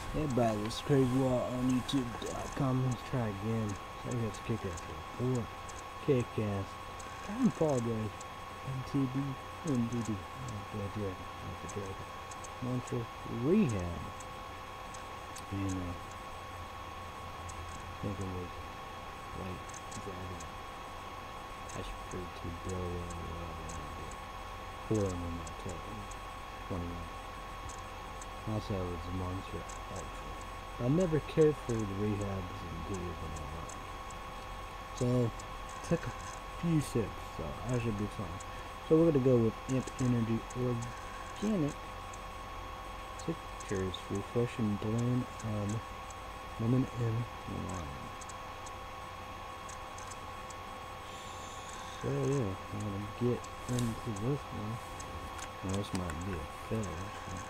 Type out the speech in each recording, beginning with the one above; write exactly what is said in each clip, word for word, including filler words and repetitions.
Hey, by this crazy wall on YouTube dot com. Let's try again. So I got to kick ass four. Kick ass. I apologize. M T D. M T D. Not the dragon. Not the dragon. Monster Rehab. And uh, I think it was White Dragon. I should put two billion. Four of them I took. twenty-one. Also, it was a Monster Ultra. I never cared for the rehabs and gears and all that. So, took a few sips, so I should be fine. So we're gonna go with Amp Energy Organic Citrus Refreshing Blend of Lemon and Lime. So yeah, I'm gonna get into this one. Well, this might be a filler. So.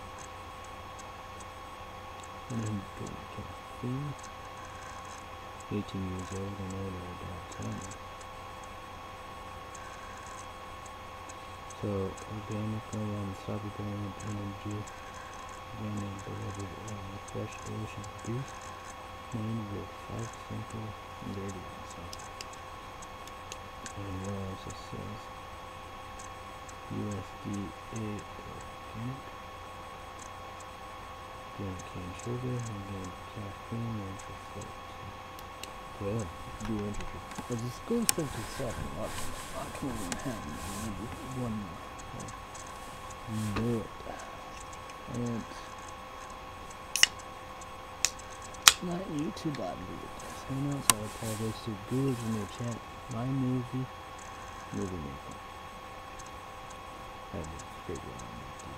one hundred caffeine, eighteen years old and older adults only. So, organically unstoppable energy, organic delivered uh, fresh delicious juice, made with five simple ingredients. So, and what else it says? U S D A organic. Organic cane sugar, organic caffeine, and for well, be interesting. But it's going fifty-seven. I can't even have maybe one more. So, do it. And not YouTube bot videos. Who knows? I apologize to viewers in the chat. My movie, movie making. That was great one.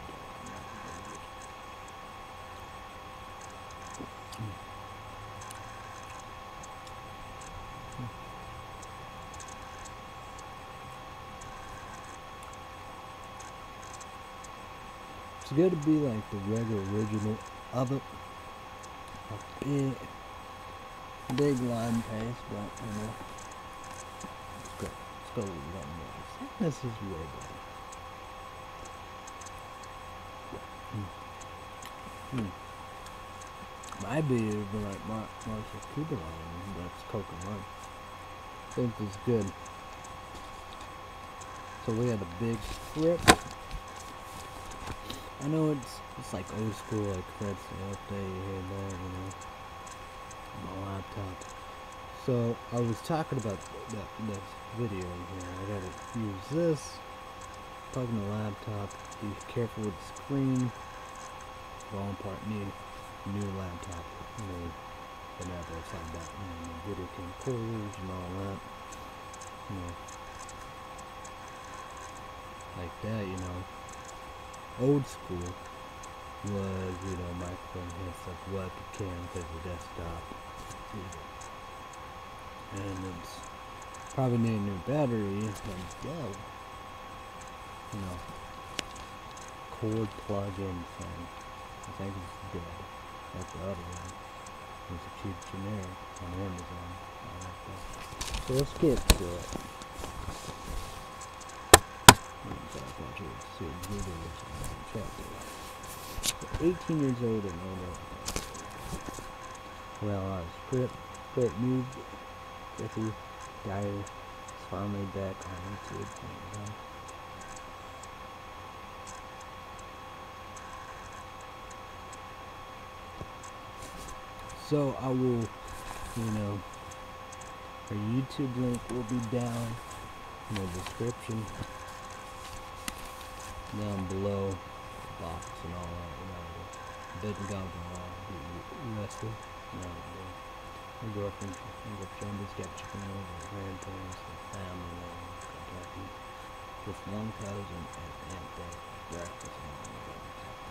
It's good to be like the regular original of it. A big, big lime paste, but you know, it's good. Let's go with one more. I think this is way better. Hmm. Hmm. Might be even like Mar Marshall Cuban lime, but it's coconut. I think this is good. So we had a big strip. I know it's it's like old school, like Fred say update here and there, you know, on my laptop. So I was talking about that this video here. I gotta use this, plug in the laptop. Be careful with the screen. Wrong part need new laptop. You know, whatever it's like that. You know, video camcorders and all that. You know, like that. You know. Old school was, you know, microphone headset, webcam for the desktop, and it's probably need a new battery, and go, you know, cord plug-in thing. I think it's good. Like the other one, it's a cheap generic on Amazon. I like that. So let's get to it. eighteen years old and older. Well, I was great, great mood. Jeffy Dyer is finally back on YouTube. You know. So I will, you know, our YouTube link will be down in the description. Down below, the box and all that, you know, the bed and gone tomorrow, the wrestling, you know, the, my girlfriend, my girlfriend's got chicken over, her grandparents, the family, you know, Kentucky, just one cousin and aunt day, breakfast and all that.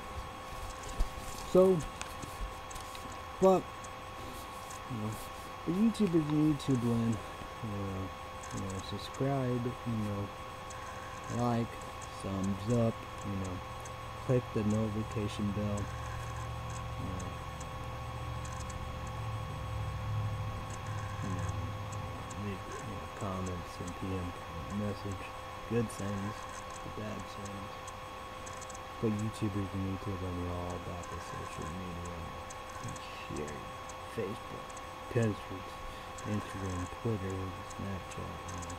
So, but, you know, the YouTubers in YouTube land, you know, you know, subscribe, you know, like, thumbs up, you know, click the notification bell, you know, you know, leave, you know, comments and P M message, good things, bad things, but YouTubers and YouTube are all about the social media and Facebook, Pinterest, Instagram, Twitter, Snapchat, you know,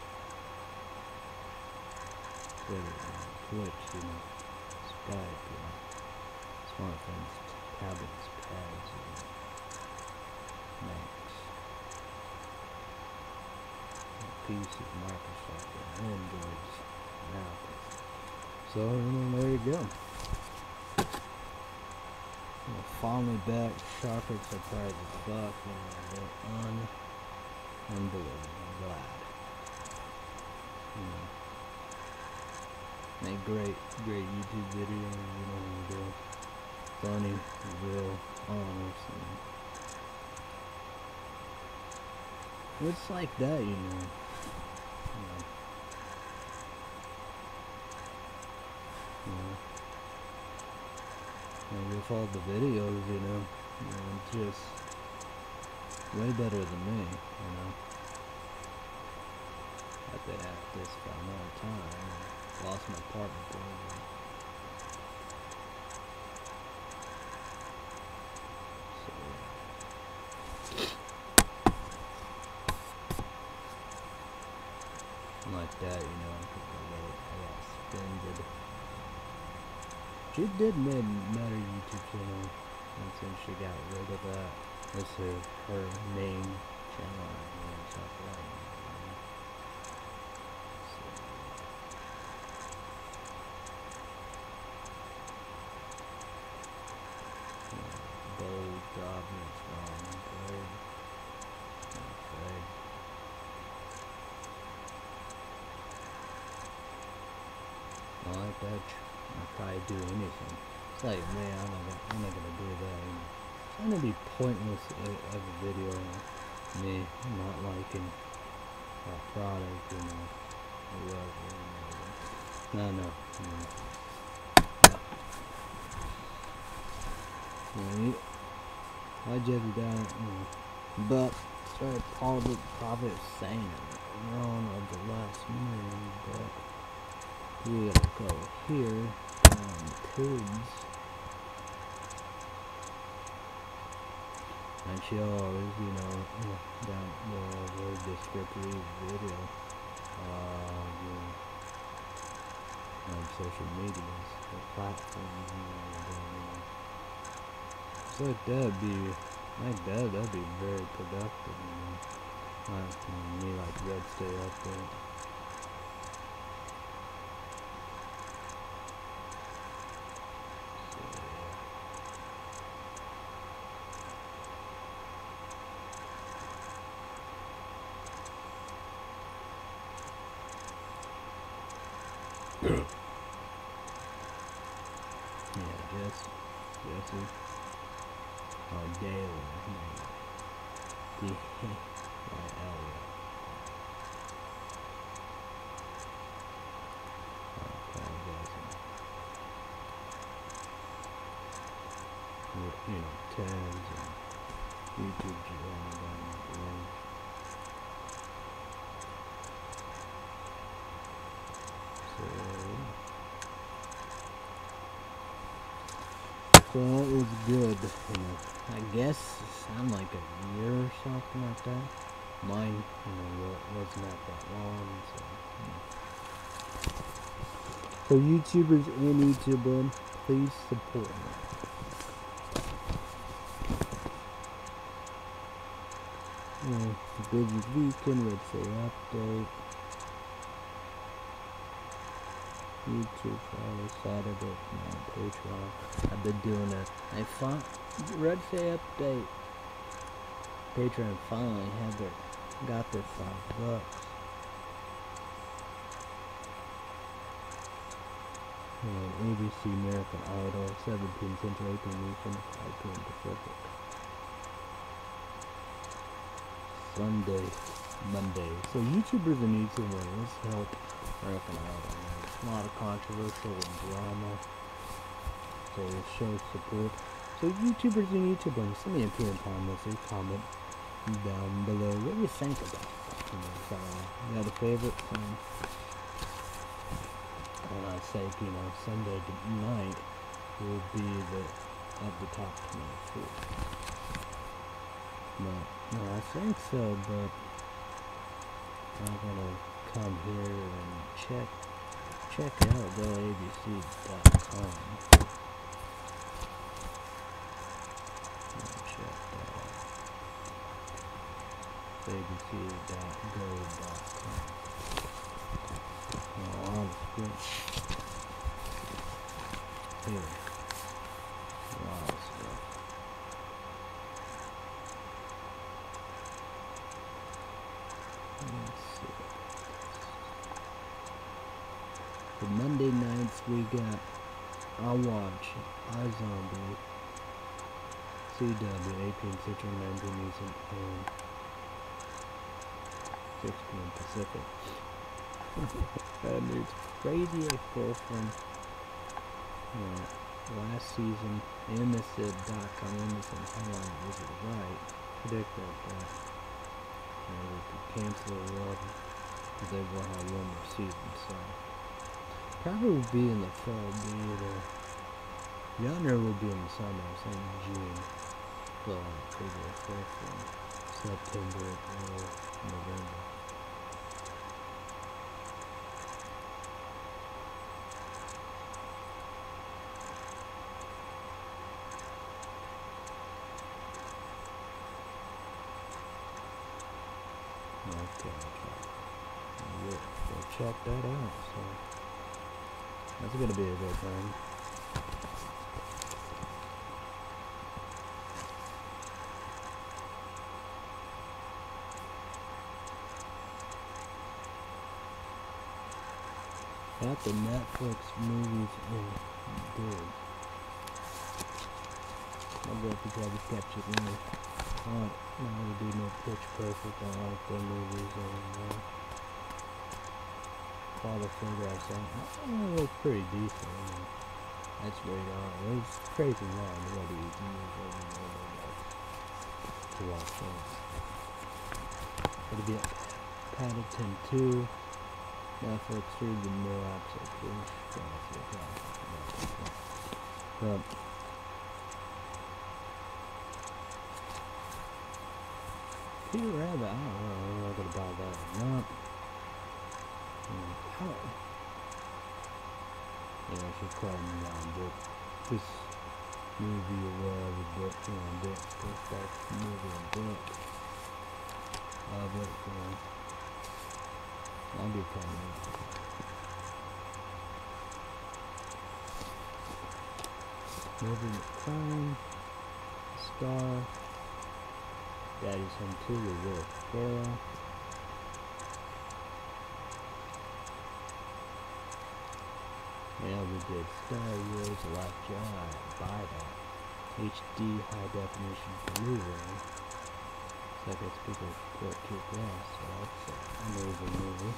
Twitter, you know, Twitch, you know, Skype, you know, smartphones, tablets, pads, you know, Macs, P C, Microsoft, and Androids, and Apples. So, you know, there you go. Well, finally back, shocker, surprise as fuck, you know, un unbelievable, I'm glad. You know, make great, great YouTube videos, you know, real funny, real honest, and it's like that, you know. You know. You know. And with all the videos, you know, you know, it's just way better than me, you know. I've been at this for a long time. I lost my partner, baby. So, like that, you know, because I got suspended. She did make a better YouTube channel, and since she got rid of that, this is her main channel, you know, stuff like that. So, you know, bold, dominant, strong, brave, not afraid. I like that. I'll probably do anything. It's like, man, I'm not gonna, I'm not gonna do that. You know. It's gonna be pointless of a video. You know. Me not liking a product, you know, or whatever. You know. No, no, no. no. You know, I just got, you know, but started probably probably saying it wrong of the last move, but. We gotta go here on pigs. And she always, you know, down the very descriptive video, uh, you know, on social medias, or platforms, you know, and, you know. So that'd be, like that, that'd be very productive, you know. Not, you know, me like Red Stay Update. Yeah, Jess, Jesse, oh, Dale, D, Y, L, I apologize, with, you know, tags and YouTube channel down below. So, So that was good, you know. I guess it sounded like a year or something like that. Mine, you know, wasn't that that long, so, you know. So YouTubers and YouTubers, please support me. You know, busy weekend, let's say update. YouTube Friday, Saturday, my Patreon. I've been doing it. I found Red Say Update. Patreon finally had their got their five bucks. And A B C American Idol, seventeenth century open weekend, five p m Pacific. Sunday, Monday. So YouTubers and YouTubers, let's help American Idol. A lot of controversial and drama, so show support. So YouTubers and YouTubers, send me a P M comment, say comment down below what you think about it. You know, so, you got a favorite? Um, when I say, you know, Sunday night will be the at the top twenty-four. But, no, I think so, but I'm gonna come here and check, check out go A B C dot com. Check that out. A B C dot go dot com. Oh, on the screen. Here. A lot of stuff. Let's see. For Monday nights we got I'll watch iZombie, C W, eighteen Central, nineteen Eastern, and sixteen Pacific. And it's Crazy Ex-Girlfriend. Uh, last season, Emma said Doc on Emerson how long was it right? Predict that that uh, we could cancel it because they will have one more season, so probably will be in the fall, be either Yonder will be in the summer, so in June. So Crazy Ex-Girlfriend, September or November. Okay, okay. We'll, we'll check that out. So that's gonna be a good time. Got the Netflix movies in good. I'll go to try to catch it in. Alright, now we do no Pitch Perfect. I like their movies and uh, Father Photographs out. Oh, it looks pretty decent. I mean, that's radar. It was crazy long. Nobody usually like to watch that. It'll be Paddington two. Netflix through the new apps like this. But Peter Rabbit, I don't know, I'm not gonna buy that or not. Hmm, how? Yeah, I should call me on book. This movie or whatever, book, you know, book, book, back movie and book. Uh, but, you know, I'll get caught up. Movie McCrone, Star. Daddy's Home two with Will Ferrell. Yeah, we did Star Wars The Last Jedi. Buy that. H D high definition Blu-ray. So I guess people could kick ass, so that's an amazing movie.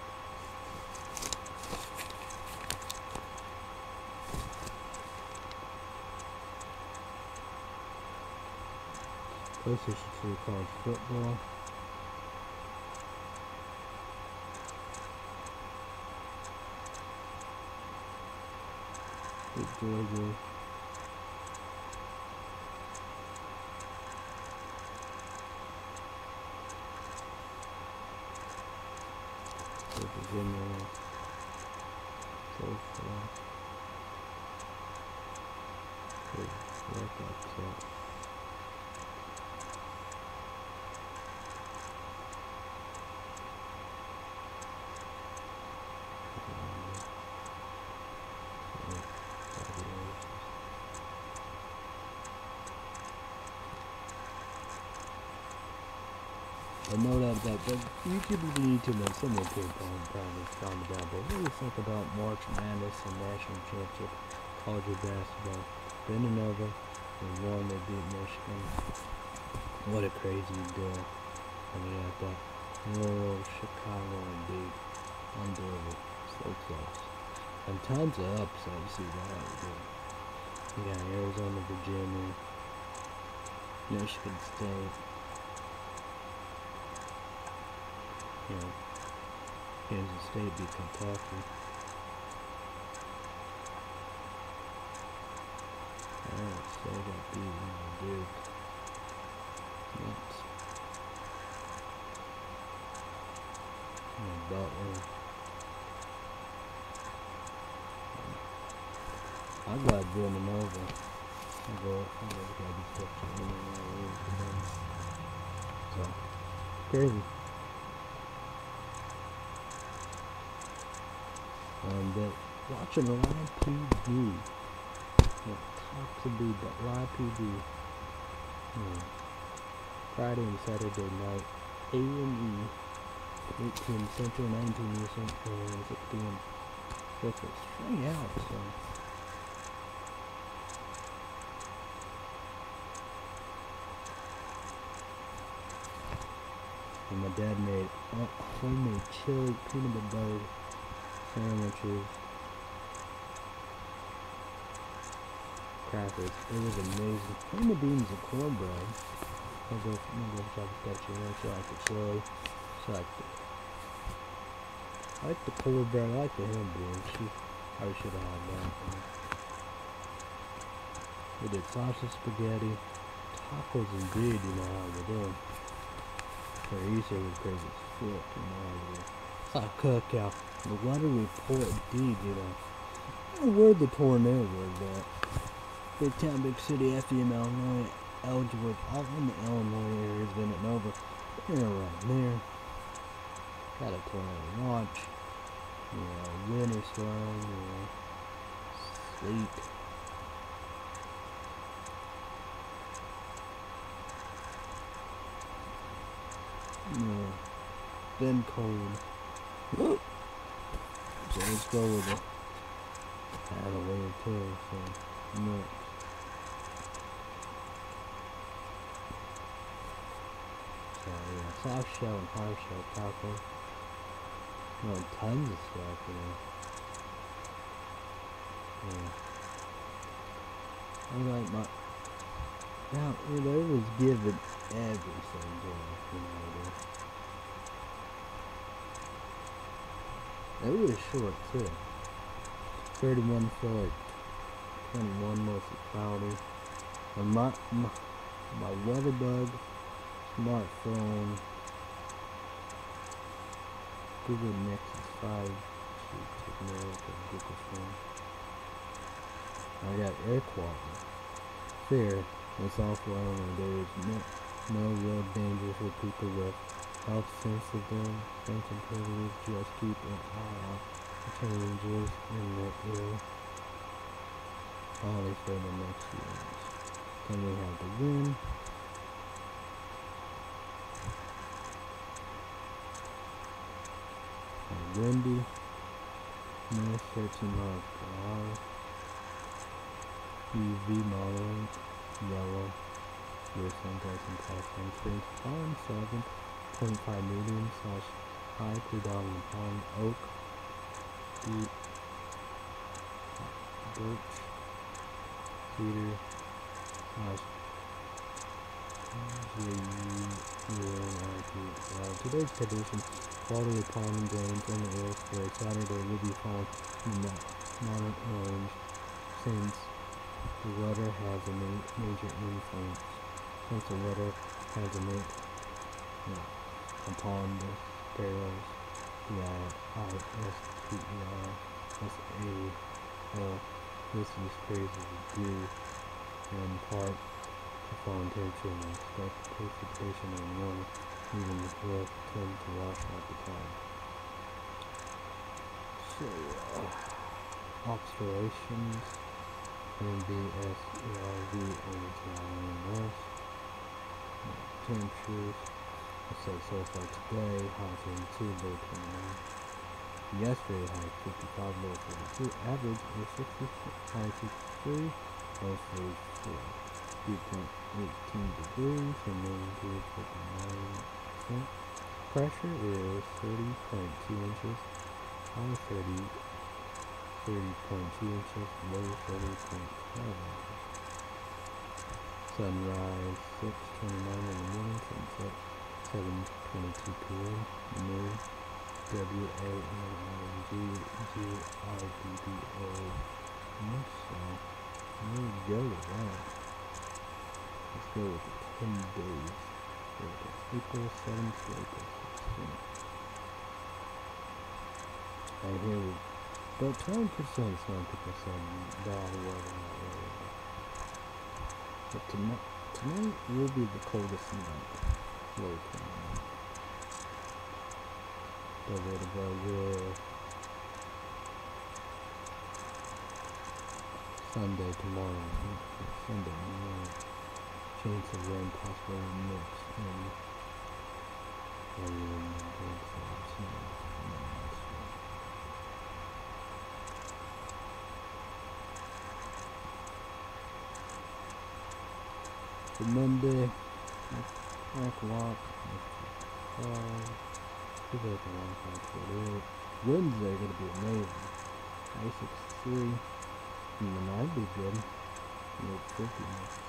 PlayStation three College Football. With Georgia. With Virginia. So far. Good. Like that, so. I know that that, that YouTube is YouTube and someone could probably find it out, but what do you think about March Madness and National Championship College basketball? Villanova and won, they beat Michigan. What a crazy deal. I mean, I thought Royal Chicago and beat unbelievable. So close. And tons of upsets, see that. We got Arizona, Virginia, Michigan State. You know, Kansas State beat Kentucky. Alright, so I got beat, you know, Duke. Nuts. Villanova. I go, I go look at these pictures. So, crazy. And uh, watching live P D. Not talk to be, but live P D. Hmm. Friday and Saturday night, A and E, eight p m Central, nineteen Eastern, and six p m Pacific. Straight out, so. And my dad made uh, homemade chili peanut butter sandwiches, crackers. It was amazing. Cream of beans and cornbread. I'll go, I'll go try to catch you. She liked the chili. She liked the, I like the cornbread. I like the ham beans. She, I should have had that. We did sausage spaghetti, tacos indeed. You know how we're doing. For Easter was crazy as fuck. You know how we do. It's like a cookout. The weather report indeed. You know. I don't know where the tornado was at. Big town, big city, F E M, Illinois, Ellsworth, all in the Illinois areas, then at Nova. They're right there. Got a tornado watch. You know, winter storm, you know, sleet. You know, then cold. So let's go with it. I had a layer too, so, you know. So yeah, soft shell and hard shell taco. You know, tons of stuff, you know. Yeah. I like my. Now, you know, it was given everything, you know. It was short too. thirty-one for like twenty-one, mostly cloudy. And my my my WeatherBug smartphone, Google Nexus five, Google phone. I got air quality. Fair and software only. There is no no real danger for people with health sensitive sensitivity. Just keep an eye out for changes in the air quality for the next few months. Then we have the wind. Windy, minus thirteen miles per hour. U V modeling, yellow, your sunrise and past sunscreen, pollen seven point five medium slash high predominant pollen, oak, deep, birch, cedar, slash Uh, today's condition, quality of pollen grains in the air for Saturday will be found in the moderate range since the weather has a ma major influence. Since the weather has a major you know, upon the sparrows, the I S P E R S A L. This is crazy due in part to falling temperature and expect precipitation and warm, even with tend to wash out the cloud. So, uh, observations, N B S A R V over to the west. Temperatures, let's say so far today, high seventy-two, low twenty-nine. Yesterday, high fifty-five, low forty-two. Average is sixty, high sixty-three, low forty-four. Dew point eighteen degrees and magnitude fifty-nine percent. Pressure is thirty point two inches, high thirty, thirty point two inches, low thirty point five inches. Sunrise six twenty-nine in the morning, sunset seven twenty-two p m Moon W A N I G G I B B O. So, there we go with that. Let's go with ten days. April seventh to April sixteenth. Right here we about twenty percent, seventy percent bad weather. But tonight, tonight will be the coldest night. Low twenty-nine. Double the buzzer. Sunday tomorrow. Sunday morning. Chance of rain possible in next. And rain and snow. For Monday, Mark Walk, five, two days long, five forty-eight. Wednesday gonna be amazing. I sixty-three, and the night be good. No fifty,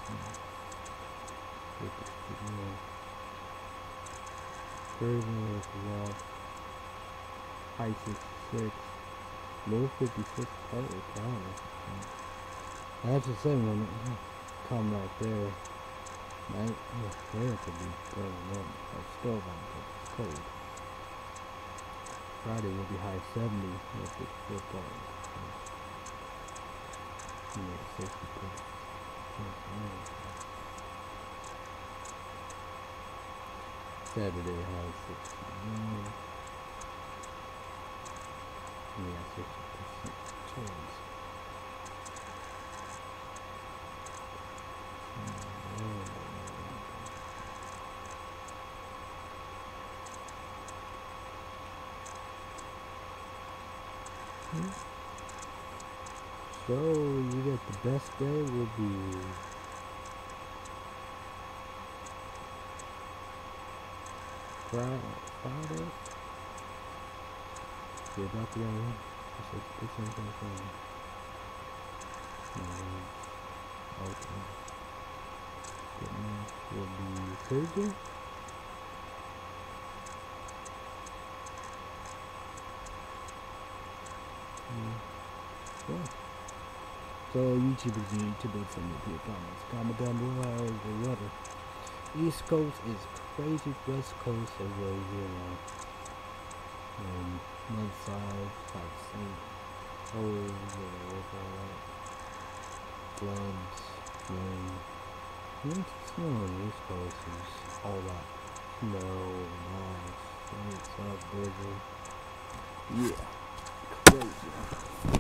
fifty, yeah. Thursday, Mark Walk, high sixty-six, low fifty-six, partly cloudy. That's the same one. Come right there. Night, oh, yeah, could be going up. It's still going to be cold. Friday will be high seventy with the football. Yeah, sixty plus. Saturday high sixty-one. Yeah, sixty percent chance. So you get the best day will be Friday. Friday. You're about to rain. six percent rain. Okay. Good next will be Thursday. Yeah. So YouTubers and YouTubers send me your comments. Comment down below how is the weather. East Coast is crazy. West Coast is really, you know, um, north side, like Saint Hoes, or whatever. Floods, rain. Winter snow on the East Coast is all that snow and ice, and South Blizzard. Yeah, crazy.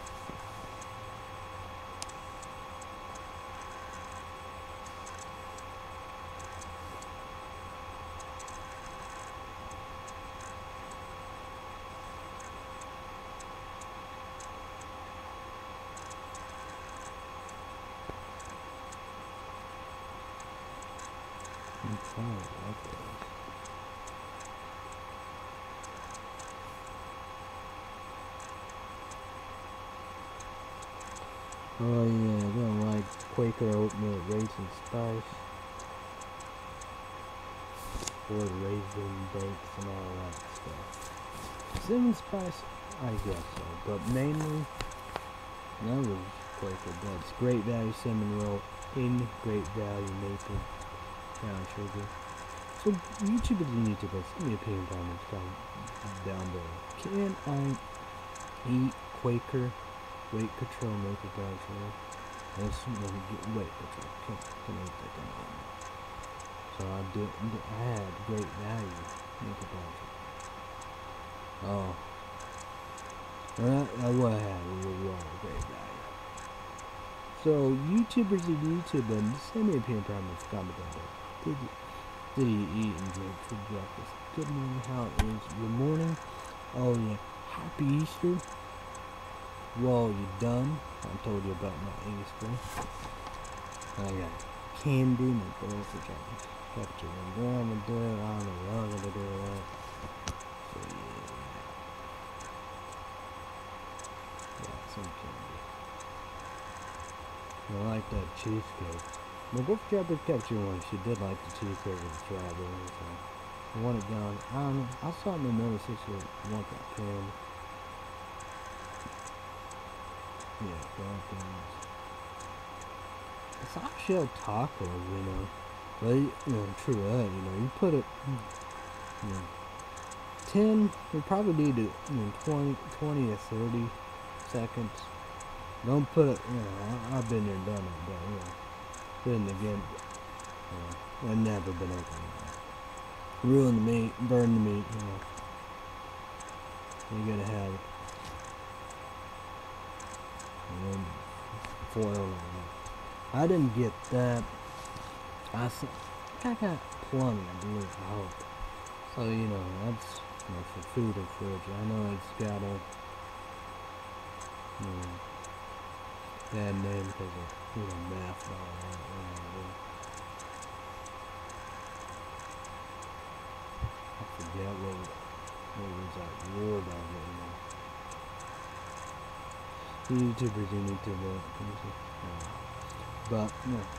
Oh, okay. Oh yeah, I don't like Quaker oatmeal, raisin spice, or raisin bakes and all that stuff. Cinnamon spice, I guess so, but mainly that was Quaker. That's Great Value cinnamon roll in Great Value maple brown sugar. So YouTubers and YouTubers, give me a opinion comments down, down below. Can I eat Quaker weight control maple brown sugar? Let's get weight control. Can, can I eat that down? So I did. I had Great Value maple brown sugar. Oh, that, that what I had was wrong. Great Value. So YouTubers and YouTubers, send me a opinion comments comment down below. Did you, did you eat and drink for breakfast? Good morning, how is your morning? Oh yeah, happy Easter. Well, you done? I told you about my Easter. I got candy, my girls, which I kept you in there. I'm gonna do it, I don't know what I'm gonna do that. So yeah. Yeah, some candy. I like that cheesecake. My girlfriend kept you one. She did like the cheesecake with the strawberries. So I want it done. I don't know. I saw it in another sister want that candy. Yeah, dumplings. It's actually tacos, you know. But you know, true that, you know, you put it, you know, ten. You probably need to, you know, twenty, twenty or thirty seconds. Don't put it, you know. I, I've been there and done it, but you know. Then again, uh, I've never been able to ruin the meat, burn the meat, you know. You gotta have it. And then foil on it. I didn't get that. I, s I got plenty, I believe, I hope. So, you know, that's, you know, for food or fridge. I know it's got a, you know, bad name because of, you know, math and all that, you know. I forget what, what was that word of it, you know. The YouTubers, you need to look. Uh, but, you know.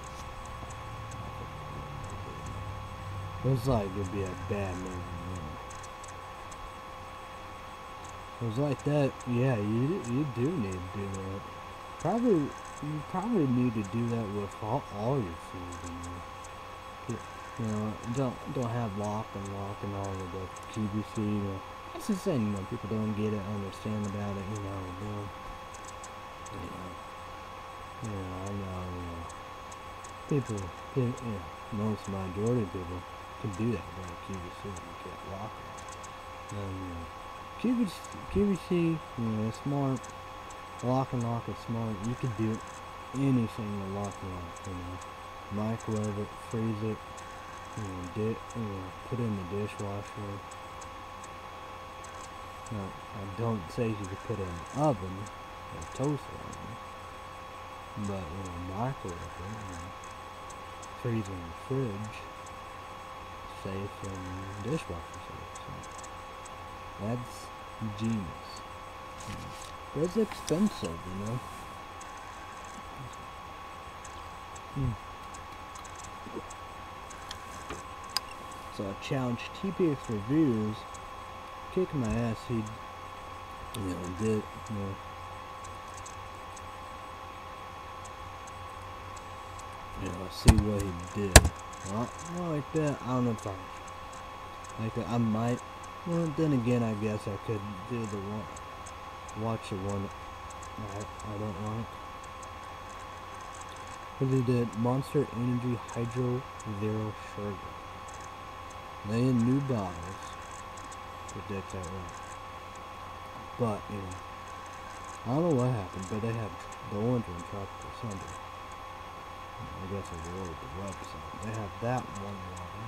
It's like it'd be a bad movie, you know. It was like that, yeah, you you do need to do that. Probably, you probably need to do that with all, all your food, you know. You, you know, don't don't have lock and lock and all of the Q V C, you know. That's the thing, you know, people don't get it, understand about it, you know, you know. You know, you know, I know, you know. People, you know, most majority of people can do that with Q V C and get lock on. And, you know, Q V C, Q V C, you know, it's smart. Lock and lock is smart. You can do anything with lock and lock, you know. Microwave it, freeze it, you know, di you know, put it in the dishwasher. Now, I don't say you could put it in the oven or toaster oven, but, you know, microwave it, you know, freeze it in the fridge, safe and dishwasher safe. So that's genius. You know. But it's expensive, you know. Mm. So I challenged T P X Reviews, kicking my ass. He, you know, did, you know, you know, see what he did. Well, not like that. I don't know if I, like, I might. Well, then again, I guess I could do the one, watch the one I, I don't like. But they did Monster Energy Hydro Zero Sugar. They in new bottles. Predict that right. But, you know, I don't know what happened, but they have the orange one, Tropical Sunday. I guess I wrote the website. They have that one water.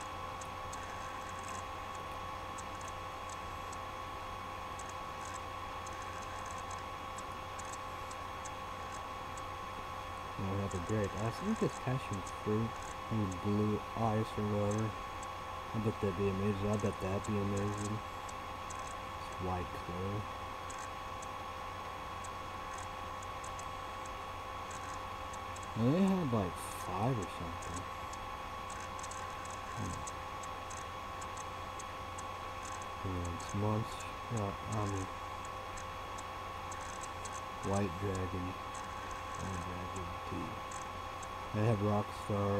I have a grape. I think it's passion fruit and blue ice or whatever. I bet that'd be amazing. I bet that'd be amazing. It's white clear. And they had like five or something. Hmm. Yeah, it's monster. Uh, I mean, White Dragon. White Dragon tea. They have Rockstar.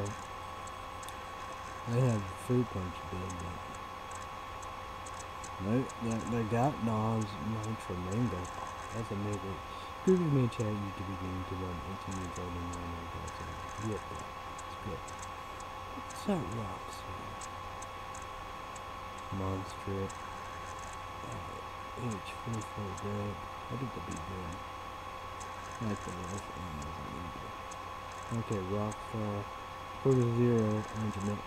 They have Fruit Punch bid, but they, they, they got Nas Nitro Mango. That's amazing. Google me chat you to begin to run eighteen years old and nine years old. Get that. It's good. What's that Rockstar? Monster. Uh, H forty-four grape. I think that'd be good. I like that. That's Amazon. Okay, Rockstar. Quarter zero. Intimate.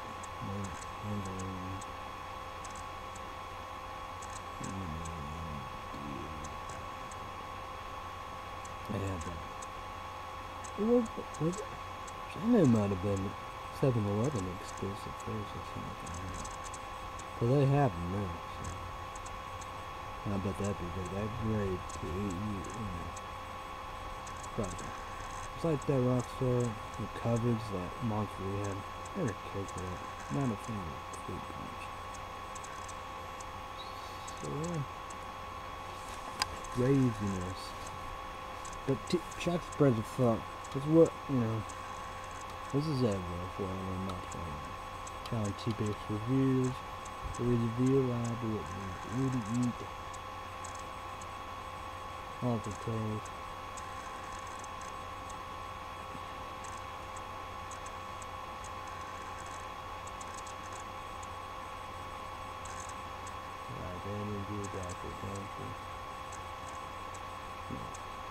I have that. What, what, I know it might have been seven eleven exclusive first or something like that. But they have them now, so I bet that'd be good. That great too, you know. Probably. It's like that Rockstar, the coverage, that monster we had. Never cared for that. Not a fan of Fruit Punch. So, craziness. But t Chuck spreads a fuck. That's what, you know. This is everywhere for I'm not playing. Found T P X Reviews. The review lab, what we eat. All the clothes.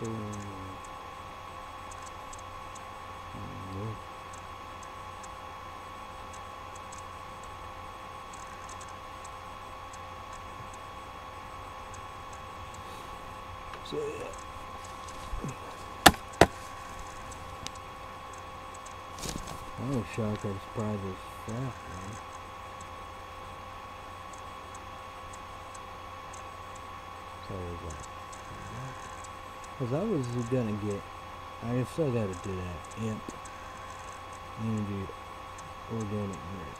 pineapple. Mm-hmm. So yeah. I was shocked. I was surprised as fuck, man. So I was like, because I was gonna get, I still gotta do that imp energy organic grape.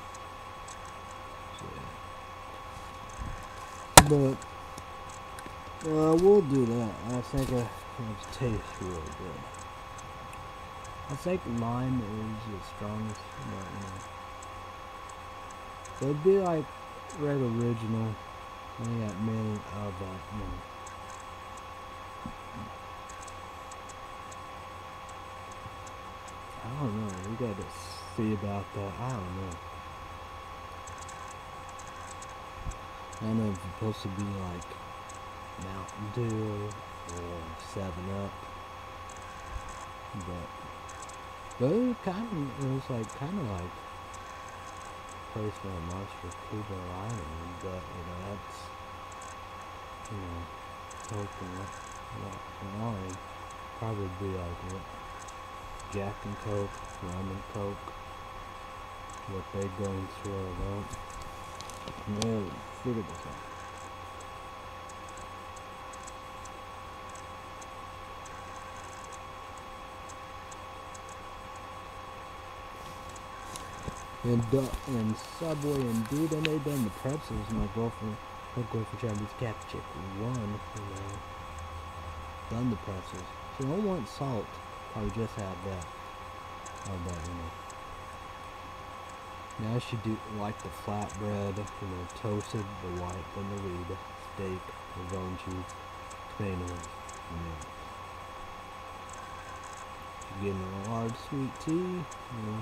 So yeah. But uh, we'll do that. I think uh, it tastes really good. I think lime is the strongest, but you know. So it'd be like Red Original. I got many of that, you know. I don't know. We gotta see about that. I don't know. I don't know if it's supposed to be like Mountain Dew or seven up, but but it kind of it was like kind of like place for a Monster Cuba Island, but you know that's you know Coke and what wine probably be like what Jack and Coke, rum and Coke, what they going through all that. No, figure this out. And, uh, and Subway and dude, and they done the pretzels. My girlfriend, my girlfriend Chinese cat chick one, you know, done the pretzels. She don't want salt. Probably just have that. How about you know? Now she do like the flatbread, you know, toasted, the white, then the red, steak, the bone cheese, tomatoes, and then she's getting a large sweet tea, you know.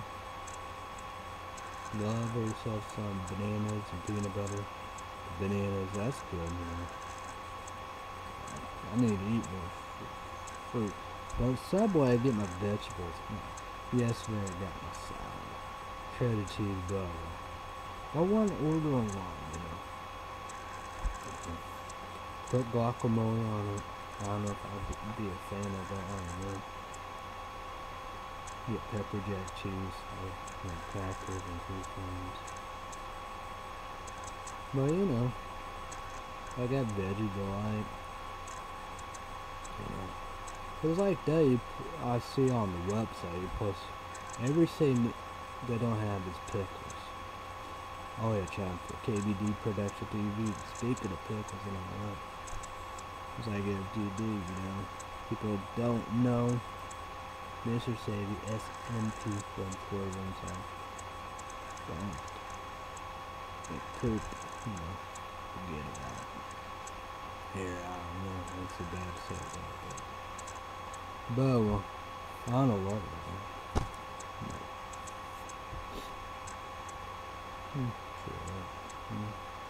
Love herself some bananas and peanut butter. Bananas, that's good, you know. I need to eat more fruit. But Subway, I get my vegetables. Yesterday I got my salad. Cheddar cheese burger. I want to order online, you know. Put guacamole on it. I don't know if I'd be a fan of that. I don't know. Get pepper jack cheese with you know, crackers and croutons. But you know, I got veggie delight. You know, it's like that. You, I see on the website. You post everything they don't have is pickles. Oh yeah, channel for K B D Production T V. Speaking of pickles and all that, it's like F T D. You know, people don't know. Mister Savvy S M P from Portland, so don't get poop, you know, forget about it. Here, I don't know, that's a bad set about that. But, well, I don't know what it is. No. Hmm, sure that. Hmm.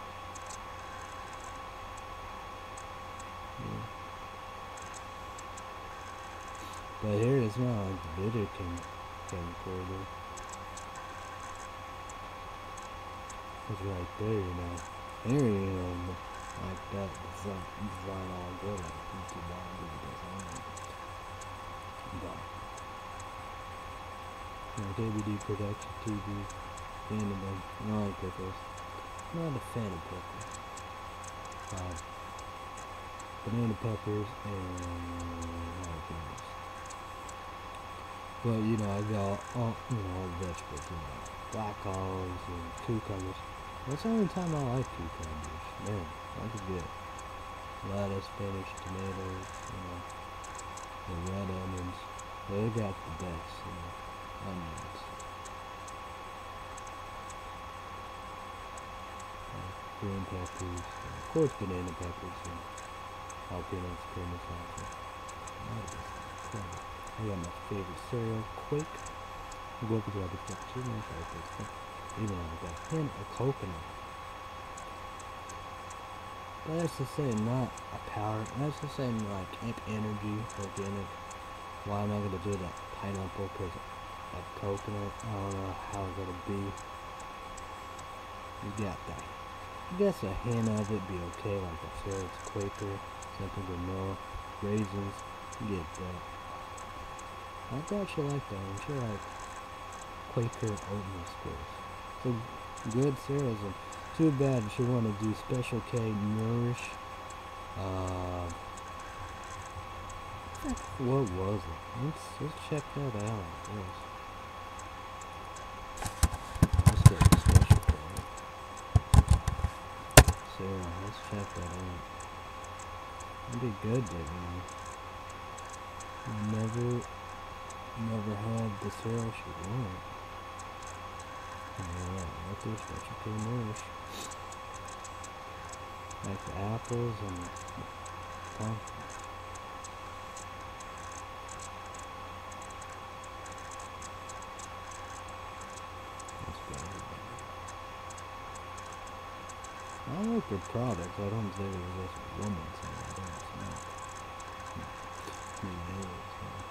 Yeah. But here it's not like the video can camcorder. It's right there, you know. Here, you know, like that design, design all good. Like YouTube all good design. But, you know, K B D Production T V, fan of them. I like pickles. I'm not a fan of pickles. Uh, banana peppers and jalapenos. But you know, I got all you know all the vegetables, you know, black olives and cucumbers. That's the only time I like cucumbers. Man, I could get lettuce, spinach, tomatoes, you know, the red onions. They got the best, you know, onions. Uh, green peppers, and of course banana peppers and jalapenos, cream and salsa. I got my favorite cereal, Quake. I'm going to do other stuff too, man. Even like that. And a coconut. But that's the same, not a powder. That's the same, like energy, organic. Why am I gonna do that? Pineapple, cause of coconut. I don't know how it's gonna be. You got that. I guess a hint of it be okay, like I said, it's Quaker, something vanilla, raisins. You get that. I thought you liked that one. She like Quaker oatmeal squares. So good cereals. And too bad she wanted to do Special K Nourish. Uh, what was it? Let's let's check that out. Yes. Let's get the Special K. Cereal. Let's check that out. It'd be good, baby. Never, never had the cereal she wanted. Yeah, right there, Special K Nourish. Like the apples and the pumpkin. That's good. I like the products. I don't think it was just a woman saying I don't smell. I mean, it is.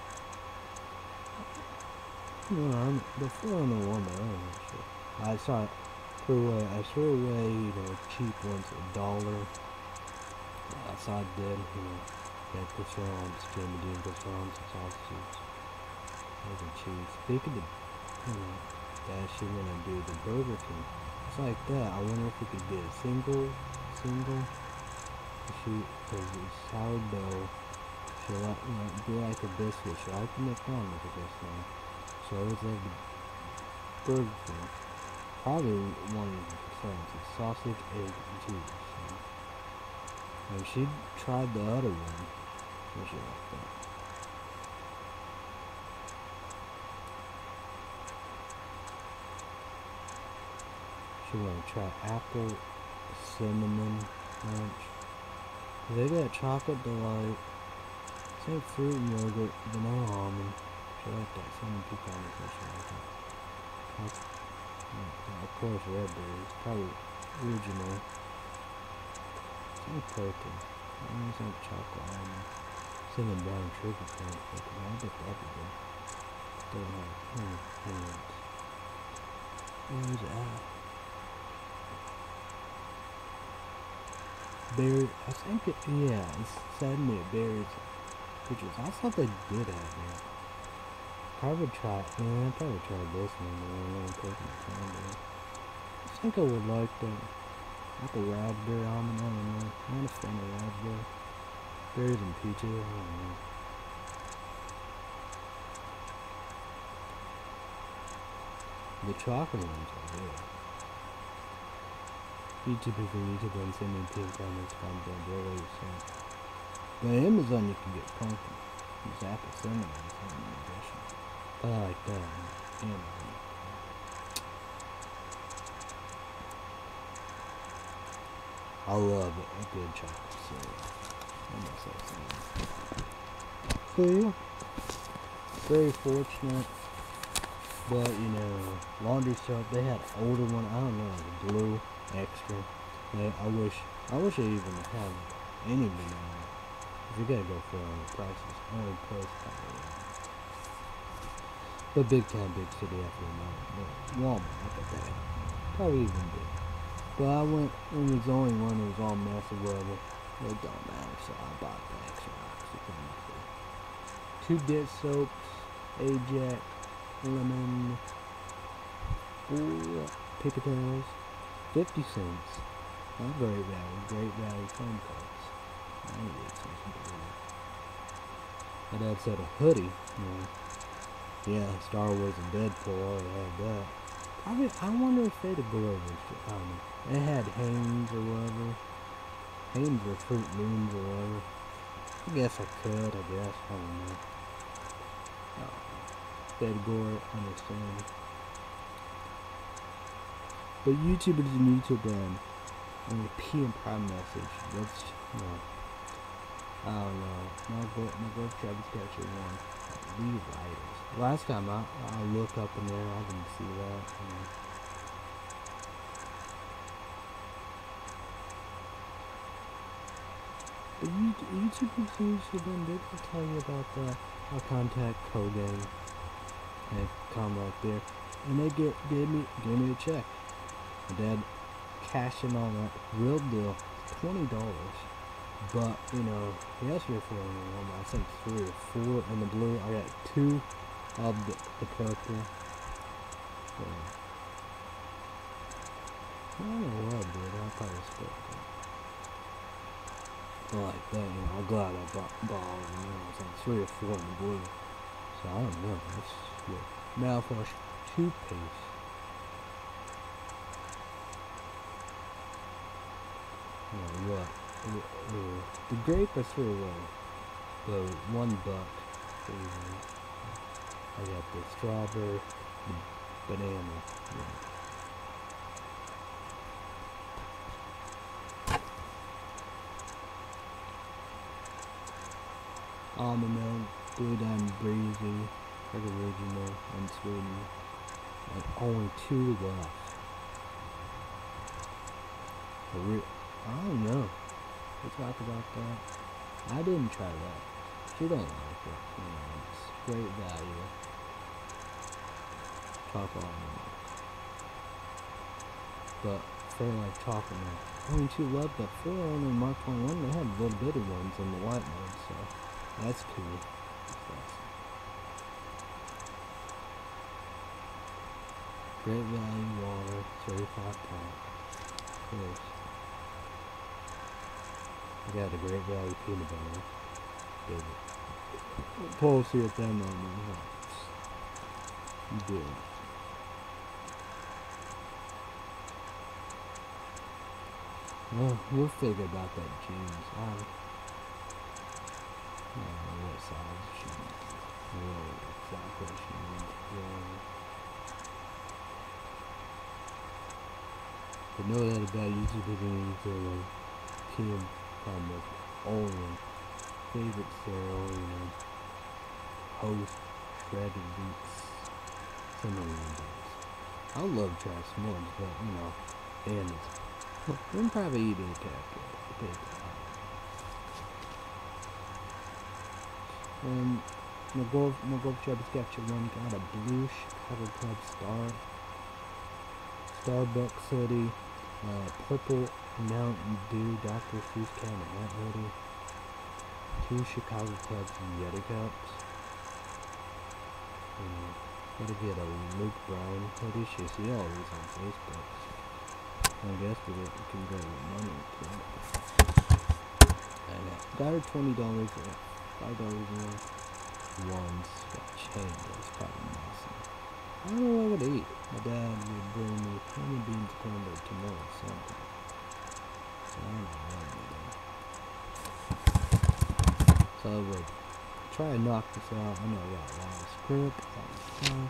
You know, I'm, before I'm a woman, I don't know shit. I saw it. Threw away, I threw away, you know, cheap ones, a dollar. I saw it dead, you know, got croissants, Jimmy Dean croissants, and sausages, egg and cheese. Speaking of, you know, that shit when I do the Burger King, it's like that. I wonder if we could get a single, single, shoot, because it's sourdough. She like, you know, be like a biscuit. She like the McDonald's, I guess, now. So it's like the Burger King. Probably one of the concerns is sausage, egg, and cheese. So. And she tried the other one. What she like that? She wanna try apple cinnamon lunch. They got chocolate delight, same fruit and yogurt, vanilla almond. She like that cinnamon pecan or something like that. Yeah, of course, red berries. Probably original. Some protein. Maybe some chocolate almond. Cinnamon brown sugar cane. I bet that'd be good. Don't have any hands. Where's it at? Berry. I think it. Yeah, it's sending me berries. Pictures. I thought they did have that. Probably try, yeah, I'd probably try this one, but I don't take my time, but I think I would like the, like the raspberry almond, I don't know, I'm not a fan of raspberry, berries and peaches, I don't know. The chocolate ones are good. YouTube is a YouTube and send me pink comments, comments on really, so. But Amazon you can get pumpkin, it's apple cinnamon, it's not an addition. I like that. Yeah. I love it. A good chocolate cereal. So yeah, very fortunate. But you know, laundry soap. They had an older one. I don't know, like blue extra. They, I wish. I wish they even had any banana. If you gotta go for all the prices, only place probably. But big town, big city after a Walmart, look at that. Probably even big. But I went, when it was the only one that was all mess or whatever. It don't matter, so I bought the extra oxy. Two dish soaps, Ajax, lemon, four Picadillos, fifty cents. That's great value, great value phone cards. ninety-eight cents. My dad said a hoodie, you know. Yeah, Star Wars and Deadpool, I already had that. Probably, I wonder if they'd go over this shit. I don't know. They had Hanes or whatever. Hanes or Fruit Moons or whatever. I guess I could, I guess. I don't know. Oh, they'd go understand. But YouTube is a YouTube brand. And the P and Prime message. That's, you know. I don't know. My girl, my girl Travis got you one. Leave writers. Last time I, I looked up in there, I didn't see that. You know. the YouTube reviews have been, they will tell you about the I'll contact Kogan and come right there, and they get gave me gave me a check. My dad cashing all that real deal, twenty dollars. But you know, he asked me for only one. I think three or four in the blue. I got two of the, the purple. So, I don't know what I did. I probably split it. Like that, you know, I'm glad I bought, bought all of them, you know, it's like three or four in the blue. So I don't know, that's good. Mouthwash toothpaste. Oh, what? Uh, uh, the grape I threw away. The one buck. I got the strawberry, the banana. Yeah. Almond milk, Blue Diamond Breezy, like original, unsweetened. And only two left. I don't know. We talk about that. I didn't try that. She don't like it. You know, it's great value. Chocolate almond milk. But for like chocolate milk, only two left. But four on the Mark twenty-one, they had little bitty ones in the white ones, so. That's cool. That's awesome. Great value water, thirty-five pounds. Of course. I got a great value peanut butter. Baby. Policy at that moment. You do. Well, we'll figure about that jeans. I I don't know what size she needs. Really exactly what she needs. Yeah. But know that about YouTube videos are like kid problem with all your favorite cereal, you know. Host, shredded beets, cinnamon beets. I love trash s'mores, but you know, and it's I'm probably eating a cat. And my golf, my golf job has got you one. Got a blue Chicago Club Star, Starbucks hoodie, uh, purple Mountain Dew Doctor Seuss can and that hoodie, two Chicago Clubs Yeti cups. Um, gotta get a Luke Brown hoodie. You see all these on Facebook. I guess we can go with money too. And I got her twenty dollars. Five dollars more. Ones got change. That's probably awesome. I don't know what I would eat. My dad would bring me honey beans, cornbread, tomorrow, or something. So I don't know what I would. So I would try to knock this out. I know I got a lot of script, a lot of stuff.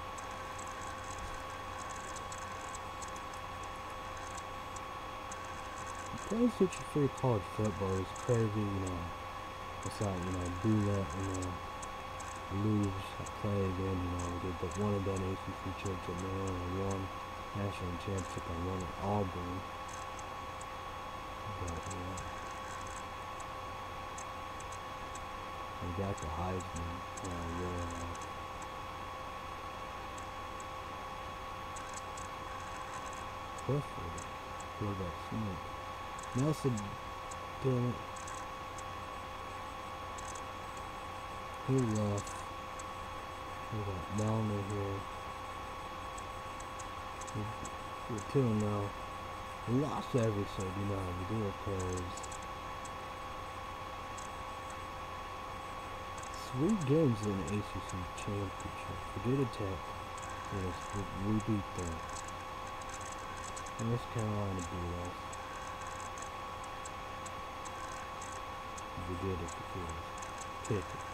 Playing such a free college football is crazy, you know. It's like, you know, do that, you know, lose, I play again, you know, we did but one of that A C C championship, man, I won national championship, I won at Auburn, but, yeah, I got the Heisman, uh, yeah, Clifford, quarterback snake, Nelson Dillon. He left. We got Melanie here. We're two and now. We lost every so you know we do it because three games in the A C C championship. Virginia Tech. Yes, we, we beat them. And North Carolina beat us. We did it because pick it.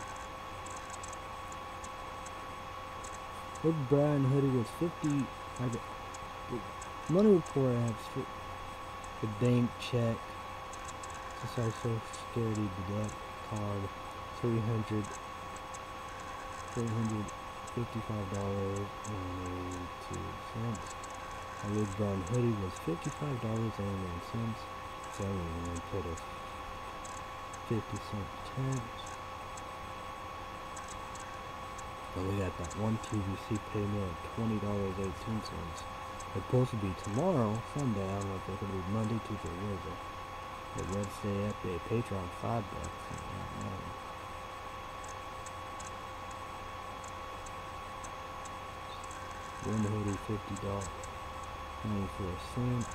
Luke Brown hoodie was fifty. I got money report. I have the bank check. Social Security deduct card. Three hundred. Three hundred fifty-five dollars and eighty-two cents. My Luke Brown hoodie was fifty-five dollars and eighty-one cents. So I'm gonna put a fifty cent tax. But we got that one T V C payment of twenty dollars and eighteen cents. It's supposed to be tomorrow, Sunday. I don't know if it's going to be Monday, Tuesday, Wednesday. The Wednesday update, Patreon, five bucks. One hoodie, fifty dollars, ninety-four cents.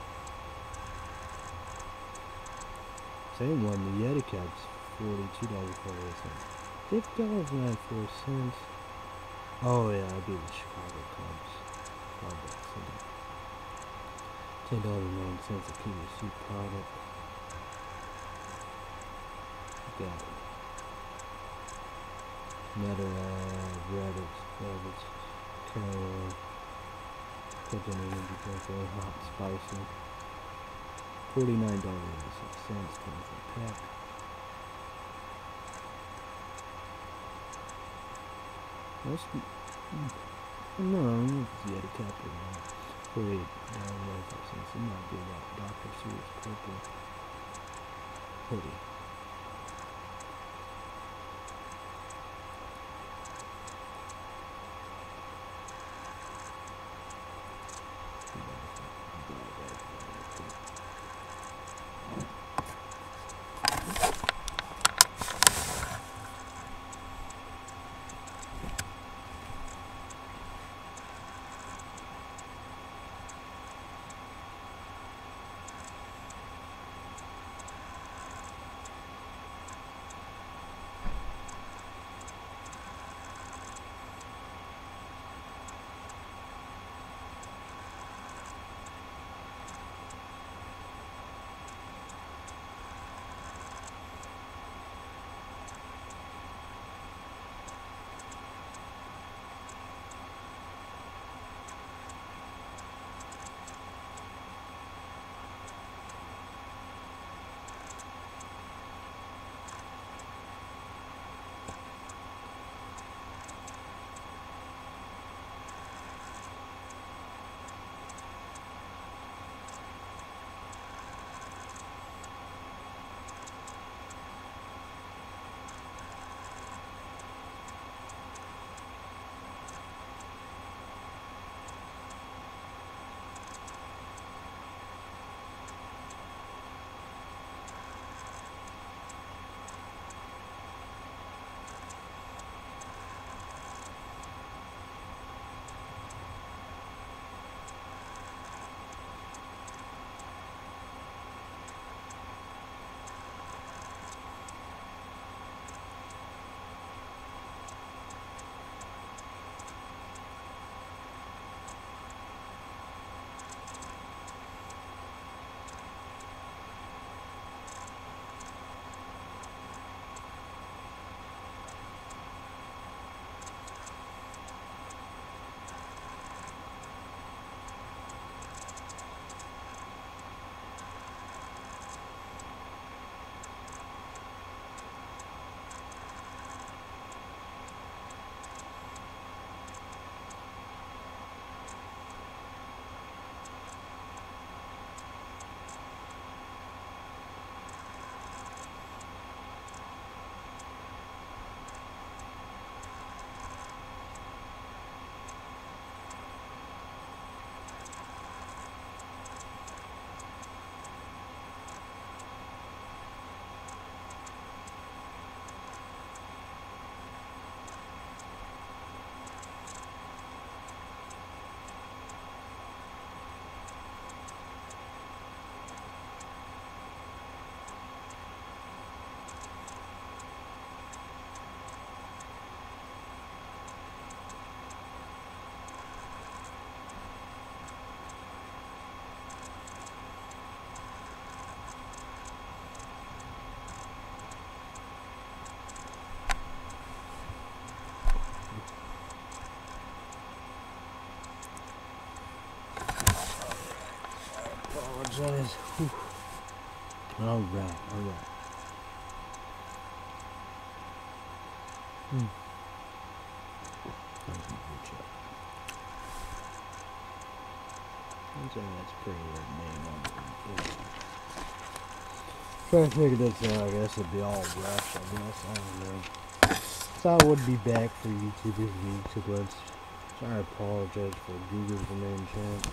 Same one, the Yeti caps, forty-two dollars, forty-eight cents. fifty dollars and ninety-four cents. Oh yeah, I'll be the Chicago Cubs. five bucks. ten dollars and nine cents a P V C product. Got it. Another uh, rabbits, rabbits, carry put in energy drink, very hot, spicy. forty-nine dollars and six cents comes from pack. That's, no, it's the Yeti cap or not. forty-eight dollars and ninety-five cents. It might be that Doctor Seuss purple hoodie. Apologize. Whew. All right, all right. Hmm. That's a good job. I'd say that's a pretty weird name on it. Try to figure this out. I guess it'd be all rushed. I guess I don't know. So I would be back for YouTubers and YouTubers. So I apologize for Google's the main channel.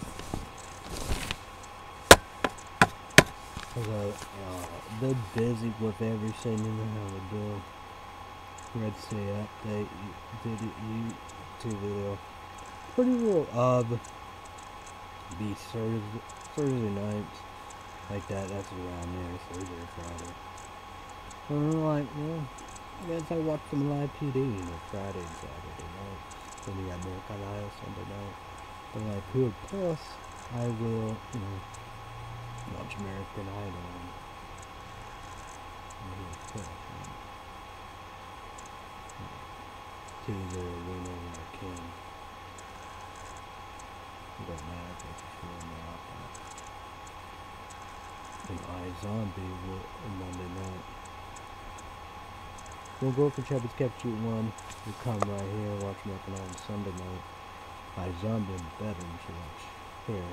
Cause I, uh, been busy with everything you know how to do. Red Sea update video, YouTube video. Pretty well, uh, be Thursday, Thursday nights, like that. That's around there, Thursday or Friday. And I'm like, well, I guess I watch some live P D, you know, Friday and Saturday night. Then you got American Idol Sunday night. But like, P Plus, I will, you know, watch American Idol. Tuesday or Reno when I can. It don't matter if it's film or not. And iZombie will Monday night. We'll go for Chubby's Capture one. You come right here, watch American Idol Sunday night. iZombie in better than you watch here.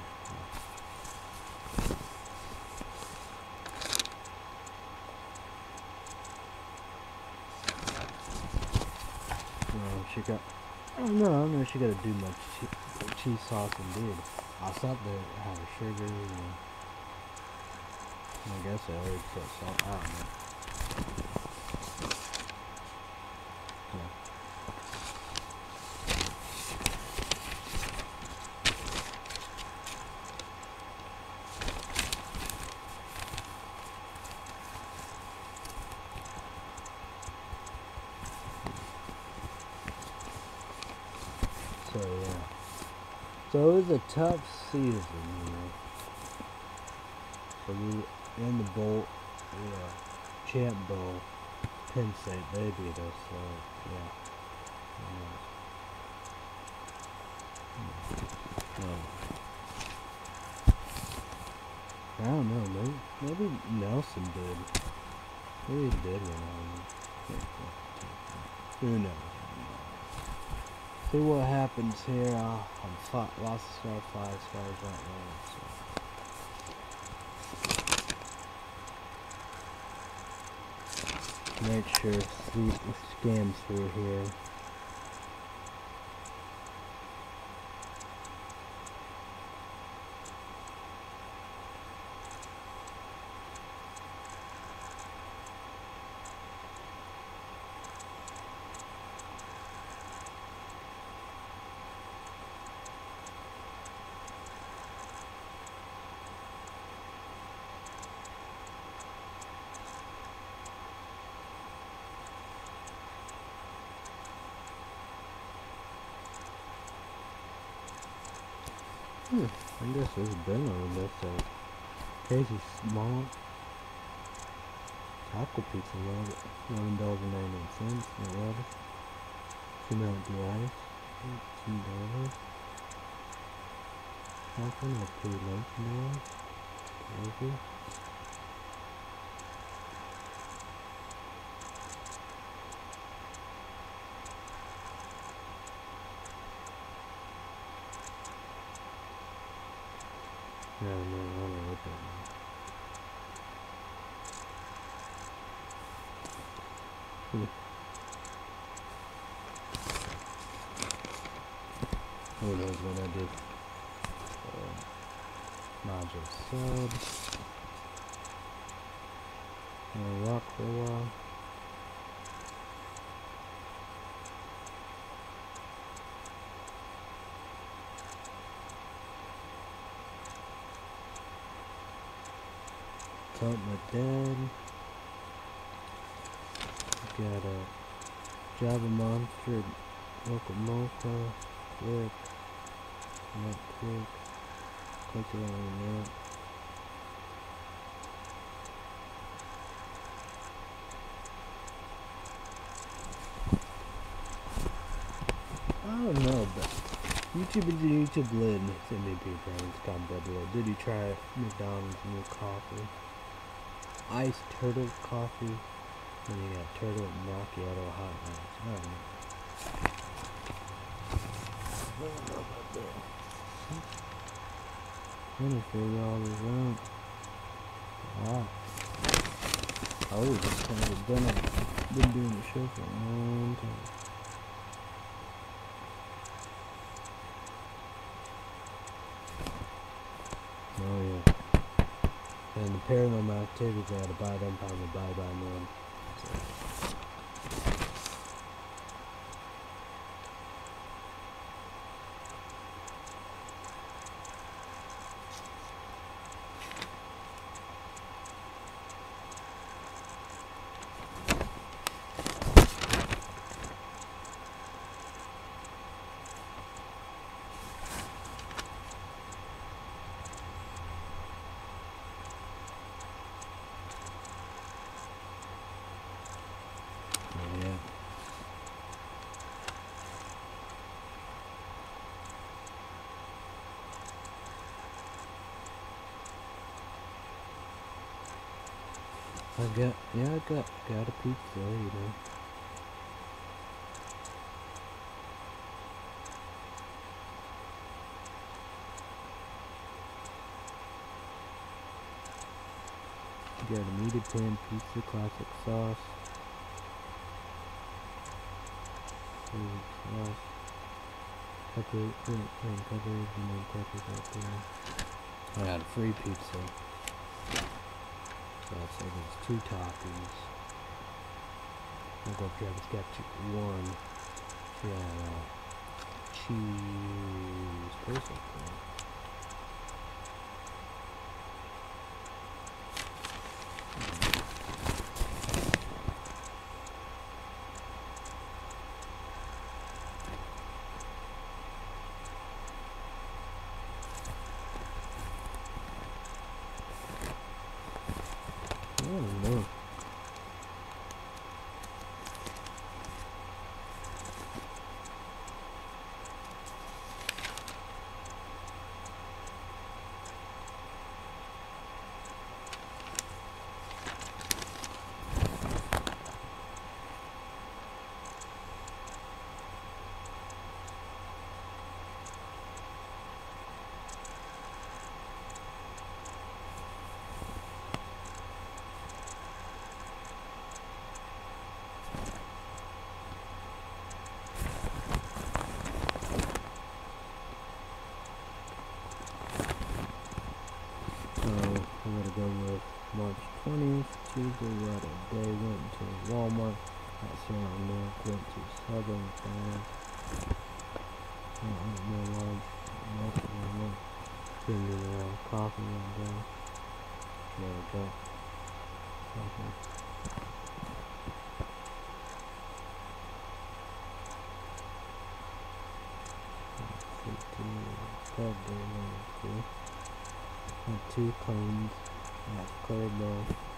She got, I don't know, I don't know if she got to do much che cheese sauce indeed. I thought they had a sugar, you know. I guess I already put salt, I don't know. Yeah. So yeah, so it was a tough season, you know. So we were in the bowl, yeah, Champ Bowl, Penn State, they beat us. So yeah, yeah. Um, I don't know, maybe maybe Nelson did. Maybe he did win. Who knows? See what happens here. Uh, I'm five, lost a star, five stars right now. So make sure sleep scans through here. Hmm, I guess there's been on this uh, crazy small taco pizza, eleven dollars and ninety-nine cents. Not bad. Two Mountain Dew ice, two dollars. Something like two lunch now. Crazy. No, no, I don't know what that is. Hmm. Who knows what I did? Uh, module sub. Gonna rock for a while. Talk my dad. Got a Java Monster, Local Mocha, Click, Not Click, click it on that. I don't know, but YouTube is a YouTube lid. M V P friends, comment below. Did you try McDonald's new coffee? Iced turtle coffee. And you got turtle macchiato hot ice. I don't know. I don't know about that. I'm gonna figure all this out. Wow. Oh, just kind of done it. Been doing the show for a long time. Oh yeah. And the Paranormal Activities, I gotta buy them, probably buy by them. So. Yeah. I got, yeah, I got, got a pizza, you know. Got a meated pan pizza, classic sauce. Sweet sauce. Pepper, and peppers, and then peppers out there. I got a free pizza. So it's like it's two toppings. I'll go grab a sketch one. Yeah, uh, cheese person. I don't know. I'm gonna go with March twentieth, Tuesday, what a day, went to Walmart, got some milk, went to Southern Farm, went more large, milk, milk, ginger ale, coffee, and then, there we go, coffee. And two cones at Clarabelle.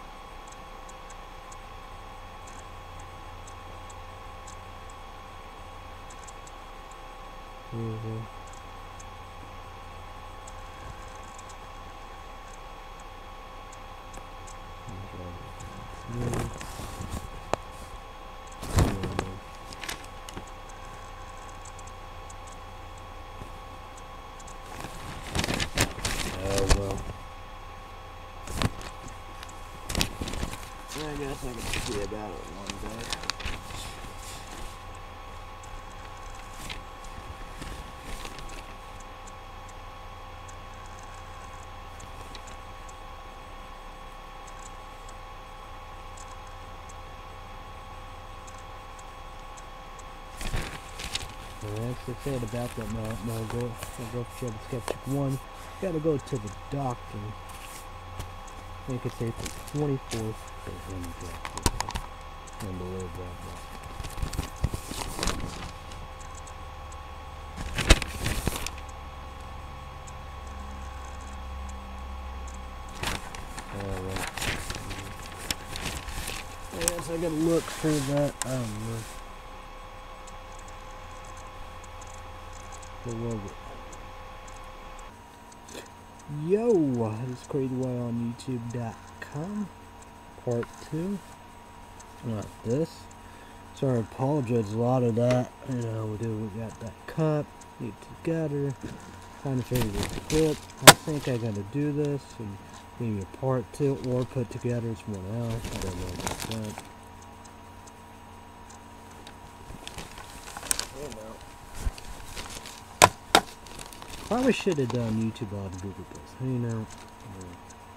Mm-hmm. I guess I can see about it one day. Well, that's the thing about that now. Now go, I'll go for the Skeptic one. Gotta go to the doctor. I think it's April twenty-fourth. Unbelievable. Alright. Yes, I gotta look for that. I don't know. What was it? Yo, this is Crazy Why on YouTube dot com. Part two. Not this. Sorry, I apologize. A lot of that. You know, we do. We got that cup. Get together. Trying to figure this clip. I think I gotta do this. And maybe a part two or put together as one else. I don't know about that. You know. Probably should have done YouTube on Google Plus. You know. Yeah.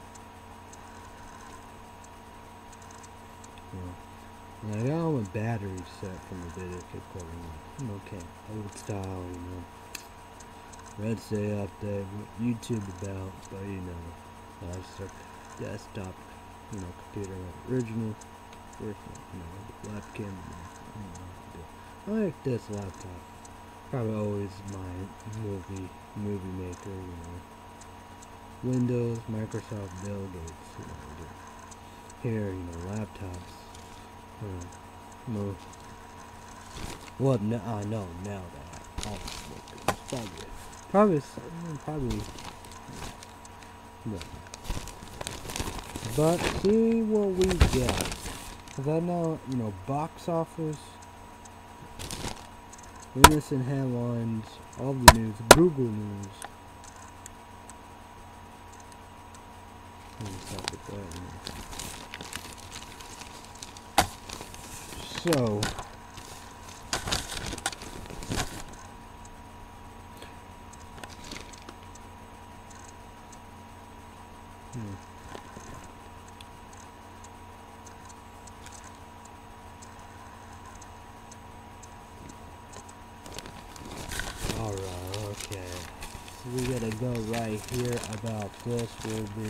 Yeah. And I got all my batteries set from the video recording. Okay, old style, you know. Red Day update, what YouTube about, but you know, that's a desktop, you know, computer, original, original, you know, webcam, you know, I like this laptop. Probably always my movie, movie maker, you know. Windows, Microsoft, Bill Gates, you know, here, you know, laptops. Uh, no. Well, no, I know now that I probably, probably, probably, no. But see what we get. Cause I know, you know, box office, innocent headlines, all the news, Google News. So, hmm. Alright, okay. So we gotta go right here about this will be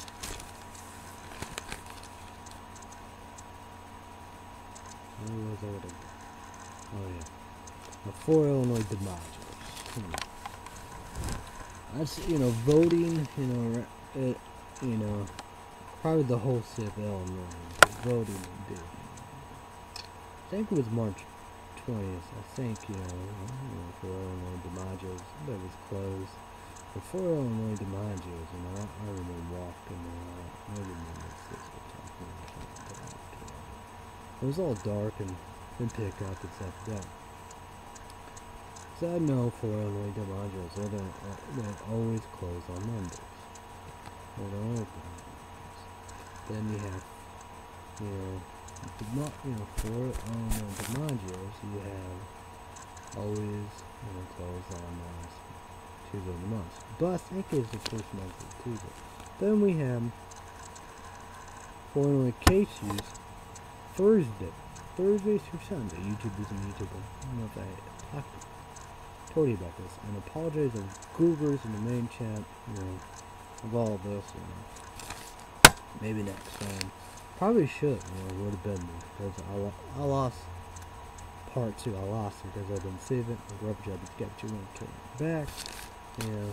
oh yeah, the four Illinois DiMaggio's. Hmm. That's, you know, voting, you know, it, you know, probably the whole state of Illinois voting did. I think it was March twentieth. I think, you know, you know for Illinois DiMaggio's, that was closed. But for Illinois DiMaggio's, you know, I, I remember walking there. I remember this was talking about. It was all dark and and pick up and stuff like that. So I know for Illinois DiMaggio's, they don't, they always close on Mondays. They don't open on Mondays. Then you have, you know, you know, for Illinois DiMaggio's, you have always, you know, close on uh, Tuesday of the month. But I think it's the first month of Tuesday. Then we have for Illinois Casey's Thursday. Thursday through Sunday. YouTube isn't YouTube. I don't know if I talked, told you about this. And apologize of Googers in the main chat, you know, of all of this, you know. Maybe next time. Probably should, you know, would have been there. Because I, lo I lost part two. I lost it because I didn't save it. My rubber job to get you when I came back. You know.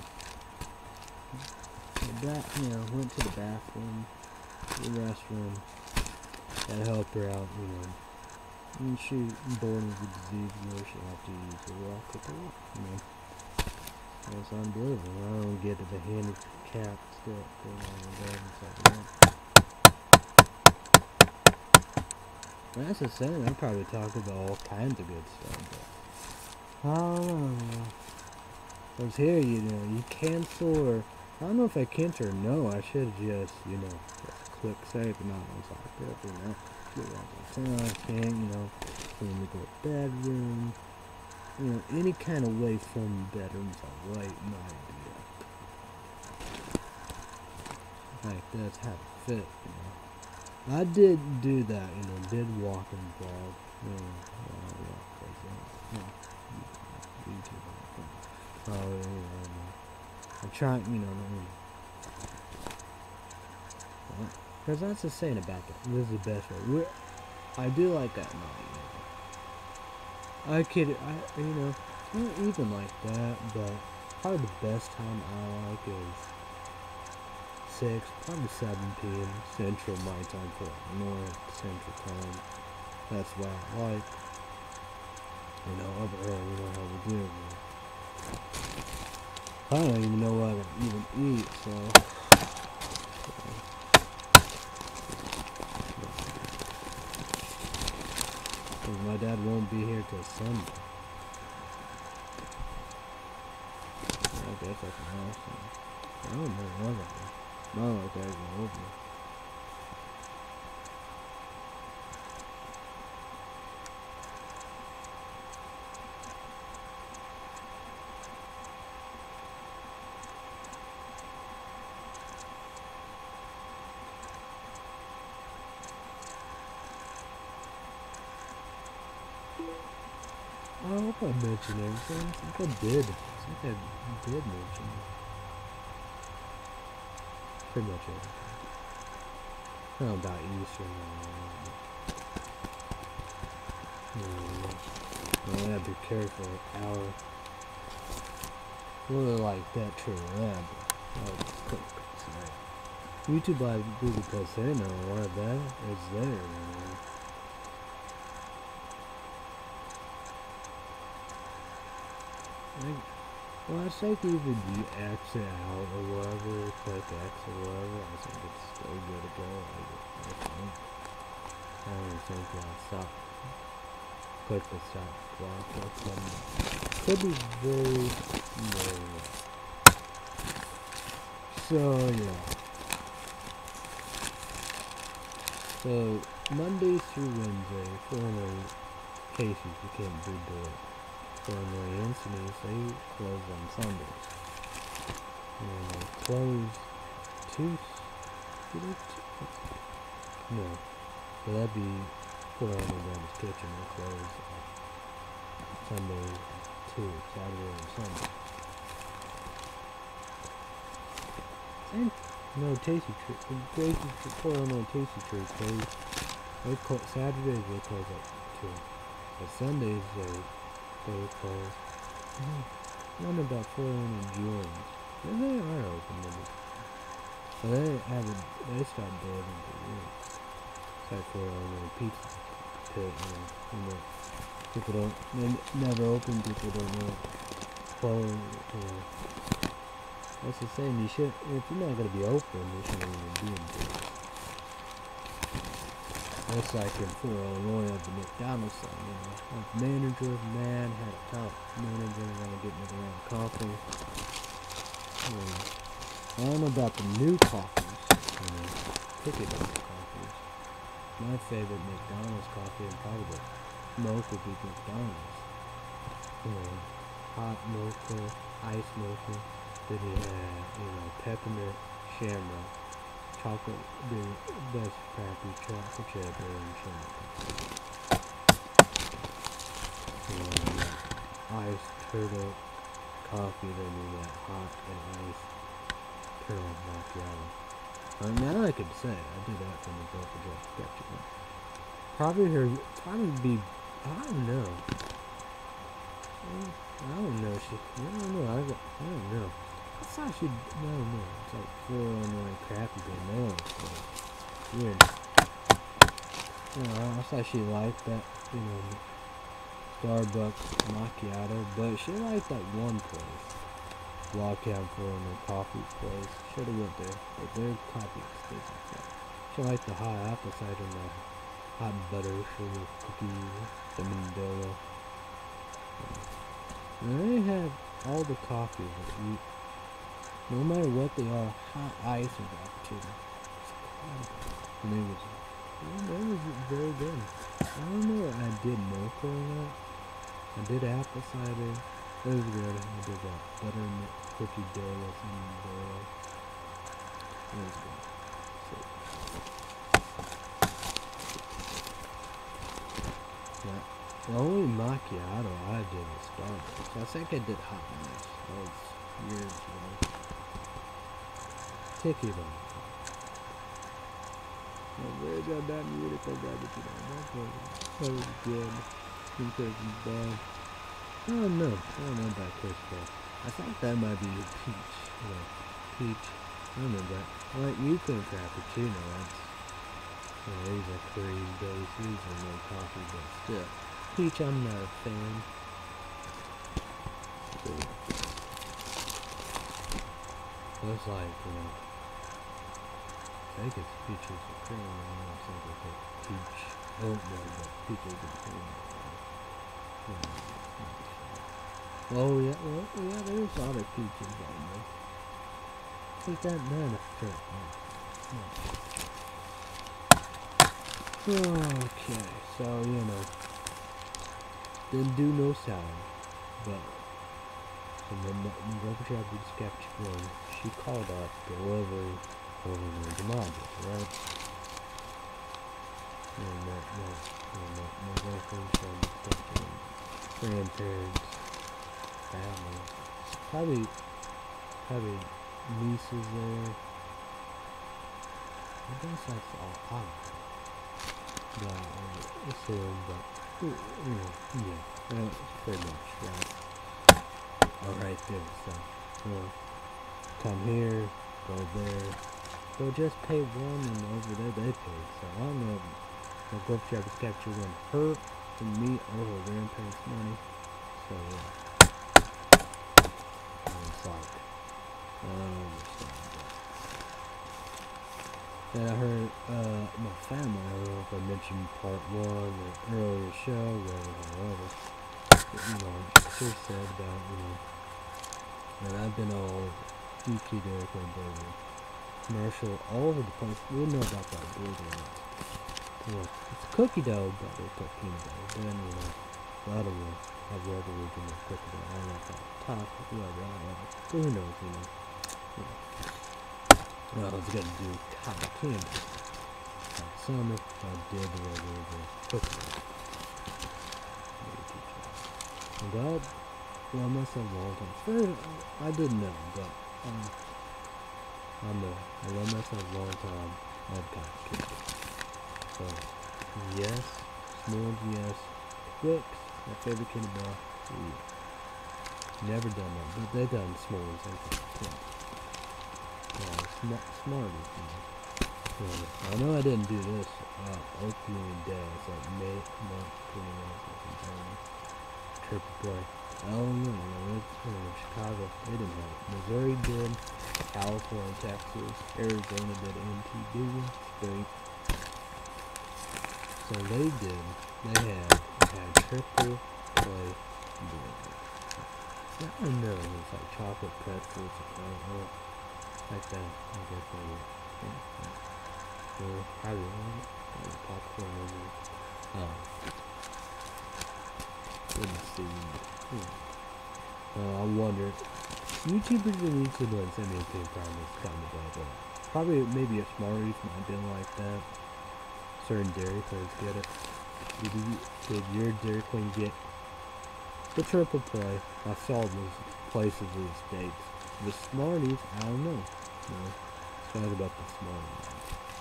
That, you know, went to the bathroom, the restroom. That helped her out, you know. And she born with a disease where she have to use a walk with her, you know. That's unbelievable. I don't get to the handicap stuff going on with that and stuff like that. That's the same. I probably talk about all kinds of good stuff, but I don't know. Cause here, you know, you cancel or I don't know if I cancel or no. I should just, you know, just click save and all those like that, you know. I can't, you know, when we go to bedroom, you know, any kind of way from the bedroom is alright, my idea. Like that's how it fit, you know. I did do that, you know, did walk and vlog, you know, uh, walk like that, you know, YouTube, oh, you know, I'm trying, you know, because that's the saying about that. This is the best way. We're, I do like that night, you know. I kid, I, you know, not even like that, but probably the best time I like is six, probably seven P M Central my time for North Central Time. That's what I like. You know, up early, you know how we do, man. I don't even know what I even eat, so. My dad won't be here till Sunday. I guess I can ask him. I don't know what I do. Not like that go over. I hope I mentioned everything. I think I did. I think I did mention it. Pretty much everything. I don't know about Easter and all that. I gotta be careful. Our really like that true lab. YouTube Live do because they know what that is there. Man. Like, well, I think even you exit out or whatever, click X or whatever, I think it's still good to go. I, I think. I don't think I'll stop. Click the stop block or something. Could be very low. So, yeah. So, Monday through Wednesday, for any cases you can't do it. For any incidents, they close on Sundays. And they close Tuesday. No. So that'd be for any Daddy's Kitchen. They close Sunday too, Saturday and Sunday. And no Tasty Treat. Gracie for no Tasty Treat. They they close Saturdays. They close at two. But Sundays they they close. Mm-hmm. One about four in June. And they are open. Maybe. So they haven't. They stopped delivering to you. Except for a little pizza pit. You know, you know, people don't. They never open. People don't know. Close. You know. That's the same. You should. If you're not gonna be open, you shouldn't even be in there. That's like in for Illinois at the McDonald's sign, you know. Like manager, man, had a top manager wanna get me around coffee. You know, I don't know about the new coffees, you know, ticket coffees. My favorite McDonald's coffee and probably the most would be McDonald's. You know, hot mocha, ice mocha, then you have, you know, peppermint shamrock. Chocolate, the best crappy chocolate chip and shamrock. And uh, iced turtle coffee, then you got hot and iced turtle macchiato. Uh, now I could say I did that from the book of Jeff Sketchy. Probably her, probably be, I don't know. I don't know. She, I don't know. I, I don't know. I thought she'd, no, no, it's like four on one crappy good no, so weird. You know, I thought she liked that, you know, Starbucks macchiato, but she liked that one place. Walkout for in the coffee place. Should've went there, but their coffee is expensive. She liked the hot apple cider and the hot butter sugar cookies, the Mandela. And they have all the coffees that you. No matter what they are, hot ice and cappuccino. And it was, it was very good. I don't know if I did mocha or not. I did apple cider. It was good. I did that buttermilk cookie dough with some dough. It was good. So, yeah. The only macchiato I did was Starbucks. I think I did hot ice. That was years ago. Take it on. Oh, where's that bad music? I got it on. That was good. Think it's bad. I don't know. I don't know about Chris Paul. I thought that might be a peach. Yeah, peach. I don't know that. Well, you can frappuccino. That's. You know, these are cream based. These are no coffee, but still. Peach, I'm not a fan. So, looks like, you know. I think it's peaches and cream. I don't think it's like peach oatmeal, but peaches and cream. Yeah. Oh yeah, well yeah, there's a lot of peaches on there. Take that man a shirt. Okay, so you know, didn't do no sound, but and then the rubber job did capture one. She called off delivery over the module, right? And that, that, and that, my girlfriend showed me pictures, grandparents, family, probably, probably nieces there. I guess that's all odd. But I assume, but you know, yeah, uh, pretty much, right? Alright there, so, well, come here, go there, they'll just pay one and over there they pay, so I don't know if the gift shop is capturing her and me or her grandparents' money, so yeah, and it's like, I don't understand that. And I heard, uh, my family, I don't know if I mentioned part one or earlier show, whatever, whatever, but, you know, she said about, you know, and I've been all D Q Dairy Queen burger, commercial, all over the place. We know about that burger. You know, it's cookie dough, but they put peanut butter. Then, you know, a lot of them have the other regional cookie dough. I don't know if that's top, whoever, I don't know. Who knows, you know. You know. Well, I was going to do cotton candy. Last summer, I did the regular cookie dough. I'm glad. Well, I must have a long time. First, I didn't know, but um, I know. I love myself a long time. I've got kids. So, yes. S'mores, yes. Twix, my favorite candy bar. Yeah. Never done that, but they done s'mores. I think. Yeah. Yeah, smart, smarties, you know. Yeah. I know I didn't do this uh, opening day. It's like May, month, twenty minutes or something. Triple play. Illinois, Illinois, Chicago, they didn't have it. Missouri did, California, Texas, Arizona did M T V, State. So they did, they had, they had triple play burger. I don't know, it's like chocolate pretzels, or like that, I guess they were, yeah, or probably like popcorn over it. Oh. Didn't see. Hmm. Uh, I wonder. YouTubers and YouTubers send me a pin promise comment about that. Probably maybe a Smarties might have been like that. Certain Dairy Queens get it. Did, you, did your Dairy Queen get the triple play? I saw those places in the States. The Smarties, I don't know. No, it's not about the Smarties.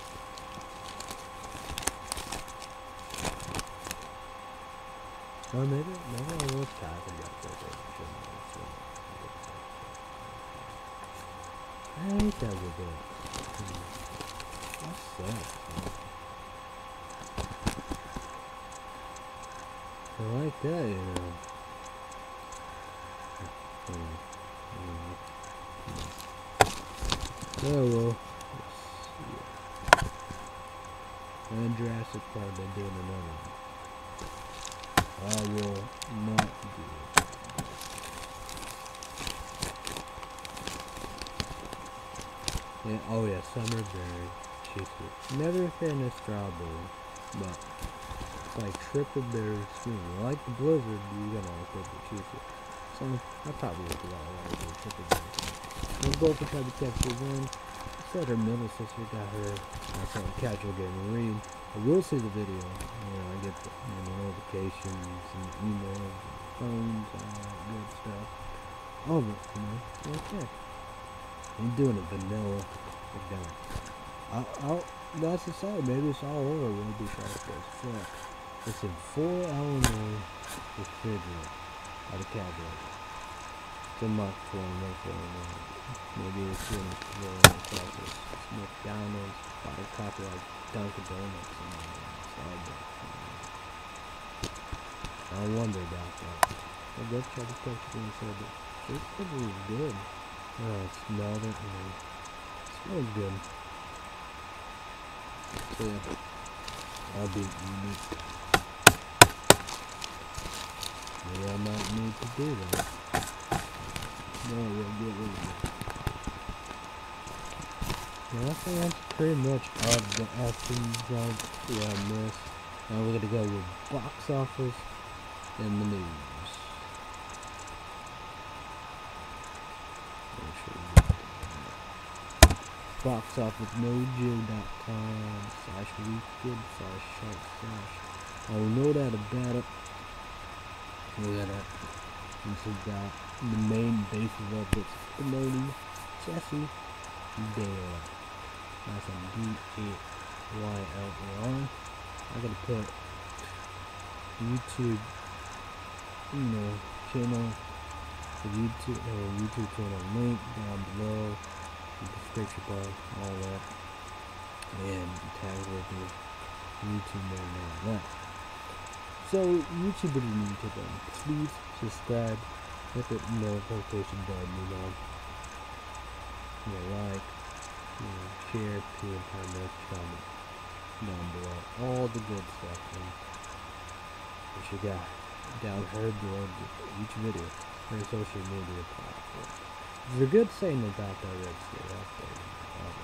Or maybe, maybe I was talking about that. I hate that with it. That sucks, man. I like that, you know. Oh well. And Jurassic Park, they're doing another one. I will not do it. Yeah, oh yeah, summer berry cheesecake. Never been a strawberry, but it's like triple berry sweet. Like the Blizzard, you're gonna like triple cheesecake. So I probably would do all right with triple berry. My girlfriend tried to capture one. Said her middle sister got her. I saw a casual game and read. I will see the video. You know, I get the you know, notifications and emails and phones and all that good stuff. All of it, you know. Okay. I'm doing a vanilla McDonald's. I'll, I'll, that's the side. Maybe it's all over. We'll be sharp as fuck. It's in four Illinois refrigerator at a cabinet. It's in my phone, no phone. Maybe it's in the process. It's McDonald's, by copy like Dunkin' Donuts and Starbucks. I wonder about that. I guess I just texted and said that this food is good. Oh, it smelled it and it smells good. So yeah, I'll be unique. Maybe I might need to do that. No, we'll get rid of it. I think that's pretty much of the essence of yeah, this. Now we're gonna go with box office and the news. box office mojo dot com slash weekend slash short slash. I will know that about it. We're gonna this is got the main basis of this Spinelli Jesse Dale. That's a D A Y L E R. I'm gonna put YouTube, you know, channel, the YouTube, uh, YouTube channel link down below, the description bar, all that, and tag with the YouTube name and all that. So, YouTube is new to them. Please subscribe, hit the notification button, you know, you know, like, you know, share, pin, comment, comment down below, all the good stuff. And what you got down here below each video or social media platform. There's a good saying about that red state out there. Um,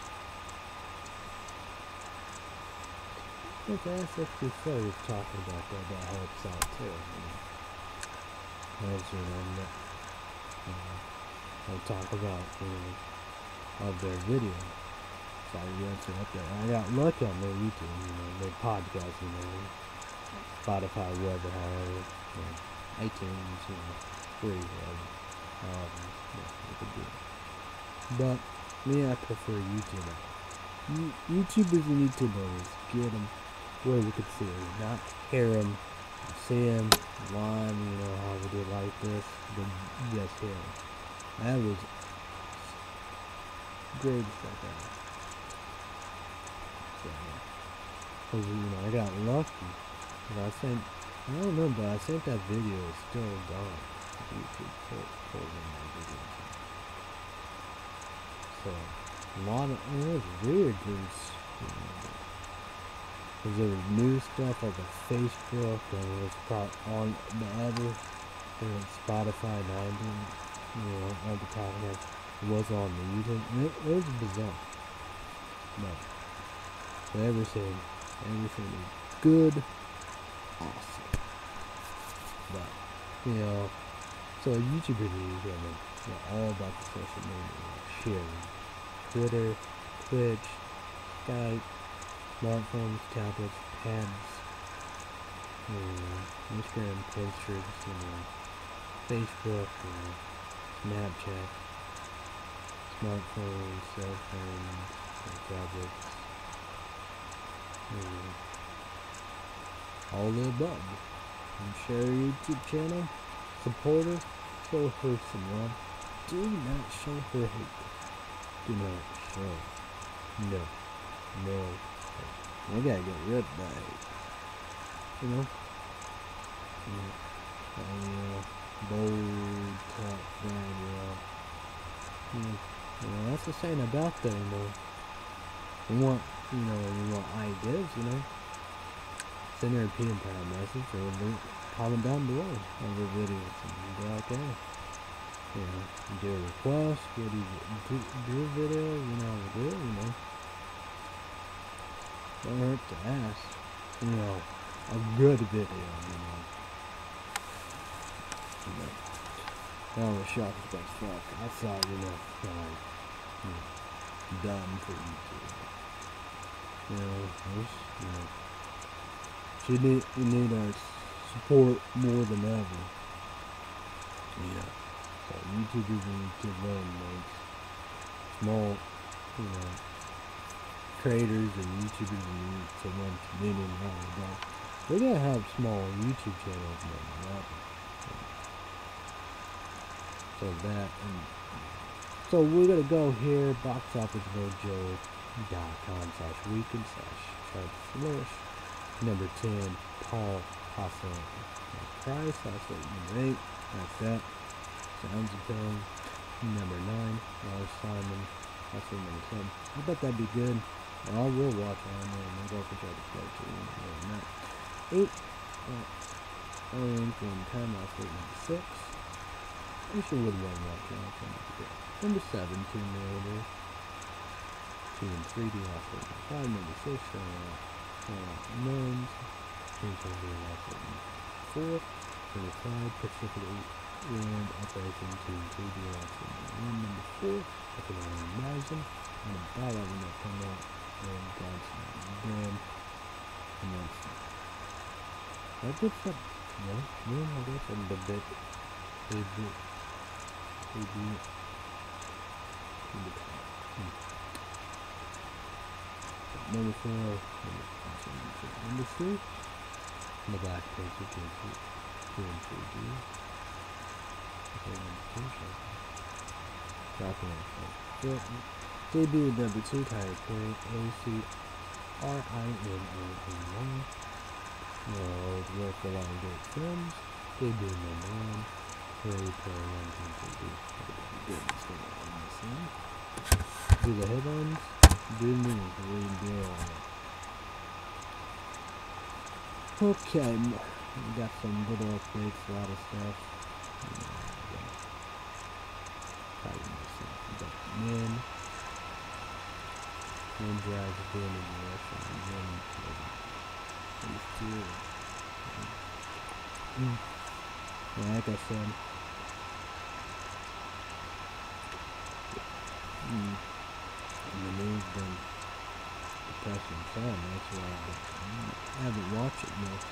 But that's actually so we're talking about that, that helps out too. You know. Helps, you know, and, you know, I'll talk about, you know, of their video. So I mentioned up there. I got lucky on their YouTube, you know, their podcast, you know, Spotify, whatever, however, you know, iTunes, you know, free, whatever. Um, yeah, you could do it. But me, I prefer YouTube. You, YouTubers and YouTubers, get them where we could see them, not hear them, see them live, you know, how we did like this, but just hear them. That was great stuff out. So, cause, you know, I got lucky. I think, I don't know, but I think that video is still gone. YouTube pulled, pulled in my videos. So, a lot of, it was weird, there's, you know, because there was new stuff like a Facebook, and it was probably on the other, and Spotify, and I didn't, you know, at the time it was on the YouTube, and it, it was bizarre. But, but everything, everything is good, awesome. But, you know, so YouTube reviews, I mean, you know, all about the social media, like sharing, Twitter, Twitch, Skype, smartphones, tablets, pads, you know, Instagram, Pinterest, you know, Facebook, you know, Snapchat, smartphones, cell phones, and tablets, you know, all the above. And share your YouTube channel, support her, show her some love. Do not show her hate. Do not show. No. No. We gotta get rid of that hate. You know? You know, uh, you know bold, tough, bad, you know. You know, you know, that's the saying about that, you know. We want, you know, we want ideas, you know. Send your opinion per message or link, comment down below on the videos and be like, hey, you know, do a request, what do you do, do a video, you know how to do it, you know. Don't hurt to ask, you know, a good video, you know. You know, that was shocking as fuck. I thought, you know, like, you know, done for YouTube. You know, was, you know, she need, we need our support more than ever. Yeah. So YouTubers need to learn, like, small, you know, creators and YouTubers need to learn community and all of that. We're gonna have small YouTube channels now, right? So that, and so we're gonna go here, box office mojo dot com slash weekend slash chart flourish. Number ten, Paul Hassan Price, that's what number eight, that's that. Sounds appealing. Number nine, Lars Simon, that's what number ten. I bet that'd be good. I will watch on there and I'll go for try to play too. More than that. Eight, uh, Orange one ten, that's what number six. I sure would want to watch that. Number seven, Tomb Raider. two and three D operating five, number six, uh, uh, nuns, change over operating four, number five, Pacific Land operation two and three D operating one, number four, I can only imagine, and about that when that come out, and God's Dam, and that's that good stuff. You know, me and my guess a little bit, they do, they do, hmm. Number four, number, number three, the black picture, two and three, two and three D. Okay, number two, dropping it. J B number two, tire point, A C R I N O N one. Well, work a lot of great films. J B number one, Harry Potter one, two, three D. Goodness, what do the headlines? Good news, really deal. Okay, we got some little updates, a lot of stuff. Probably myself, but men, one drives a bin in the Russia, and one is two. Yeah, like I said, mm. And the news been depressing fun, that's why I haven't watched it much.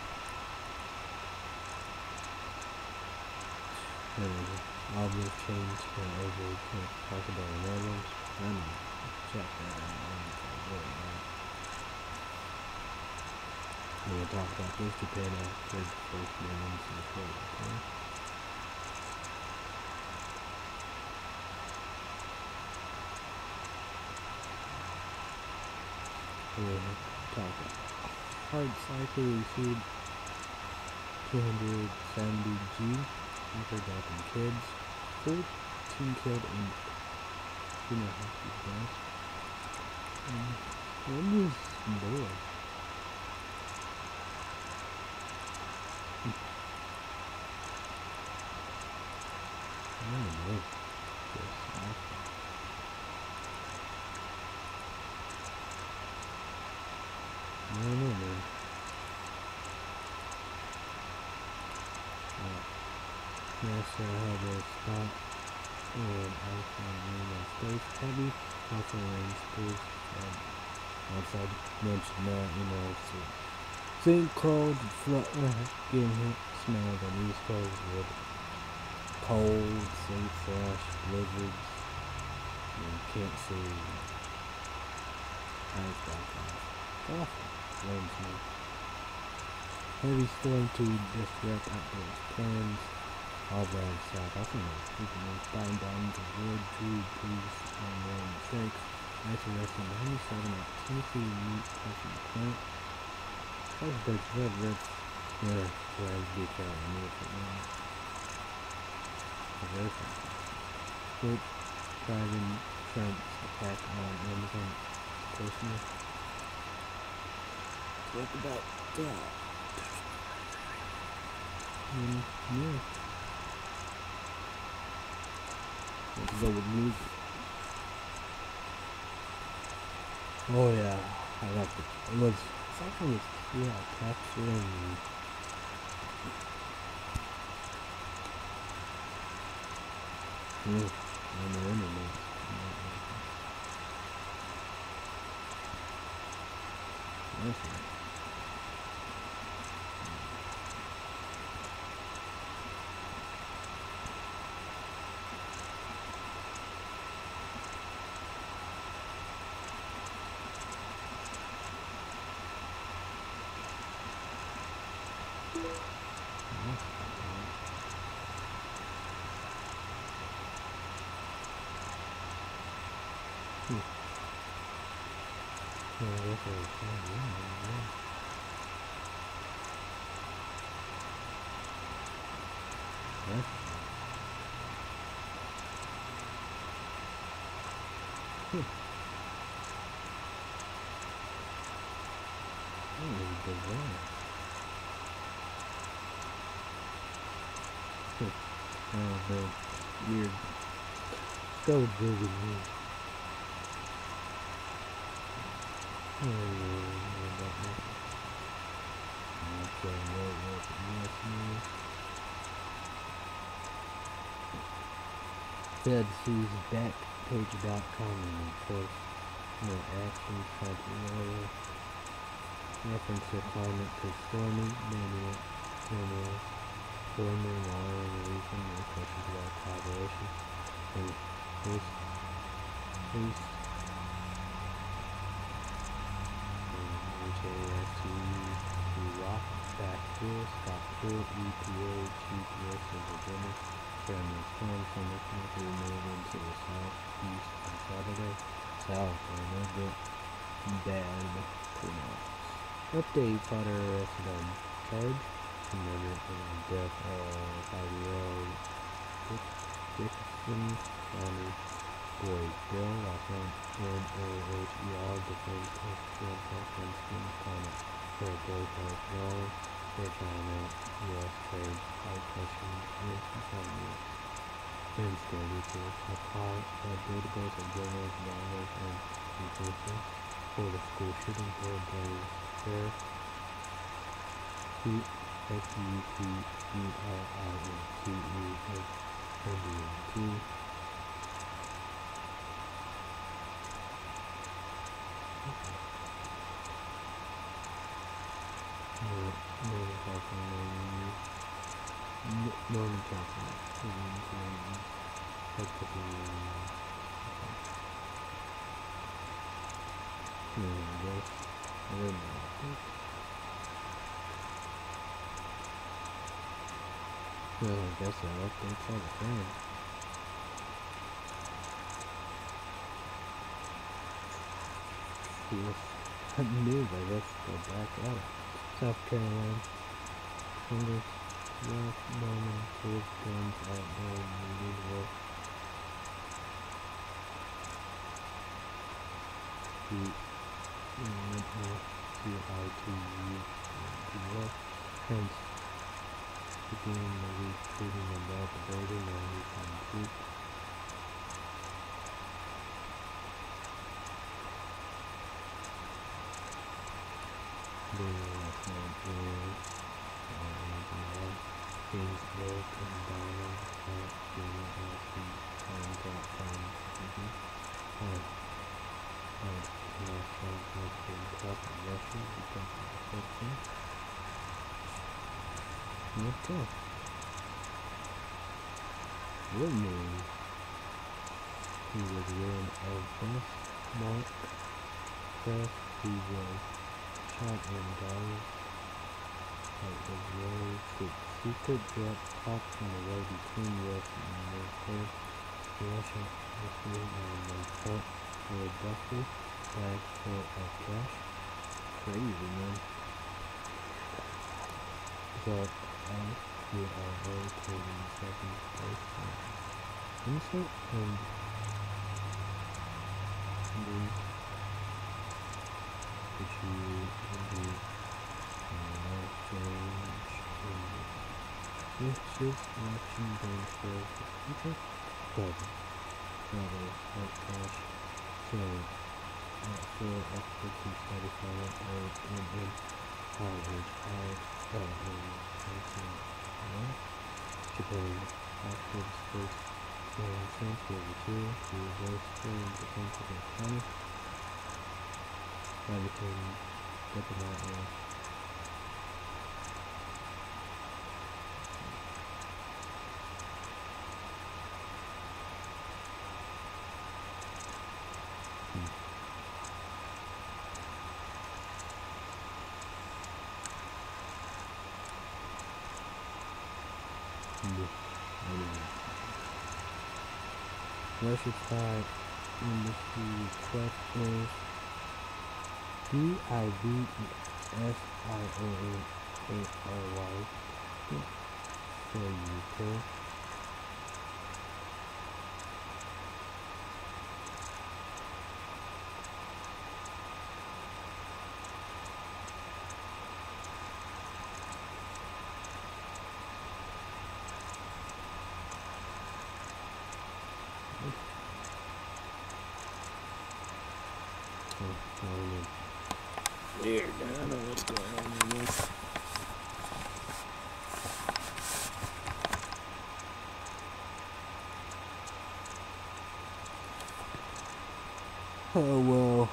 Anyway, I'll just change uh, over to talk about the Netherlands. I'm gonna check that out. We're gonna talk about this Japan after the first Netherlands in the court, okay? We're talking hard cycle received two hundred seventy G after dropping kids, fourteen killed and two and a half dead. And I'm just bored. I don't know. Just awful. I don't know, man. Uh, NASA had a stop in outside the United States. Heavy also rain schools um, outside mentioned that, you know, so sinkholes, flood, uh, getting hit, snow on the East Coast with cold, sleet, flash, blizzards, and you can't see ice back off. Awful. Rain snow. Heavy storm to disrupt outdoor plans. All down south. I think it's people are spying down to Wood, Tree, Police, and one six. Ice arresting ninety-seven at Tennessee meat touching plant. That's the red red. Yeah, yeah, I'd be careful with it now. Good driving Trump's attack on Amazon personally. Talk about that. Mm, yeah. Let's go with music. Oh yeah, I like it. It was something was yeah, capturing. Mm, on the internet. That's it. Hmm. Yeah, that's what it's called. Yeah, yeah. That's hmm. That was bizarre. Hmm. Oh, no. Weird. So big and weird. Oh, yeah, okay, what, what, yes, yes. Fed sees Backpage dot com and enforce more actions, continually. Reference to climate to storming, manual, manual, forming, all the reason, no questions about collaboration, and this, this, H A S T E, rock, backfill, Scott Pool, E P A, Chief List of Virginia, Chairman Storm, Summer, move into the southeast on Saturday, south, and a bit bad, pronounced. Update, Potter arrested on charge, murder and death of five-year-old Dixon County boy Bill, last name N A H E R, defense of field preference in County, for a boy health law, for China, U S trade, high question, is California. Instead, it's a compile a database of journals, downloads, and information for the school shooting for days there. S U T E L I N T E H N D N T. Norman Johnson. I don't know. Well, I guess that updates all the time. Yes, news, I guess, go back out. South Carolina, Congress, North Norman, kids, guns, outdoor, media, work. C I T U, hence, beginning the week treating about the border, now we can shoot. The last night is, uh, things work and Donna, not being asking, and got from, uh, uh, last night was being caught in Russia because of the question. Okay. Good news. He was wearing a vest mark vest. He was shot in Dallas. It was very sick. Secret jet popped on the way between U S and Mexico. Russia was moving on the port for a duffel bag full of cash. Crazy, man. But uh, we are very clear in the second place. Insert and the which you can do uh, change in which is watching going for okay. Double. Double white cash. So uh, for experts who study finance or in in college out uh in Japan after the first uh transfer of the two to both streams defense against China. I became diplomat with Russia spy industry questions D I V S I O A R Y for U K. Oh, weird. I don't know what's going on in this. Oh well.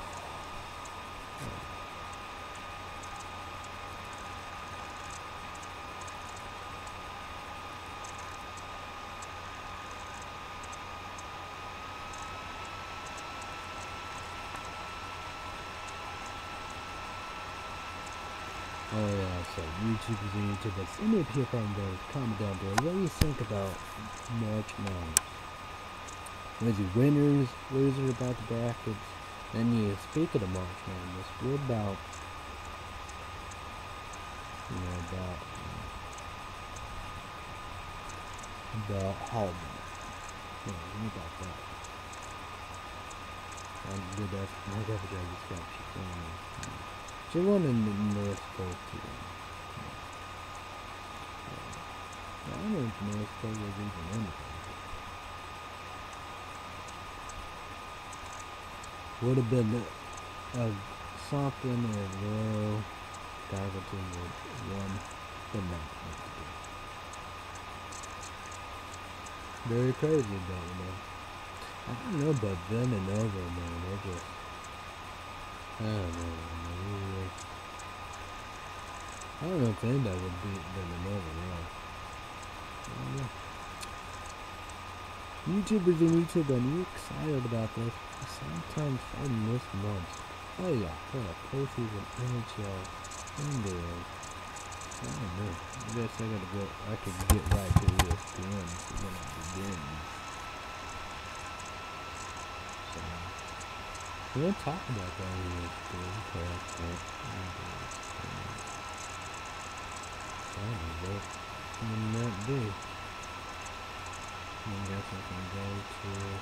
Oh yeah, so YouTubers and YouTubers, let me hear from those. Comment down below. What do you think about March Madness? Was it winners, losers about the brackets? Then you speak of the March Madness. What about, you know, about about Harvard? Yeah, what about that? I did that. I got the job description. She won in the North Pole too. I don't know if North Pole was even in it. Would have been a something or Royal Gagaton would won, but not. Very crazy, but you know. I don't know about Ben and Nova, man. They're just, I don't know, man. I don't know if anybody would beat Ben and Nova, yeah. Yeah. YouTubers and YouTube, are you excited about this? Sometimes fighting this month. Oh yeah, yeah, postseason N H L Indoors. I don't know. I guess I gotta go. I could get right to E S P N when it begins. So we'll talk about that in E S P N. Correct. I don't know what it might be. I guess I can go to.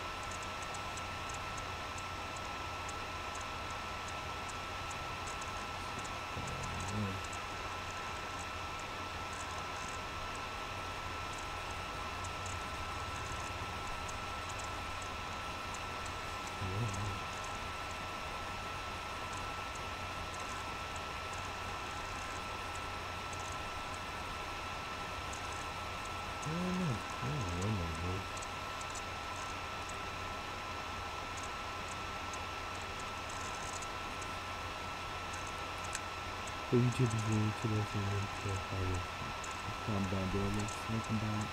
So YouTube is really to this and then to how you calm down doing this, thinking about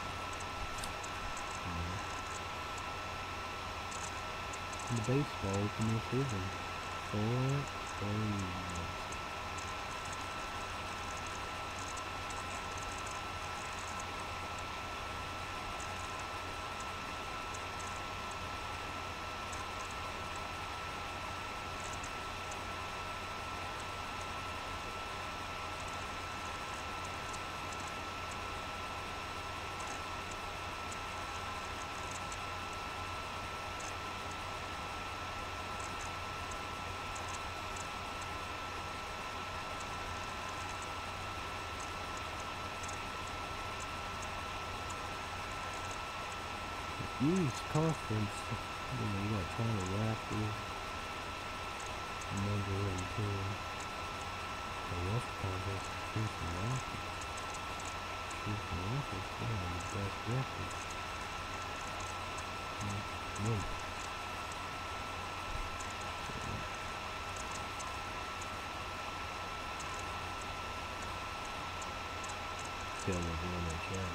um, the baseball opening season. Four, four, huge conference. You know, you got Toronto Raptors, number one team. The West Conference, Houston Rockets. Houston Rockets, they have the best record. Mm-hmm. Still in the N H L.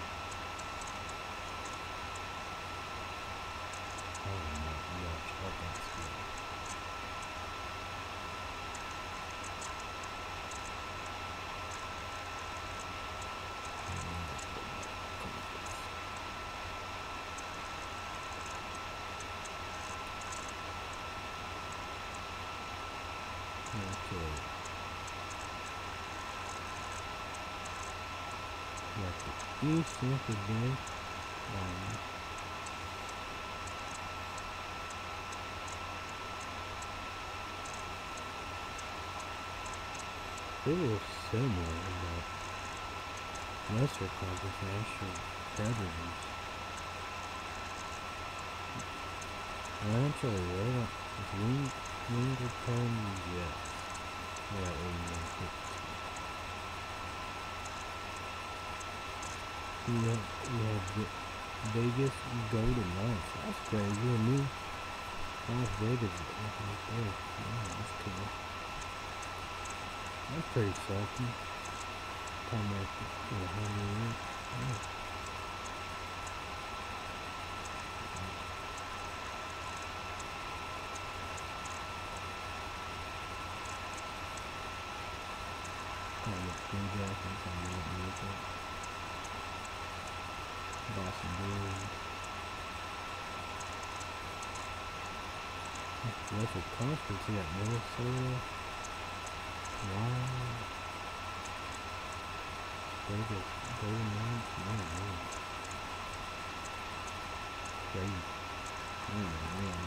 Okay. Got the East Michigan. Um, they were similar in the lesser conference national predators. Actually, right up with Wing, Wingleton, yes. Yeah, eighty-one fifty-two. We have, we have Vegas Golden Knights. That's crazy. And me, Las Vegas. Yeah, that's cool. That's pretty sucky. Time like, you know, how many years? Yeah. Kind of Blue Jackets, I love music. Boston Bruins. What's a conference? You got Minnesota. Wow. Vegas. Golden Knights. Man, man. Crazy. Man, man.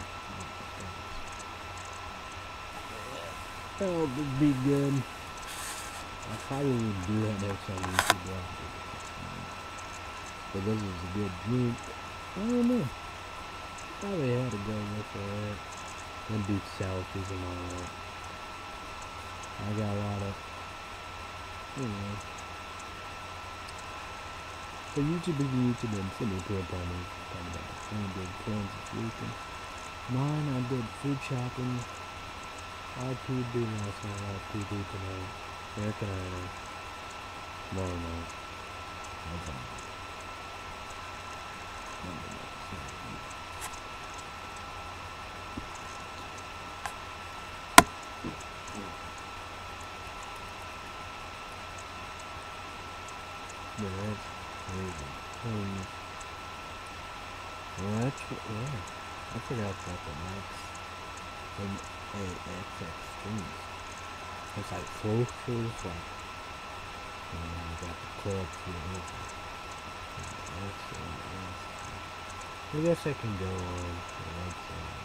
That would be good. I probably would do that next time we see that. But this is a good drink. I don't know. Probably had to go with that. And do selfies and all that. I got a lot of, you know. So YouTube is YouTube and send me to a pony. Talking about the same big plans this weekend. Mine, I did food shopping. R P D last night, R P D tonight. Eric and I know. Tomorrow night. That's all. Yeah, that's crazy. Um, well, that's, yeah. I forgot about the Max and A X X streams. It's like closures, like, you know, you got the club for it. I guess I can go on the website.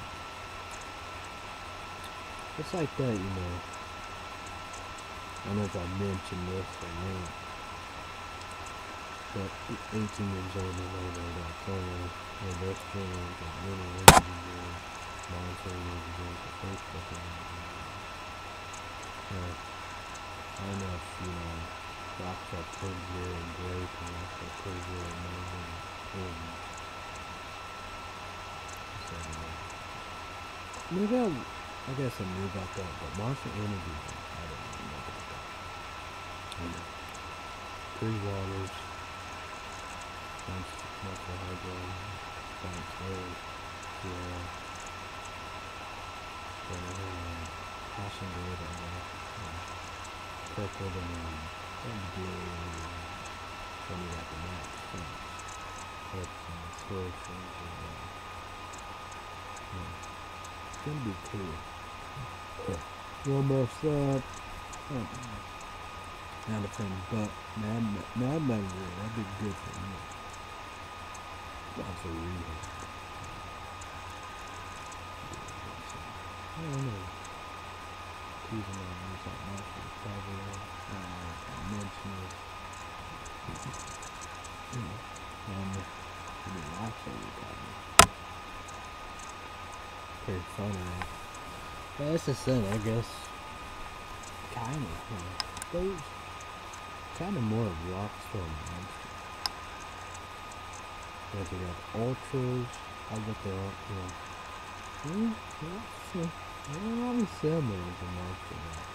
It's like that, you know. I don't know if I mentioned this or not. But eighteen years old and older dot com, and their streaming, and many interviews, monitoring interviews, and Facebook interviews. Yeah. I don't know if, you know, rocks are pretty good and great, and rocks are pretty good and amazing and important. So, uh, maybe I'll, I guess I knew about that, but monster interviews, I don't really know about that. You know, Three Waters. Thanks to Michael Hydro, thanks to Sierra, then I have Passion Grid, and Purple, and then Blue, then we got the Max, and storage things, and yeah, it's gonna be cool. Yeah. One more stop. Oh, not a friend, but Mad Mad Magazine, that'd be good for me. That's a real. I don't know. Even though I was like much of a traveler, I don't know if I mentioned it. You know, and I mean, actually, probably pretty funny. Right? But that's the thing, I guess. Kind of, you know, those kind of more rock star monsters. If you got ultras, I bet they're all, you know. Hmm, yeah, they're all similar to monster rock.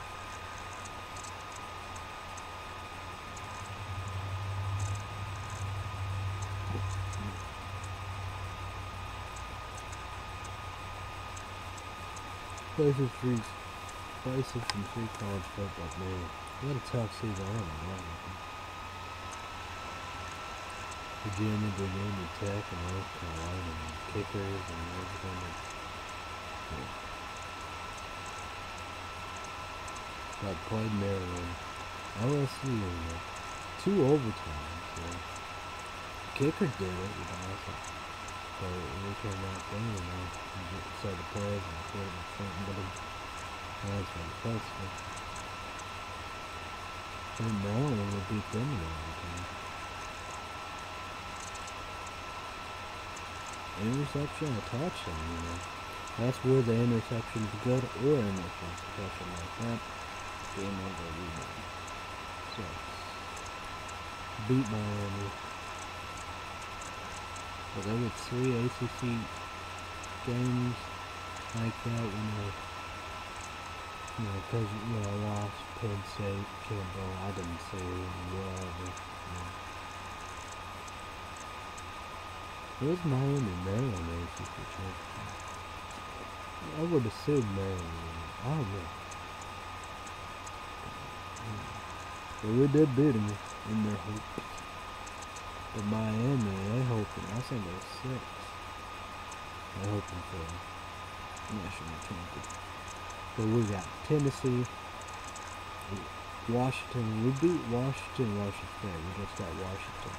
Places free, places from free college football, man. What a tough season, I don't know. Virginia, Virginia Tech, and North Carolina, and kickers, and everything. Yeah. I played Maryland, L S U, you know, two overtimes. So kicker did it, you know. So, so we came out there, you know, and saw the players and put it in front of them. That's what the first one. And Maryland would beat them in overtime. Interception or touchdown, you know. That's where the interception is good, or interception like that. game over rebound. So, beat Miami. But there were three A C C games like that, you know. You know, because, you know, I lost Penn State, Campbell, I didn't say whatever, you know. It was Miami, Maryland A C C championship. I would have said Maryland. I don't know. But we did beat them in their hopes. But Miami, they hoping, I think they're six. They're hoping for national championship. But we got Tennessee, Washington. We beat Washington, Washington State. We just got Washington.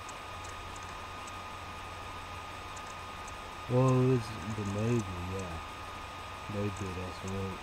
Well, it was the Navy, yeah. They did us.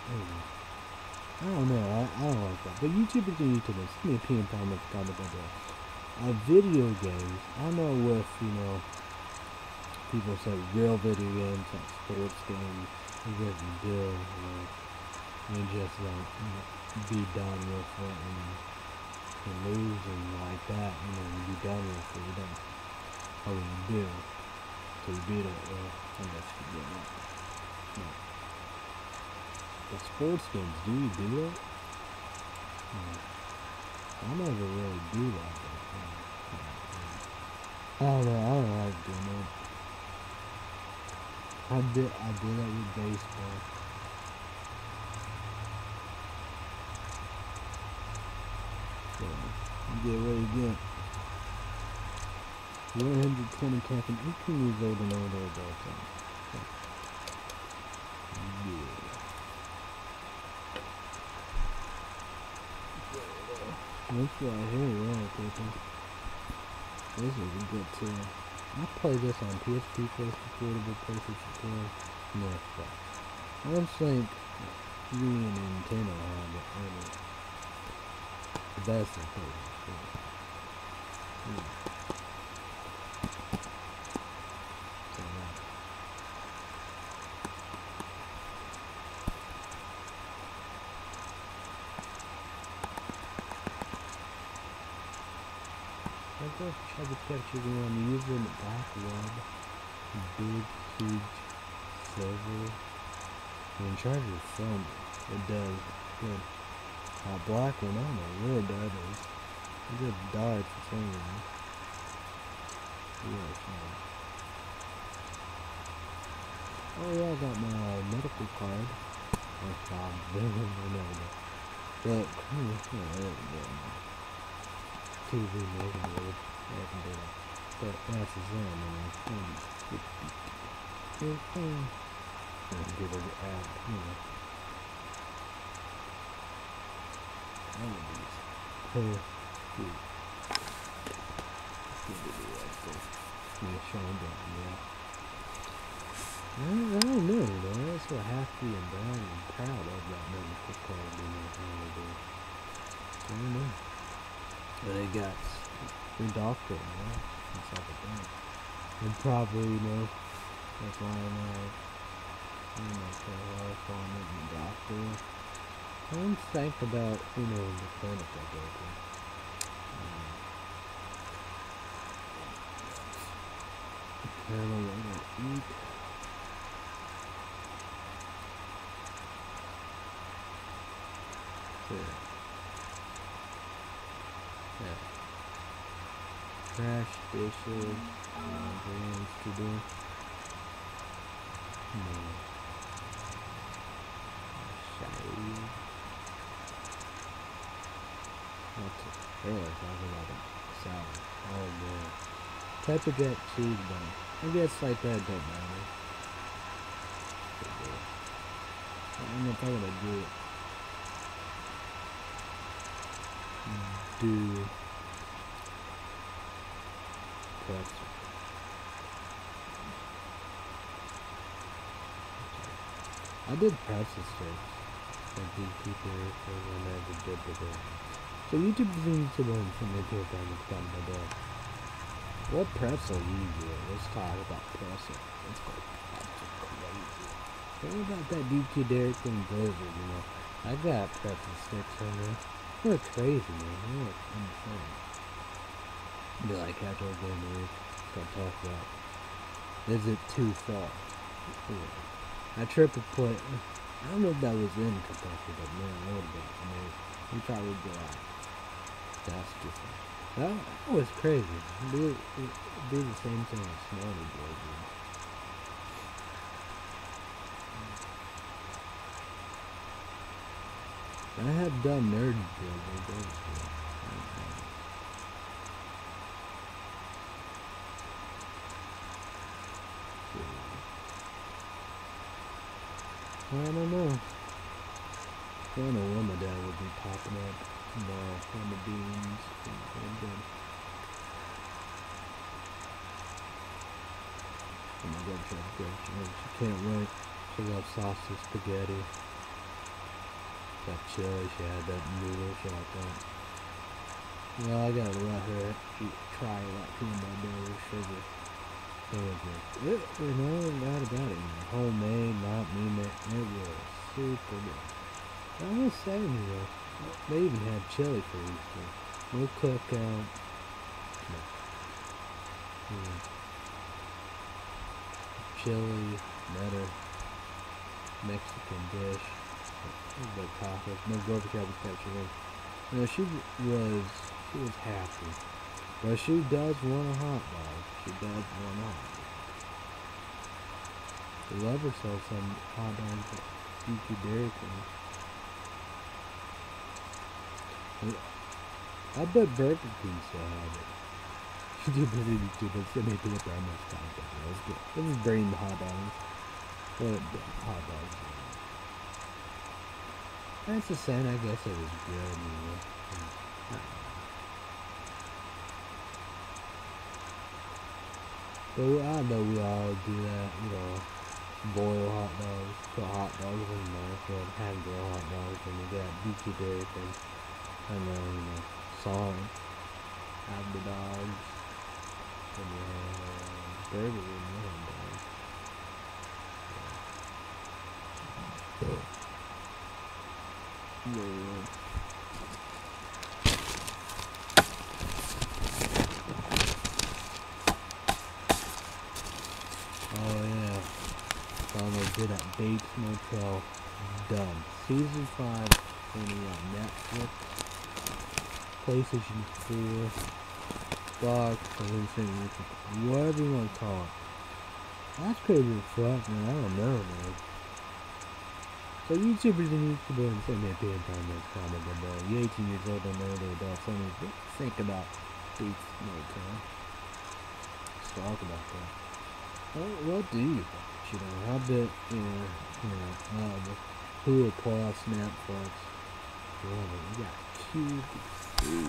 I don't know. I, I don't like that. But YouTube is YouTube. It's me opinion time of kind of about uh, video games. I know with, you know, people say real video games, like sports games, you get the deal, you know, you just like, you know, be done with it and, and lose and like that, you know, you be done with it. You don't, how do you do? So you beat it, well, I guess you get it. No. The sports games, do you do it? No. I never really do that. But, you know, I don't know, I don't like doing it. I did, I did that with baseball. So, you get what you get. one hundred twenty camping, eighteen years old and older adults. So, yeah. This right here, yeah, people. This is good too. I play this on P S P, PlayStation Portable, PlayStation four, and Xbox. I don't think me and Nintendo have it, really. But that's the thing. Yeah. So, yeah. I just try to capture the one using black web, big, huge, silver, and try to film it. It does good. Uh, black one, I don't know where that is. It just died for some reason. Yeah, it's not. Oh yeah, I got my medical card. That's how I'm living or never. But, hmm, yeah, there we go. T V negative, I can do that. But that's his own, man. And get it out, you know. All of these. Hey, dude. Yeah, Sean down, yeah. I, I don't know, though. That's what happy and proud and proud of that medical card, you know, how they do. I don't know. But they got your doctor, you know, and stuff like that. And probably, you know, that's why I'm like, you know, so I'm a doctor. I don't think about, you know, the clinic I go to. Um, kind of what I eat. So, yeah. Trash, dishes, laundry to do. No. Shave. What's it? There, talking about a salad. Oh man. Type of jack cheese bun. I guess like that don't matter. I don't know if I would do it. Do pretzel. I did pretzel sticks. And beekeeper when I did did the day. So YouTube seems to learn from the two things done by day. What pretzel you do? Let's talk about pretzel. Let's go pretzel crazy. What about that D K Derek and Blizzard, you know? I got pretzel sticks on there. They're crazy, man. They're insane. Be like casual gamers gonna talk about. Is it too far? Yeah. I triple play. I don't know if that was in Kentucky, but man, that would have been amazing. We probably be like, that's too far. That, that was crazy. Do, do the same thing as Smarty Boy did. I have done nerd building. I don't know. I don't know when my dad would be popping up tomorrow on the beans. Oh my god, she she can't wait. She loves sausage spaghetti. That chili, she had that noodle, she like that. Well, I gotta let her eat, try that peanut butter sugar. It was like, it, you know, not about it. You know, homemade, not me made. It was super good. I was saying, you know, they even had chili for Easter. No cookout. No. Yeah. Chili, another Mexican dish. Like tacos, no garbage cabbage ketchup. You know, she was, she was happy. But she does want a hot dog. She does want a hot dog. She loves herself some hot dogs at D Q Dairy Queen. I bet Burger King still have it. She did really need to, but send me to the primary time. Let's go. Let's bring the hot dogs. What hot dogs? That's the same, I guess it was good, you know. But I know we all do that, you know, boil hot dogs, put hot dogs in there, so hand grill hot dogs, and we got D Q Dairy thing. And then, you know, salt, have the dogs, and you have burger and you have dogs. Yeah. Oh yeah, finally did that Bates Motel. Done. Season five only on Netflix, PlayStation four, Xbox, whatever you want to call it. That's crazy as fuck, man. I don't know, man. So YouTubers and YouTubers and send me a opinion on this comment below. You eighteen years old, don't know the adults. Let me think about Bates Motel. Let's talk about that. Well, what do you think? You know, how bit, you know, you know, um, Hulu Plus, Netflix, whatever. We got Q B C.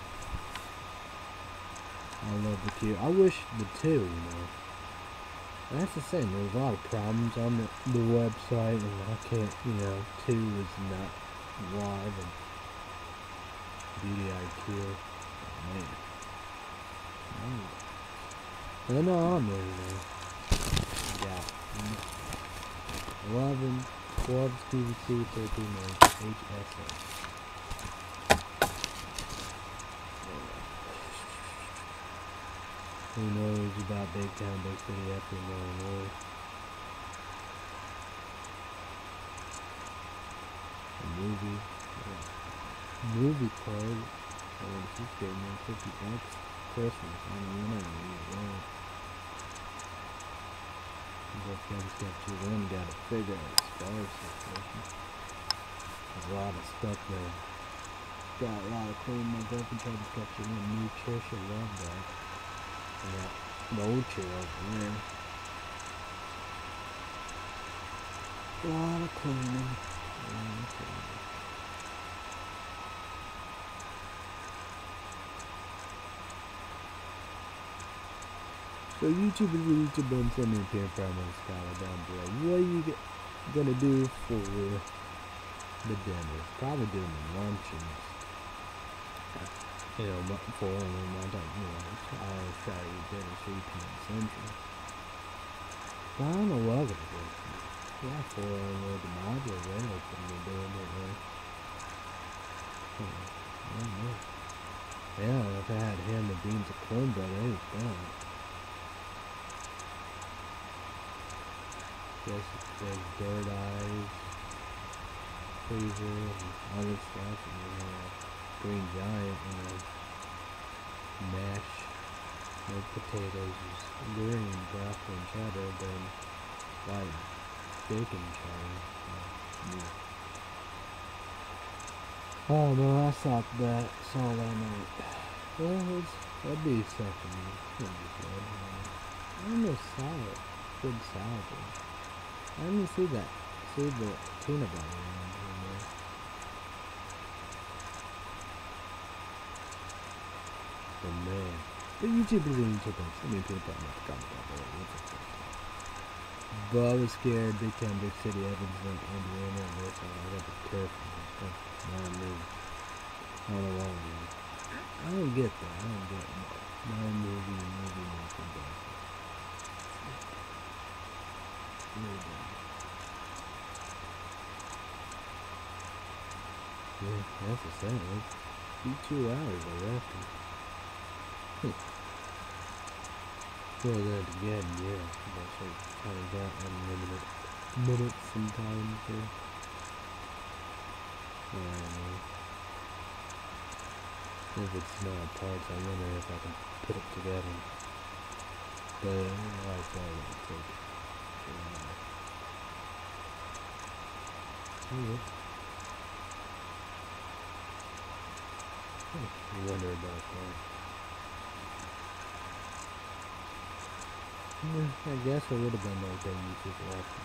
I love the Q. I wish the two, you know. That's the same. There's a lot of problems on the, the website, and I can't, you know, two is not live, and Beauty I Q. Oh, man. Oh. They're not on there, you know. Yeah. eleven, twelve, Q V C, thirteen, H S A. Who knows about Big Town, Big City after Illinois? A movie. Yeah. Movie card. Oh, this is getting me fifty bucks. Christmas. I don't know. Yeah. Just got you then got to figure out the star situation. There's a lot of stuff there. Got a lot of clean. My girlfriend tried to catch you in nutrition. Love that. Yeah, the old chair over there. A lot of cleaning. A lot of cleaning. So YouTube is really to been sending me a pair of primary scholar down below. What are you get, gonna do for the dinner? Probably doing the luncheons. You know, for only one time, you know, I always try to eat dinner three p m Central. But I don't know what I'm gonna do. Yeah, for uh, the modules, I know what they're doing it now. Hmm. I don't know. Yeah, if I had ham and beans and cornbread, I was done. Yes, there's bird eyes, freezer, and all this stuff, and then uh, green giant, and then mash, no potatoes, is green, broccoli, and cheddar, then white bacon cheddar. Uh, yeah. Oh no, I saw that, saw that night. Well, it's, that'd be something. That'd be good. I don't know salad, good salad. I didn't see that. See the peanut butter around here, man. Oh man. But YouTubers are YouTubers. I mean, peanut butter, not the comment about that. What's it called? But I was scared. Big Town, Big City, Evansville, Indiana, and this. I gotta be careful. Not me. I don't know why. I don't get that. I don't get it. My movie, movie making does it. Really bad. Yeah, that's the same. It'd be two hours, I reckon. Hm. Well, then again, yeah. That's like kind of got unlimited minutes sometimes. Yeah. I don't know. If it's small parts, I wonder if I can put it together. But I like that it would take a while. Oh, yeah. I wonder about that. Yeah, I guess it would have been like that YouTube watching.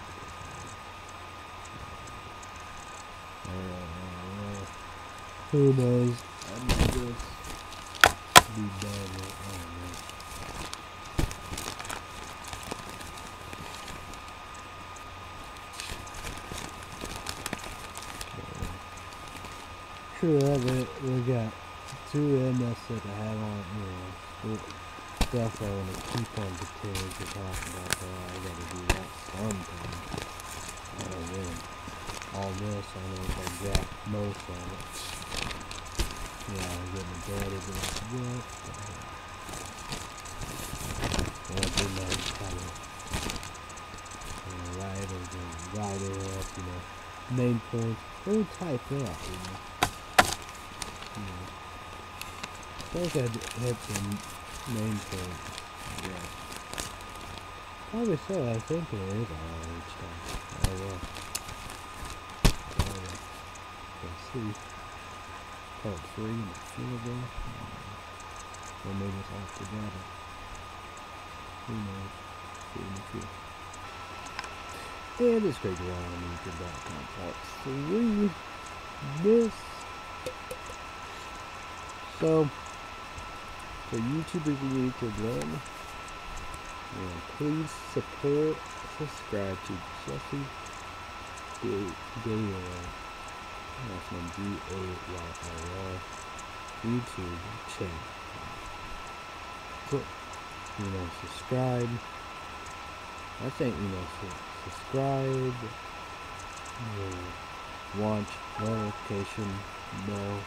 I don't know. I don't know. Who knows? I might just be done with it. I don't know. True of it, we got two M S that I have on, you know, stuff I want to keep on continuing to talk about, so I gotta do that sometime. I don't know. All this, I know if I got most of it. Yeah, I'm getting better than I get. I'll do my kind of writers and writer up, you know, main points. We'll type up, you know. You know. I think I'd hit some main points. Yeah. Probably so, I think there is all each time. Oh well. Oh yeah. Let's see. Part three in the syllable. Or maybe it's all together. Who knows? See in the future. And this great around on YouTube dot com part three. This. So, for YouTubers you need to learn, and please support, subscribe to Jesse Gayler, that's my G A Y L R, YouTube channel. So, you know, subscribe. I think, you know, so subscribe, you know, watch, notification, bell.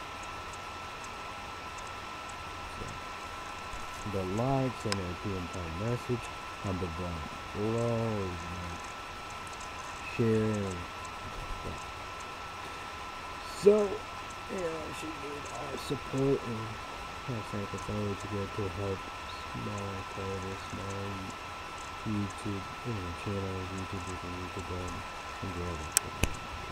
The likes and a P M time message on the bottom below, you know, share and stuff. So, yeah, she need our support, and I think it's always good to help small creators, small YouTube, you know, channels, YouTubers and YouTube and grow that.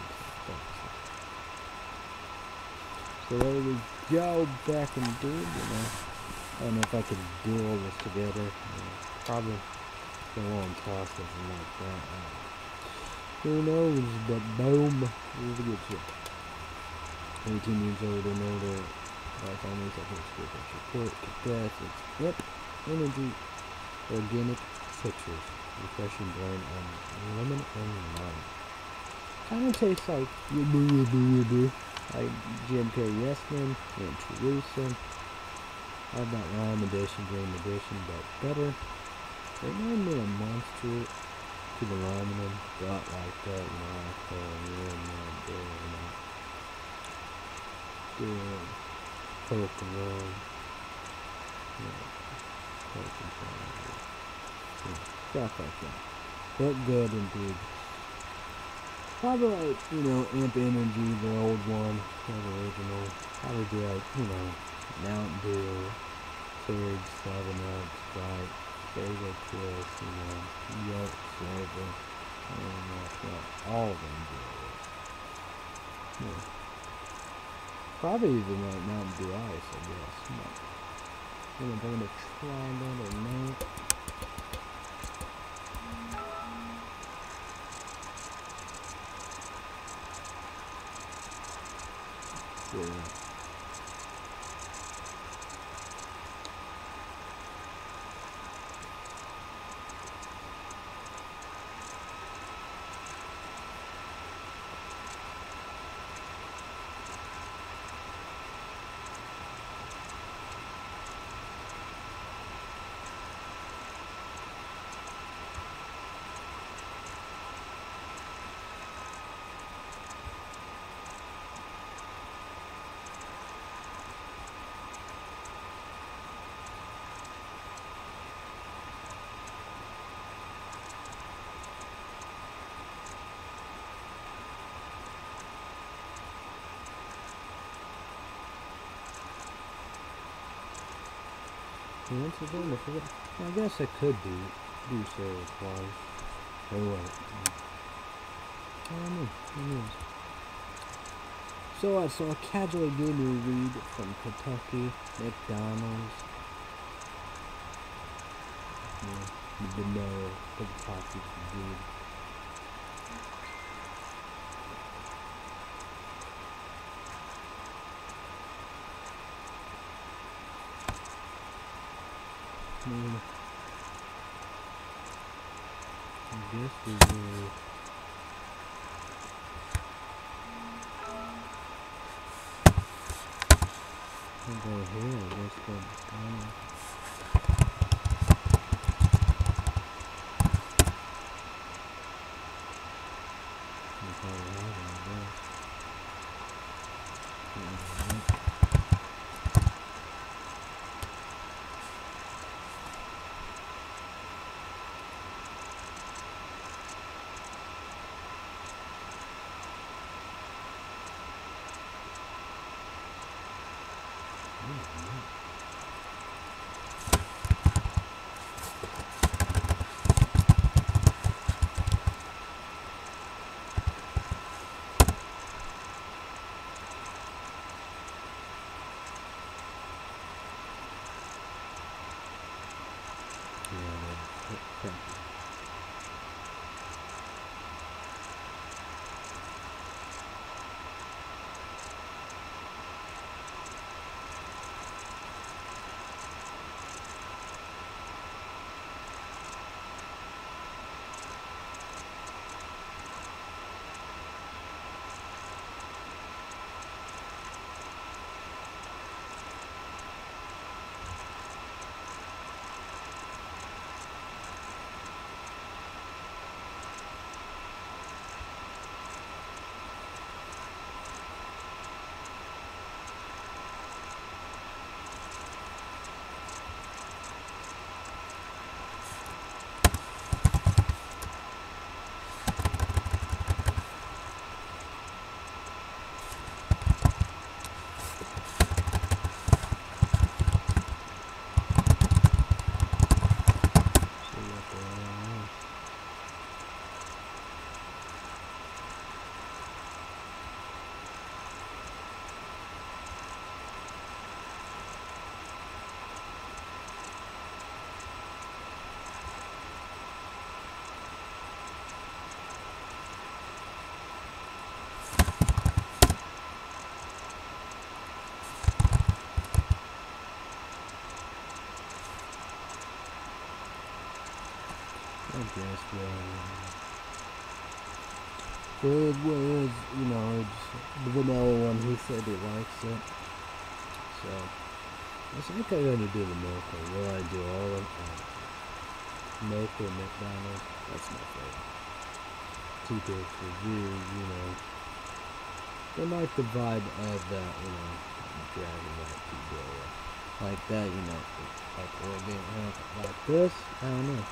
So there we go, back and do it, you know. I don't know if I could do all this together. You know, probably a long process and like that. Uh, who knows? But boom, here's a good shit. eighteen years old and older. Like almost I think it's support, capacity, yep, energy, organic citrus, refreshing blend on lemon and lime. Kind of tastes like like Jim K. Yesman and Teresa. I've got lime edition, dream edition, but better. They remind me of Monster to the aluminum, got like that, you know, like that, and you're in there, there, you know, doing coke and roll, you know, coke and roll, you know, stuff like that. Look good indeed. Probably like, you know, Amp Energy, the old one, the original. Probably be like, you know, Mountain Dew, Courage, seven up, Sprite, Fago Twist, you know, Yelp, Soda, and like that. All of them do it. Yeah. Probably even like Mountain Dew Ice, I guess. I don't know if I'm gonna try that or not. Yeah. Once again, I forget. I guess I could do do so twice. Oh wait. I don't know. Who knows? So I saw a casual gamer read from Kentucky, McDonald's. Yeah, the vanilla, the coffee good. Yeah. I guess we will. We'll go here, I guess, but I don't know. We'll probably have it, I guess. Yeah. Yeah, I guess, well, Fred was, you know, it's the vanilla one, he said he likes it. So, I think I'm going to do the milk one. Will I do all of uh, milk or McDonald's? That's my favorite. T-Pix review, you know. They like the vibe of that, you know, Dragon Ball T-Bill. Like that, you know, like or being like this, I don't know.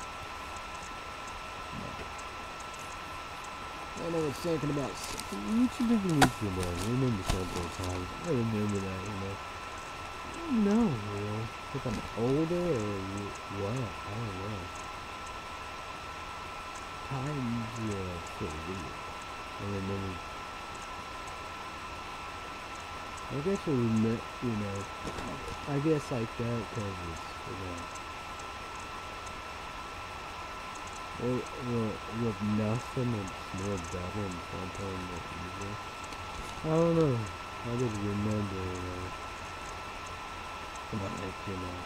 I know I was thinking about you should never reach your man. I remember several times. I remember that, you know. I don't know, you know. If I'm older or what, I don't know. Times, yeah, so weird. I remember. I guess we met, you know. I guess like that because it's, you know. Well, well, with nothing, it's more better and sometimes more easier. I don't know. I just remember, you know. Like, you know.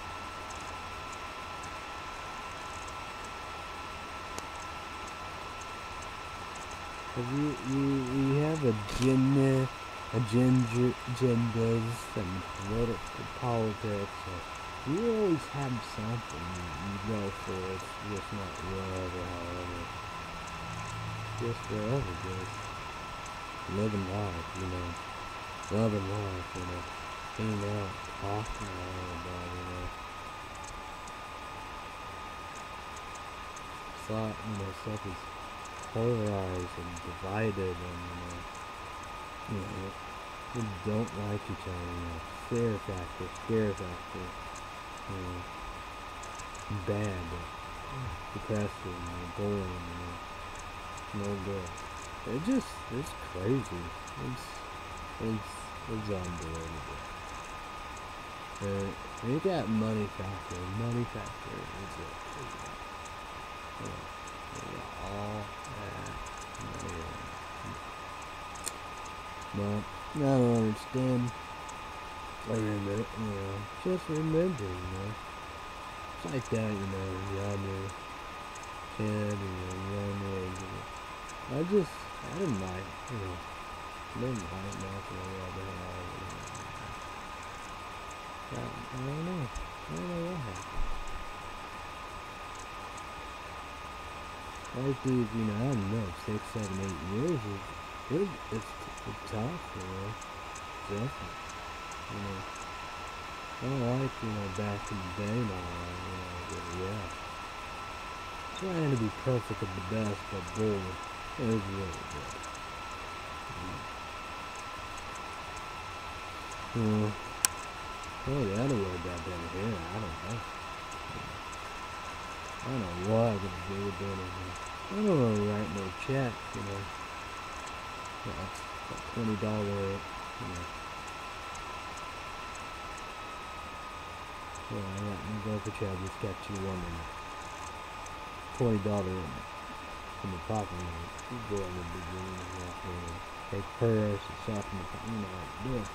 Cause you, you, you have a gender, a gender, genders and political politics. So you always have something you, you go for. It's just not wherever, however. Just wherever, just living life, you know. Loving life, you know. Hanging out, talking about, you know. Thought, you know, stuff is polarized and divided, and you know, you know, we don't like each other, you know, fear factor, scare factor, you know, bad, depressing, you know, boring, you know, no good. It just, it's crazy. It's, it's, it's unbelievable. Uh, you got money factor, money factor is it, is it. Yeah. Yeah, all that. Yeah. But I don't understand. I remember, you know, just remember, you know. It's like that, you know, younger kid, you know, young age. You know. I just, I didn't like, you know, I didn't like nothing or whatever. I, I don't know. I don't know what happened. Like these, you know, I don't know, six, seven, eight years is, it, it's, it's tough, you know, definitely, you know, I don't like, you know, back in the day and all that, you know, but yeah, trying to be perfect at the best, but boy, it was really good, you know, well, the other way about down here, I don't know. I don't know what I'm gonna do with it. I don't know, write no check, you know. Yeah, that twenty dollar, you know. Yeah, I got my go for check. Just got you one and twenty dollar in, in the pocket. You know, you go in the beginning, you know, take purse and stuff in the pocket, you know, like this.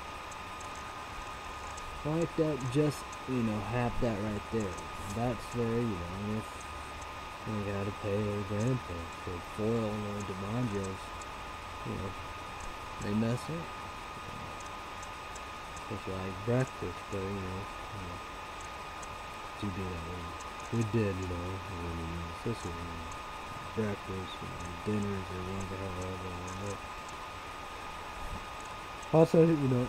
Like that, just, you know, have that right there. That's where, you know, if you gotta pay their grandparents for foil or DiMaggio's, you know, they mess up. It's like breakfast, but, you know, you know, you do that when we did, you know, when we were sisters, you know, breakfast, you know, dinners, or whatever, whatever, whatever. Also, you know,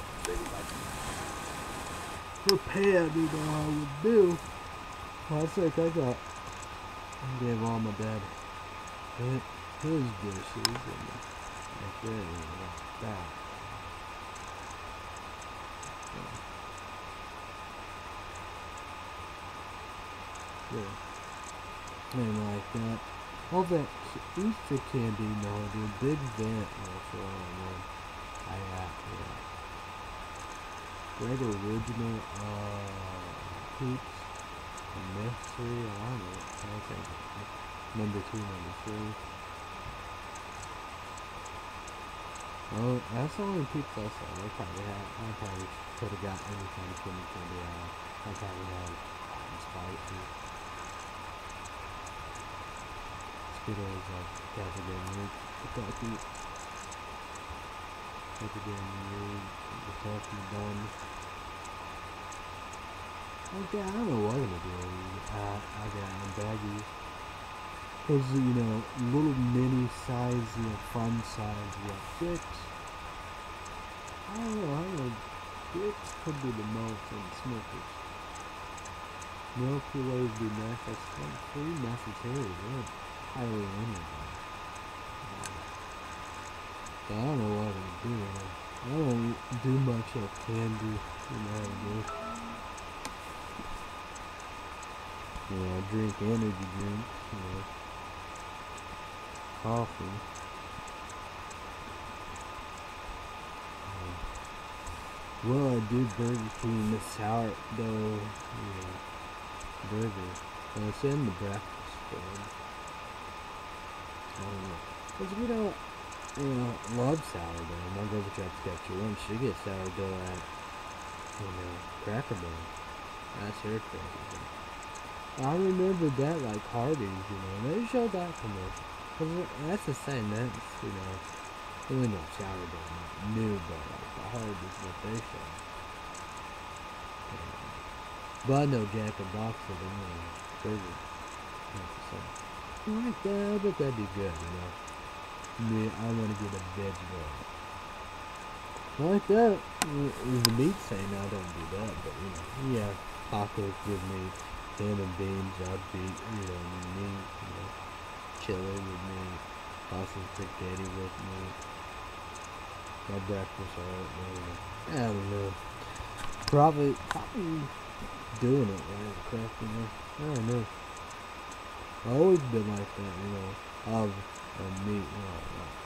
prepared, you know, I would do. I think I got, I gave all my dad his, his dishes, and like that, you know, like that. Yeah. Yeah. And like that. All that Easter candy, you know, the big vent, you know, for all of them. I have, you know. Great original, uh, Peeps. Mystery, I don't know, I think number two, number three. Oh, that's the only Peeps I saw. They probably had, I probably could have got any kind of candy candy out. I probably had hot and spicy. Skittles, like, California Roots, Kentucky. California Roots, Kentucky Buns. Okay, I don't know what I'm gonna do. I, I got baggies. Those, you know, little mini size, you know, fun size, you know, six. I don't know, I don't know. Six could be the most in Snickers. Milky Ways be nice. That's free necessary. They're highly energized. I don't know what I do. I don't do much of candy, you know, I do. You know, I drink energy drinks, you know, coffee. Well, I do Burger King, the sourdough, you know, burger. And it's in the breakfast food. I don't know. Because we don't, you know, love sourdough. My girl tried to get you one. She gets sourdough at, you know, Cracker Barrel. That's her crazy. I remember that like Hardee's, you know, they showed that commercial. Cause that's the same, that's, you know, really no sourdough, not new, but like the Hardee's what they show. Yeah. But I know Jack and Box of them, you know, burger. That's the same. I like that, I bet that'd be good, you know. Me, I want to get a veg roll. Like that, the meat saying I don't do that, but you know, yeah, tacos with meat, ham and beans, I'd be, you know, meat, you know, chili with meat, pasta and spaghetti with meat, my breakfast, all you know, I don't know, probably, probably doing it right, crap, you know, I don't know, I've always been like that, you know, of, of meat, you know, like,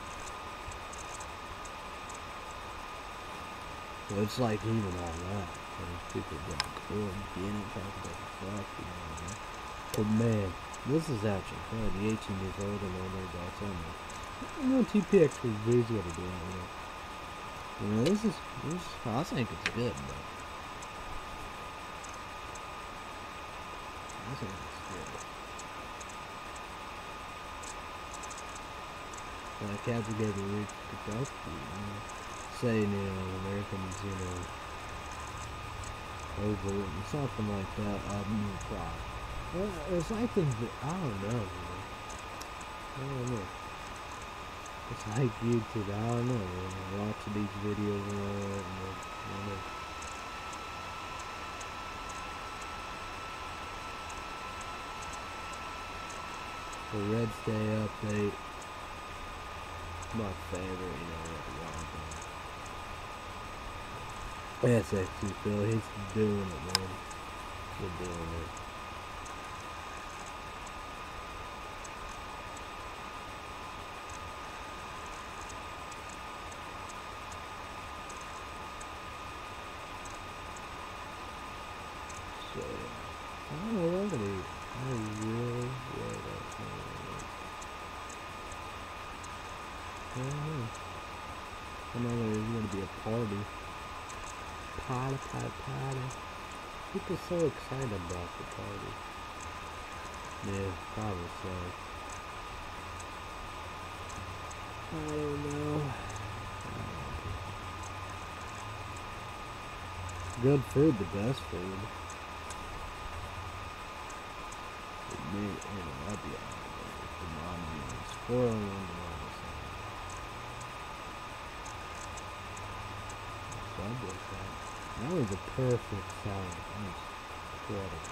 well, it's like even all that. I mean, people get cool and get it, talk about the fuck, you know what I mean? But man, this is actually fun. The eighteen years old and all their dots on there. You know, T P X was busy what to do, you know. You know, this is, this, I think it's good, but. I think it's good. Like, after getting Rick Kukowski, you know. Saying, you know, Americans, you know, over and something like that, uh, new pride. Well, it's like the, I don't know, you know. I don't know. It's like YouTube, I don't know, you know, watching these videos and all that, you know, I don't know. The Red Day update, my favorite, you know, what the wild thing. That's actually Phil, he's doing it, man. He's doing it. So, I don't know what it is. I really, really don't know what it is. I don't know. I know there's going to be a party. Party, party, party. People are so excited about the party. Yeah, probably so. I don't know. Good food, the best food. Me, you know, I'd be out there. The mom, you know, spoiling and all this stuff. So I'd be like, that was a perfect salad. That was incredible.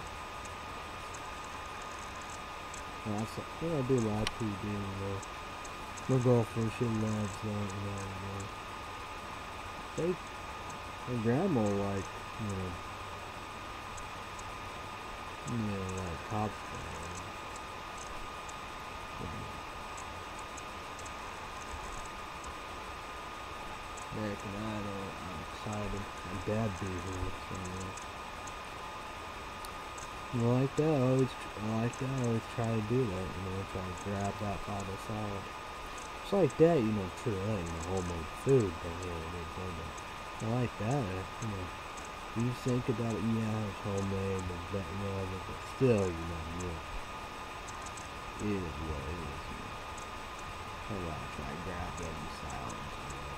Well, that's, what I do like to do, you know. My girlfriend, she loves that, you know, you know. They, my grandma, like, you know, you know, like, popcorn. Back in Idaho, I'm excited. My dad be here, so you know, like that, I always, like that, I always try to do that, you know, try to grab that part of salad. It's like that, you know, true, that, you know, homemade food, but yeah, it is homemade. I like that, you know, you think about it, yeah, it's homemade, but, you know, but still, you know, yeah, it is what it is, you know. I gotta try to grab every salad, you know.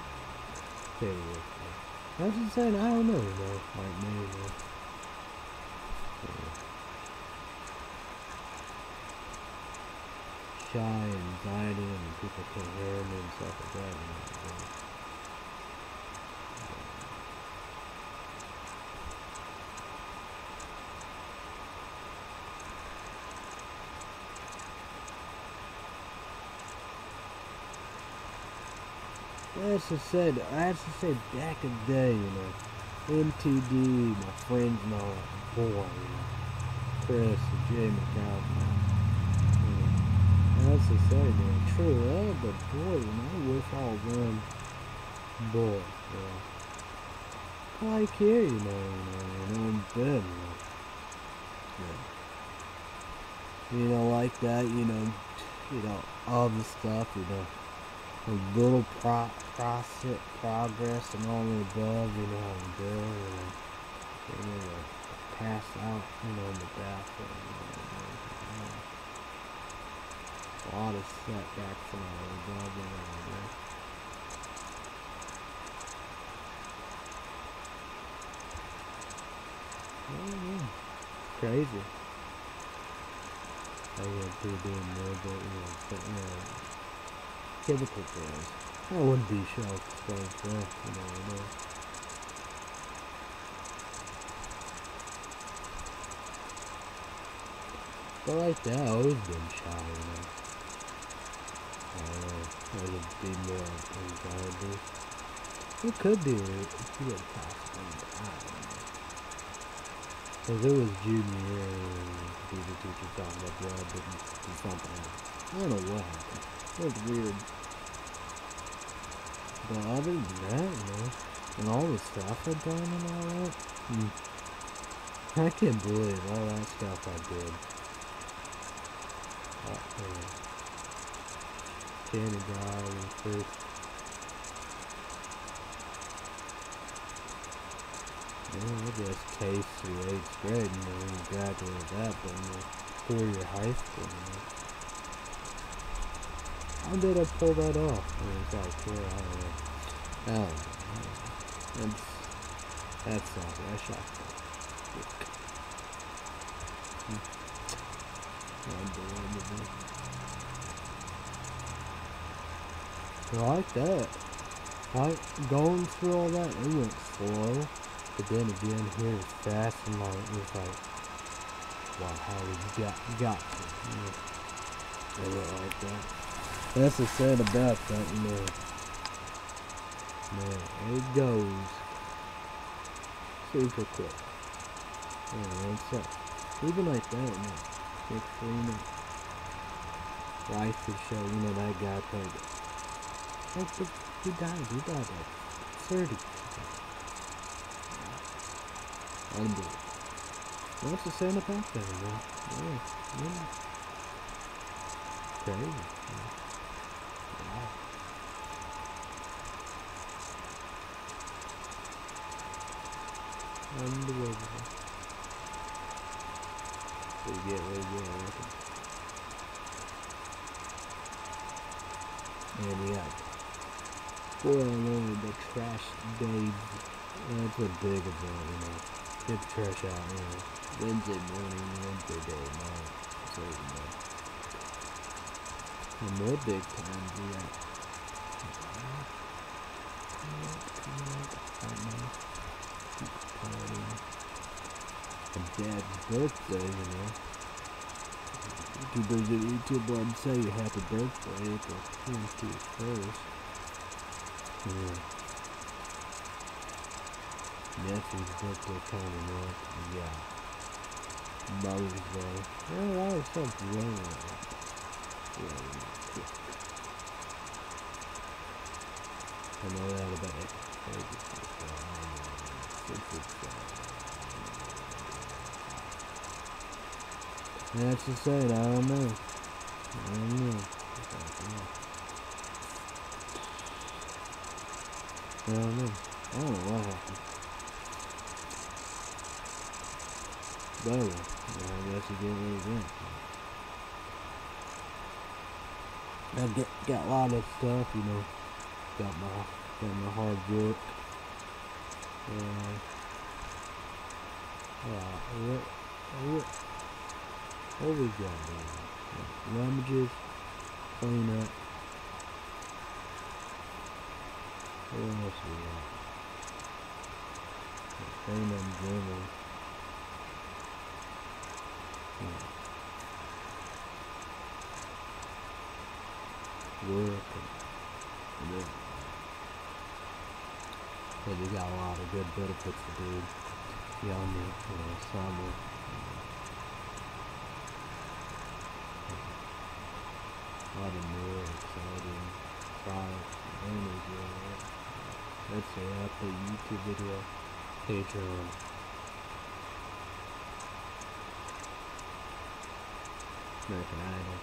I was just saying, I don't know, you know, like me, you know. Yeah. shy and anxiety and people can't hear me and stuff like that. You know, As I said, as I said back in the day, you know, M T D, my friends and all that, boy, you know, Chris and Jay McAlpin, you know, as I say, man, true love, but boy, you know, I wish all of them, boy, you know, like here, you know, you know, you know, in bed, you know, yeah. You know, like that, you know, you know, all the stuff, you know, a little pro process, progress and all the above, you know, and do, you know, you know, pass out, you know, in the bathroom, you know, you know, a lot of setbacks and all the above, you know, you know. Oh, yeah. Crazy. I get to doing more, but, you know, but, you know, chemical things. I wouldn't be self-exposed for that, you know, you know. But like that, I've always been shy, you know. I don't know, I would be more anxiety. It could be, it could be possible, but I don't know. Cause it was junior year, and the teacher talking about blood and something. I don't know what happened. It was weird. But other than that, you know, and all the stuff I've done and all that, mm, I can't believe all that stuff I did. Oh, yeah. Candy guy was first. Yeah, I guess case through eighth grade, you know, when you graduated that, but you know, four-year high school, you know. How did I pull that off? I mean, it's like, yeah, I don't know. I don't know. That's, that's something. I shot that. Unbelievable. I like that. Like, going through all that, it went slow. But then again, here it's fast and like, it's like, wow, how you got, you got it. You know, I went like that. That's the sad about that, you know. Man, it goes super quick. You know, it's like, even like that, you know, Nick Freeman, Life to Show, you know, that guy played it. Like, the, he died, he died like thirty. Unbelievable. What's the saying about that, you know? Yeah, yeah. Crazy. Yeah. Wow. Unbelievable. So you get really good at it. And yeah. Boy, I know the trash days. That's what big about, you know. Get the trash out, you know. Wednesday morning, Wednesday day, night. So, you know. And more big times, yeah. A dad's birthday, you know. You can visit YouTube and say happy birthday, April twenty-first. Yeah. Nephew's birthday coming up, yeah. Mother's Day. Yeah, a lot of stuff wrong with it. Yeah, I know that about it. That's just saying, I don't know. I don't know. I don't know. I don't know what happened. But anyway, I guess you get what you get. I get, got a lot of stuff, you know. Got my, got my hard work. Uh, uh, what, what, what we got there? Rummages, clean up. What else we got? Clean up general. Yeah. Work and, and then, but you got a lot of good benefits to do. Yeah, on the, you know, summer. A lot of new, exciting products and owners, yeah. Let's say I put YouTube video, Patreon. American Idol.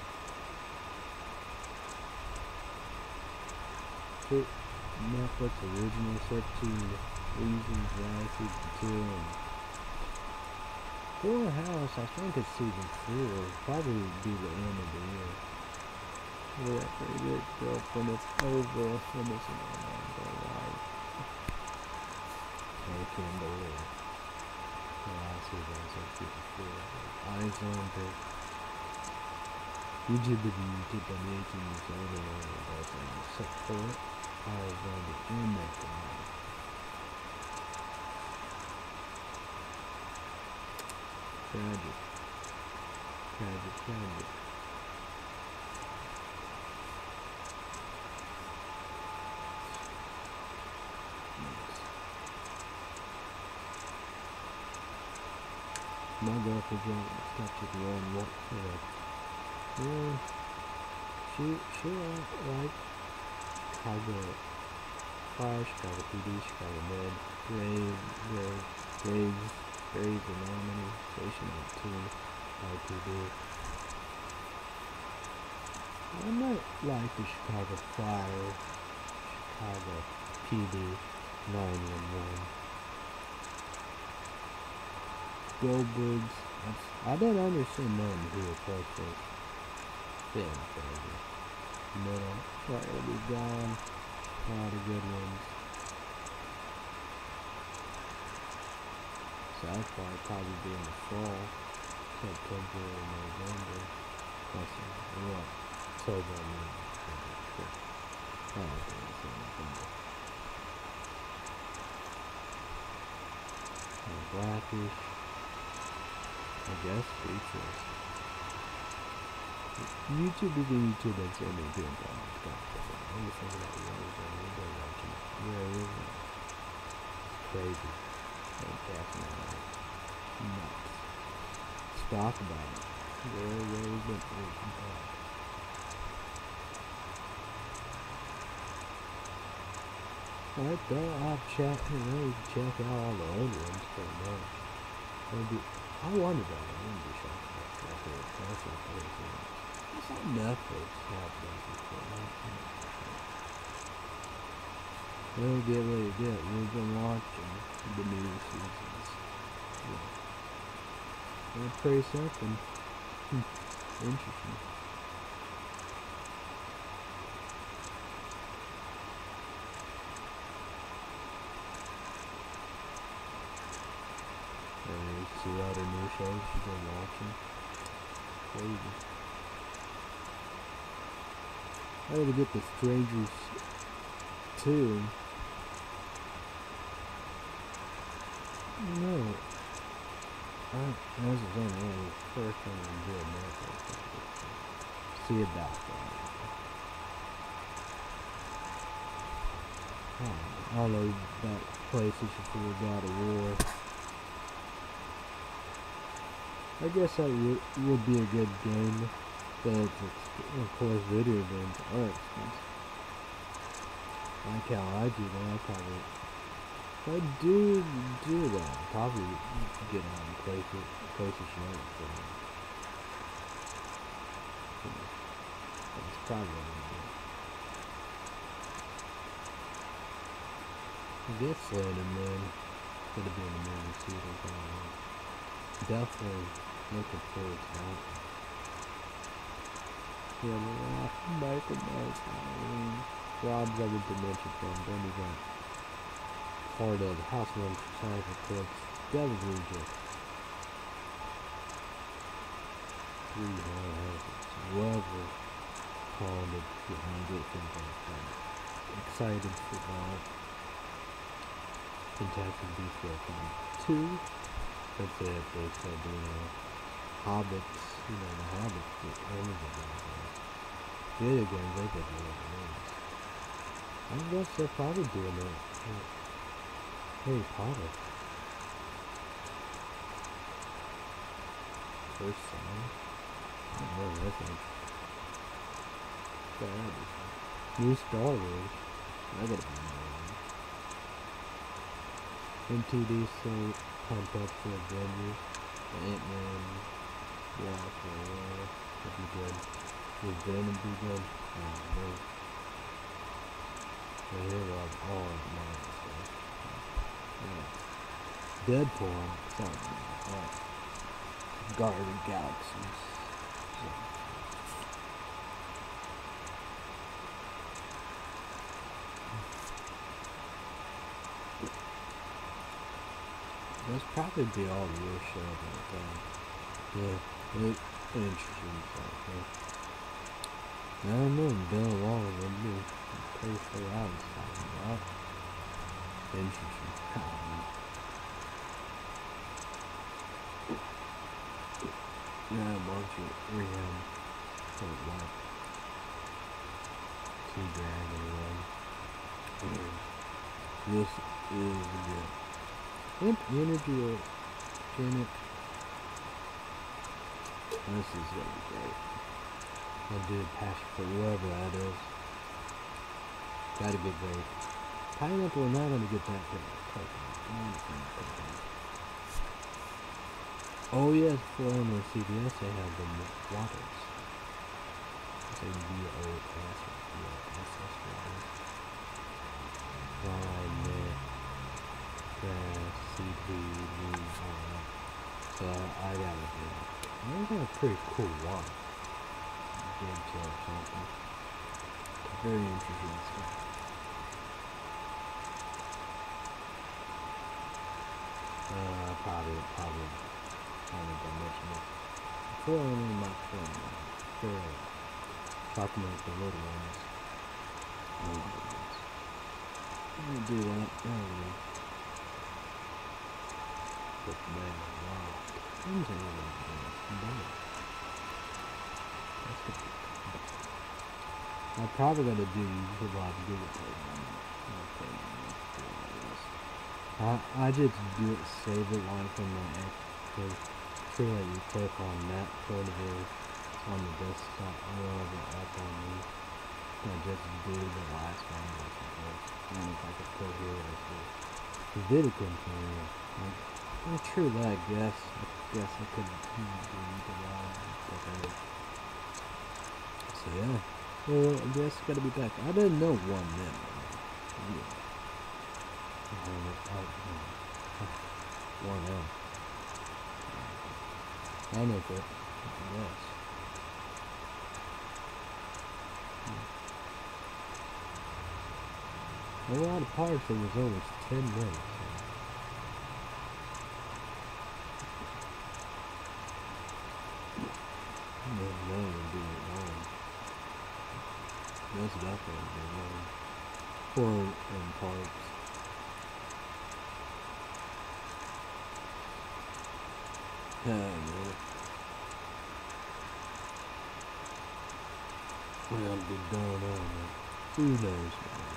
Put Netflix original thirteen Reasons Why season two and Full House. I think it's season four. Probably would be the end of the year. Yeah, pretty good girlfriend. It's over. I'm missing on the life. I can't believe it. Yeah, I see that. So season four. Eyes on the YouTube video. YouTube on eighteen years old and adults and support. Eyes on the internet. Tragic. Tragic, tragic. My girlfriend got to go and walk for it. Yeah, she, she like Chicago Fire, Chicago P D, Chicago Med, Grave, Grave, Graves, Graves Anonymous, Station two, R P D. I might like the Chicago Fire, Chicago P D, nine one one. Goldbergs. I don't understand none who replaced this. Damn crazy. Middle. Right, it'll be gone. A lot of good ones. South Park probably be in the fall. September or November. That's what? October or November. I don't think it's in November. Blackish. I guess features. YouTube is a YouTube that's only doing that. I was thinking about the others and we don't like it. Yeah, it is. Crazy. And definitely nuts. Let's talk about it. Very, very good. Alright, though, I'll check, you know, you can check out all the old ones pretty much. Maybe. I wonder about it. I wouldn't be shocked about that. That's what it is. It's on Netflix. We'll get what you get. We've been watching the new seasons. Yeah. They're pretty something. Hmm. Interesting. See other new shows you've been watching. Crazy. I gotta get the Strangers two. No. I as it's on one first time I'm doing that. See about that. I don't know about PlayStation four God of War. I guess that would, would be a good game, but of course video games are expensive. Like how I do that, I probably, if I do do that, I'll probably get on PlayStation, PlayStation eight. That's probably what I'm doing. I guess Slender Man could have been a movie season, I don't know. Definitely looking forward to that. Yeah, uh, Michael Myers, Halloween, Rob's other dimension film, then we got part of the House of Photography Clips, Devil's Reject, Three Houses, Weather, pond and behind it, things like that. Excited for that. Fantastic Beasts Welcome two. Let's say if they said, you know, Hobbits, you know, the Hobbits get everything like that. Video games, they get whatever it is. I guess they're probably doing it. Harry Potter. First song. I don't know, that's interesting. New Star Wars. I gotta be more. M T V so pumped up for Avengers. Ant-Man. Wasp or whatever. That'd be good. Would Venom be good? I don't know. I hear about all of my stuff. Yeah. Deadpool. Something like that. Guardian of the Galaxies. So. That's probably be all your show about that. Yeah, it, interesting stuff. Yeah. I don't know, Bill Long would be pretty sure I was talking about. Interesting. Yeah, a bunch of rehab for what? Two Dragon Run. This is good. Imp Energy Organic. This is gonna be great. I'll do a passion for whoever that is. Gotta get great. Pineapple, we're not gonna get that good. Oh yes, for on the C B S they have the waters. It's a V O S S waters. Wine, grass, seafood, leaves, all that. So I gotta do it. I got a pretty cool water. Good too, something. Very interesting stuff. Uh, probably, probably, probably that much more. Before I went in my phone, fairly talking about the little ones. Oh my goodness. I'm gonna do that. Oh, but man, wow. I'm saying that. That's good. I'm probably gonna do YouTube Live Google Play. I, I just do it, save it like from my X, because sure that you click on that photo on the desktop or whatever up on me. I just do the last one just because. And if I could put here as the, the video continue. Like, well, true that I guess. I guess I could do the live, but I would. So yeah. Well, I guess I gotta be back. I didn't know one minute. Yeah. One M. I know that. Yes. A lot of parts it was almost ten minutes. There's no one doing it wrong. That's definitely wrong. For in parts. Yeah, man. What ought to be going on, man? Who knows?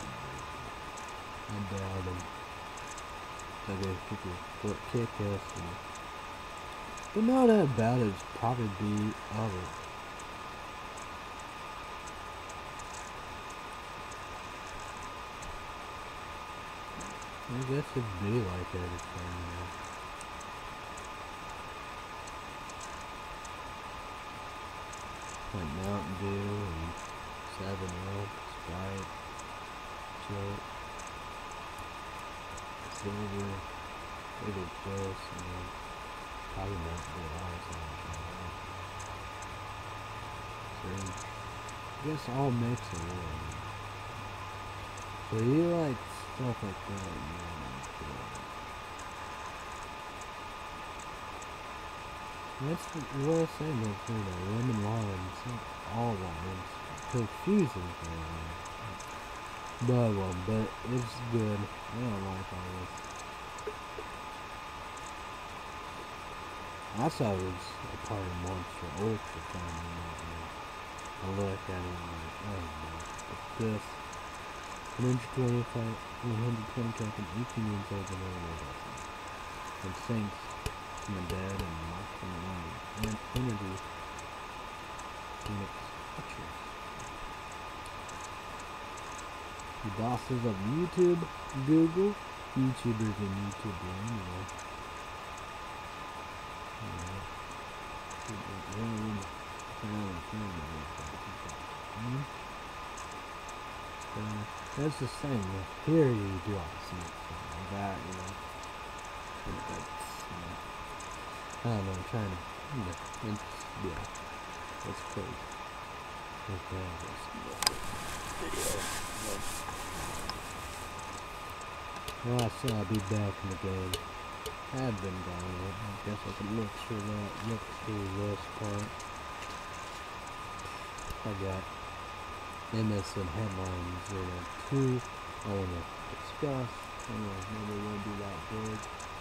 I doubt him. I guess people would kick us. And, but not that bad. It's probably be other. I guess it'd be like everything, you know. Like Mountain Dew and seven up, Sprite, Chill, Silver, Little Plus, and then probably Mountain Dew Ice. So, I guess all mixed in one. So you like stuff like that, you know. That's what I was saying, like, you know, lemon lime, it's not all lime, it's took fuses. But one, but it's good. I don't like all this. I thought it was a part of Monster Ultra coming out. I looked at it and I'm like, oh no. But this one twenty-five, one hundred twenty tracking, eighteen inch open air. And thanks to my dad and Mark from the line and Energy Phoenix Pictures. The bosses of YouTube, Google, YouTubers and YouTube land, you know. Uh, that's the same. Here you do all the same thing like that, you know. And that's, you know, I don't know, I'm trying to, you know, it's, yeah, that's crazy. Okay, this video. Well, I said I'll be back in the game. I have been gone. I guess I can look through that, look through this part. I got M S N headlines zero two. I want to discuss. I don't know, maybe it won't be that big.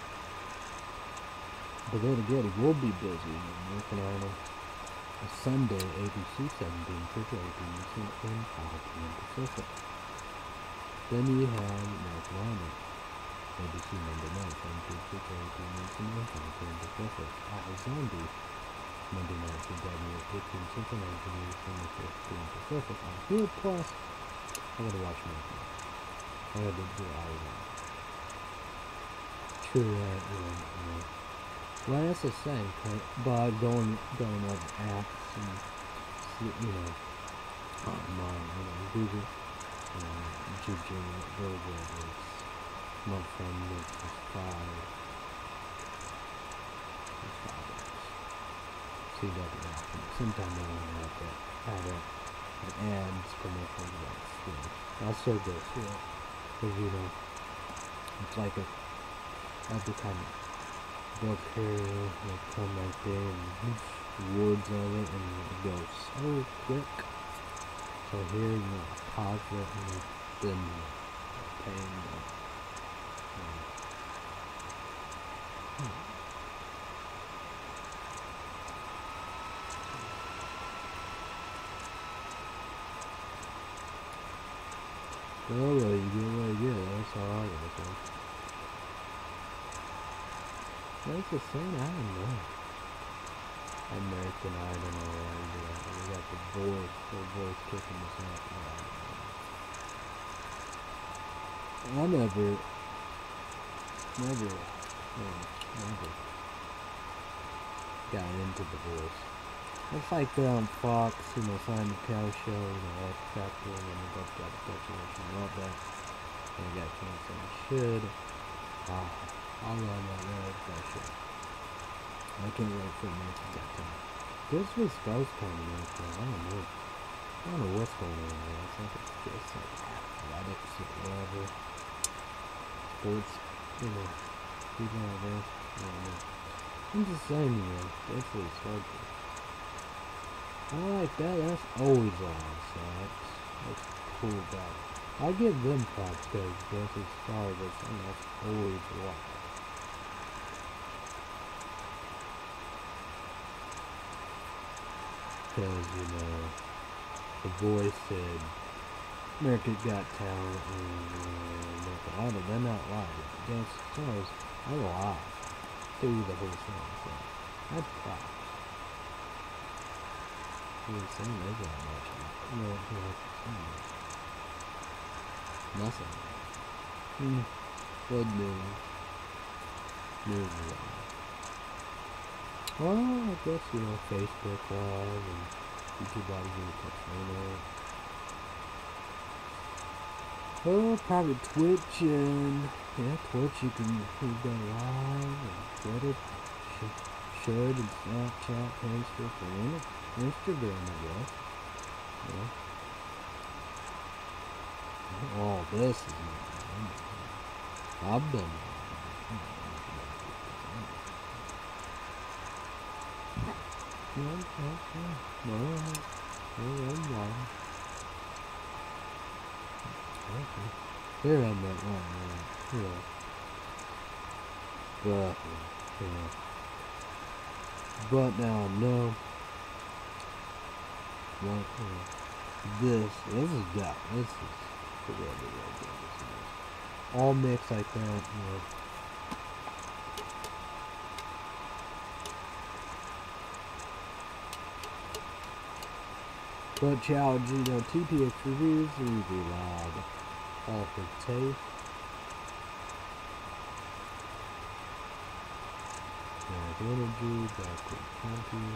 But then again, it will be busy. I'm working on a, a Sunday, A B C seventeen, fifty, eighteen, and five P M Pacific. Then you have North Carolina, A B C Monday night, seventeen, fifty, eighteen, and five P M Pacific. iZombie, Monday night, T W, fifteen, Central, nineteen, eighteen, fifteen, Pacific. On here, plus, I gotta watch my phone. I gotta do iZombie. True that, you know, you know. Well, that's the same, but going, going on apps and, you know, on my, you know, Google, um, Juju, Virgo, my friend, it's just five, it's five apps. See that app, and sometimes I don't have that, have it, the ads, commercials, that's, you know, I'll still go through it, because, you know, it's like a, every kind of book here will come right there and words of it and it goes so quick. So here you know pause it and then paying the um, hmm. Oh well, you get what you get, that's all I gotta say. What's the same? I don't know. American Idol or whatever. We got the voice, the voice kicking us out. I never, never, yeah, never got into the voice. It's like they're on Fox, you know, Simon Cowell show, you know, X Factor, and they both got a situation and all that. And they got canceled. I should. Ah. I'll run that road for sure. I can't wait for it to get time. This was supposed to come in, so I don't know. I don't know what's going on there. I think it's just like athletics or whatever. Sports, you know, people out there. I don't know. I'm just saying, you know, this is hard to. I like that. That's always on, so that's, that's cool about it. I give them props because this is Star Wars, and that's always watched. Because, you know, the voice said America Got Talent and uh, North they're not live. Against stars are live through the whole thing. So that's props. You didn't say there's not much of it. No, no, nothing. Hmm. Good news. News live. Well, I guess, you know, Facebook Live and YouTube Live is really touching on it. Oh, probably Twitch and, yeah, Twitch, you can do that live and Twitter, sh should, and Snapchat, Facebook, and Instagram, I guess. Yeah. All this is not, I've been No, no, no, no, no, no, no. okay. They're on that one, man. Yeah. But, yeah. But now I know what, uh, this, this is got, this is forever right there. This is all mixed like that, you know. But challenge, you know, T P X reviews, review log, all for taste. Dark energy, dark county.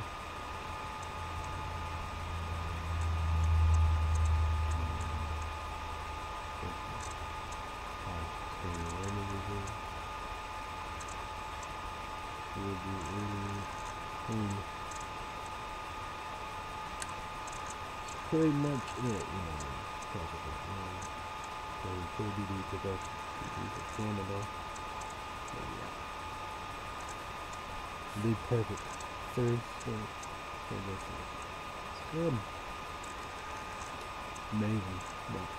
Pretty much it, you know. So K B D production, Canada. So yeah, be perfect. Third state, so this is good. Amazing, but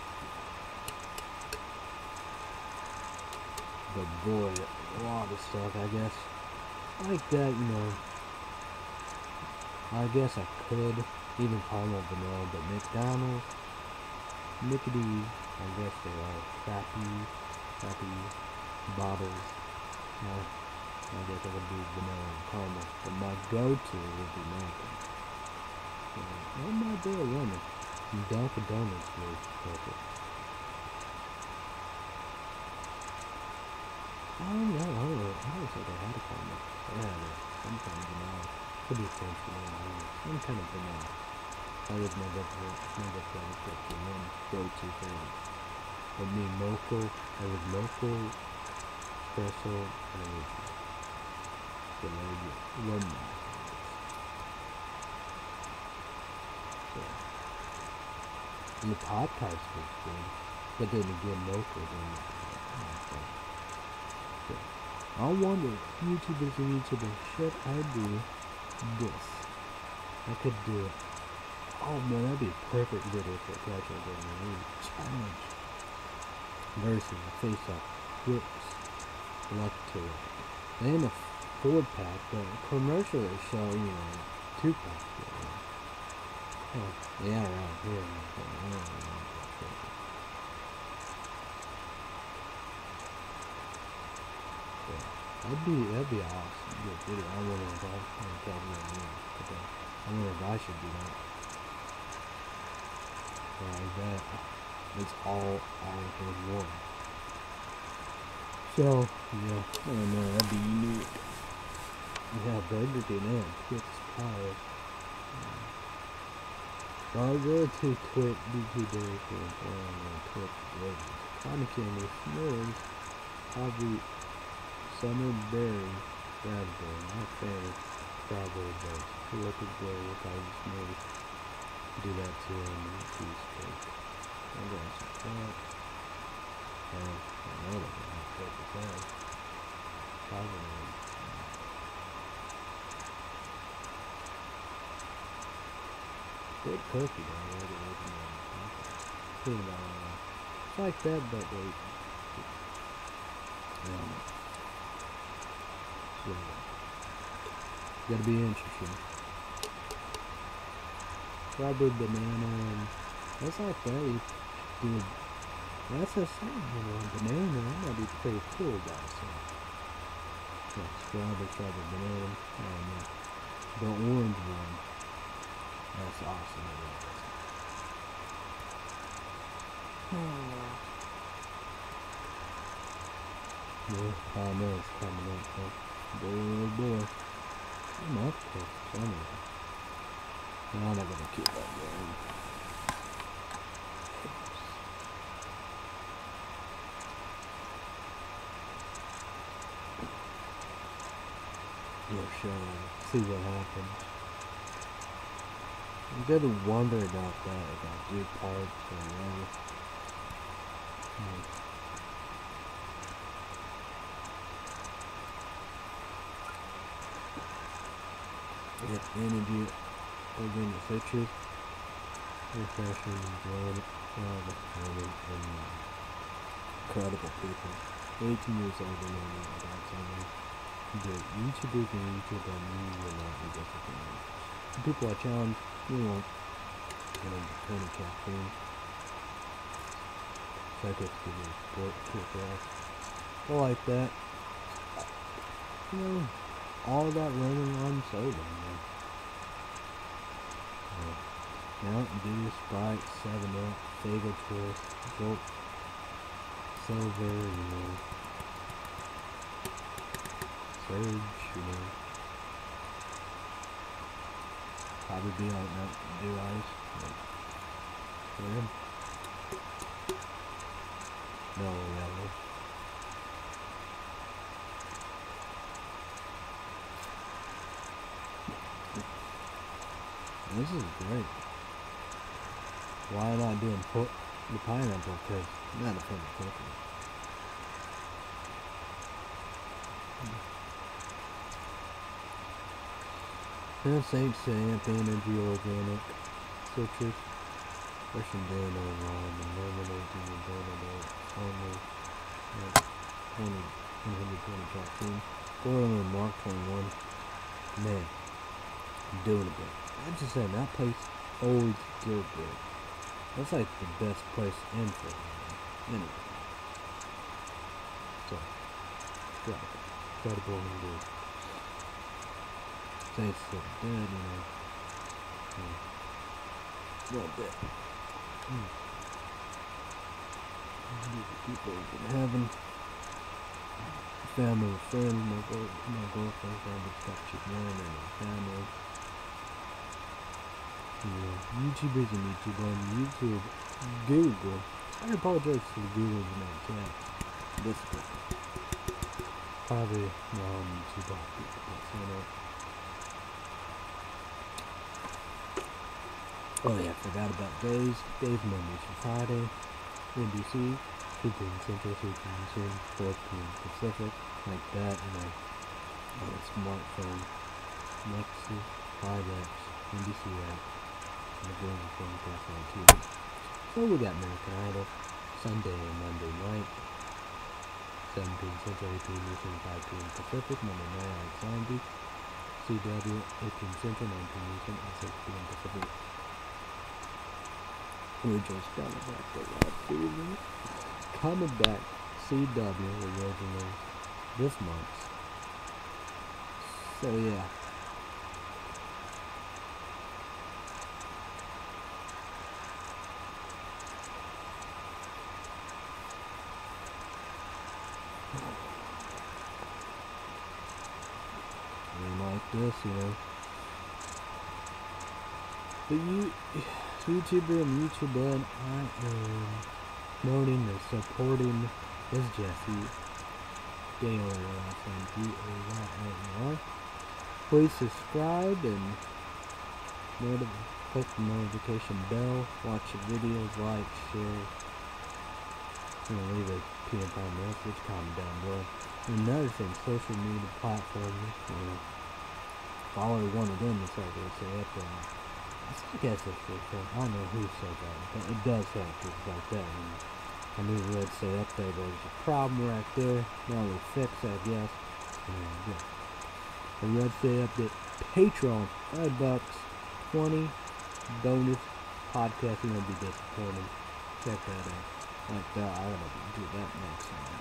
but boy, a lot of stuff, I guess. Like that, you know. I guess I could even caramel vanilla, but McDonald's, Mickey D's, I guess they are crappy, crappy bottles. You know, I guess I would do vanilla and caramel, but my go-to would be Mountain. So, I might be a runner. Dunkin' Donuts was perfect. I don't know, I don't know, I don't think I had a caramel. I had a, some kind of vanilla. Could be a fancy one, some kind of vanilla. I was never, never playing with the one go-to thing. With me, Mocha, I was Mocha, Espresso, and I was the lemon. So, and the Pop Tarts was good, but then again, Mocha, then, okay. So, I wonder, YouTubers and YouTubers, should I do this? I could do it. Oh man, that'd be a perfect video for a catch up video. Challenge versus a face off. Whoops. Left to right. They ain't a four pack, but commercial they show, you know, two pack. Oh, yeah, around here. Yeah, that'd be that'd be awesome. Good video. I wonder if I can I wonder if I should do that. Like that, it's all all in one. So yeah, I don't know, that'd be unique. Yeah, Burger King and Twix Pie. So I'll go to Twix, D T Dairy Queen, and Twix Flavors. Cotton candy, s'mores, probably summer berry, raspberry. My favorite strawberry berries. Local berry, probably s'mores. Do that too on the cheesecake. I'm going to that. And another one, I'll take it down. Probably. Good cookie, though. What it is, man. It's like that, but wait. Um, so, gotta be interesting. Strawberry banana, and that's like that. You do, that's the same, you know, banana. That might be pretty cool, guys. So, yeah, strawberry, strawberry banana. And uh, the orange one. That's awesome. Yeah, I know it's coming up, huh? Boy, oh boy. I'm up to something. No, I'm not gonna keep that going. We'll show, see what happens. I'm gonna wonder about that, about do parts or whatever. Hmm. Yeah, energy. Organic citrus, refreshing, enjoying, uh, and incredible people. eighteen years old and older, my dad's on there. The YouTubers and YouTube on me will not be disappointed. The people I challenge, you won't. You know, Tony Caffeine. Psychics give you support, kick ass. I like that. You know, all that running on soda, man. Yeah. Mountain Dew, Sprite, seven up, Fago Twist, Jolt, Silver, you know. Surge, you know. Probably be like Mountain Dew Ice. Like, yeah. No, yellow. This is great. Why not doing put the pineapple? Because not a perfect cookie. And Saint Sam, Energy Organic, Citrus, Russian Dano, Lime, and Lemonade, and Donut, Almond, twenty, one twenty caffeine, Gorilla and Mark twenty-one. Man, I'm doing it, bro. I'm just saying, that place always good, bro. That's like the best place in for it, anyway. So, incredible. Incredible indeed. Saints so dead, you know. Yeah. Well, dead. Hmm. People in heaven. Family and friends, my, girl, my girlfriend, family, got you man, and my family. Yeah, YouTubers and YouTube on YouTube, Google. I apologize to the Googles in that chat. This is probably non YouTube off people that's in it. Oh yeah, I forgot about days. Days Monday to Friday. N B C, two P M Central, three P M Eastern, four P M Pacific, like that, you know, on a smartphone, Nexus, five X, N B C app. And the Golden Chromecast on T V. So we got American Idol, Sunday and Monday night, seven P M Central, eight P M Eastern, five P M Pacific, Monday night on Zombie, C W, eight P M Central, nine P M Eastern, and six P M Pacific. We just got it back to last season. Coming back, C W originally this month. So yeah. Like this, you know. But you, YouTuber and YouTuber, I am promoting and supporting this Jesse Daily last name D A Y L E R. Please subscribe and notif click the notification bell. Watch the videos, like, share. You know, leave a P M five message, comment down below. Another thing, social media platforms, you know, follow one of them, it's like they say up there. I guess it's pretty cool. I don't know who said that, but it does help things like that. And I knew Red say up there, there's a problem right there. Now we fix it, I guess. And yeah. And Red say up that Patreon, five bucks, twenty, bonus, podcast, you won't be disappointed. Check that out. Like that, I gotta do that next time.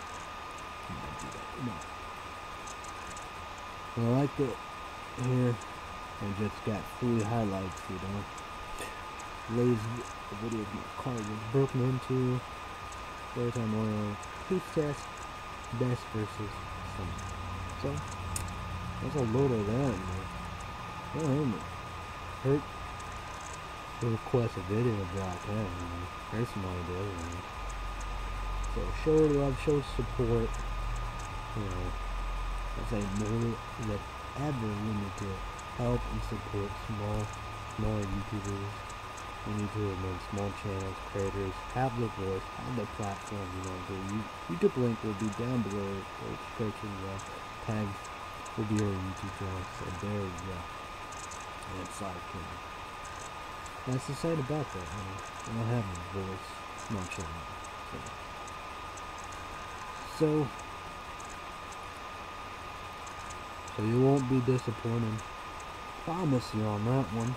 I like it here. I just got three highlights, you know. Lazy the video of my car was broken into. First time oil. Peace test. Best versus something. So that's a load of that, man. Oh, man. Hurt to request a video of Black Hat, man. There's some idea, man. So show love, show support. You know, I say more than ever we need to help and support small, small YouTubers. We need to make small channels, creators, have the voice, have the platform, you know, the YouTube link will be down below, the description, the tags will be our YouTube channel, so there you go. And it's like, you know, that's the side about that, you know, I don't have a voice, small channel, so. So, so you won't be disappointed. Promise you on that one.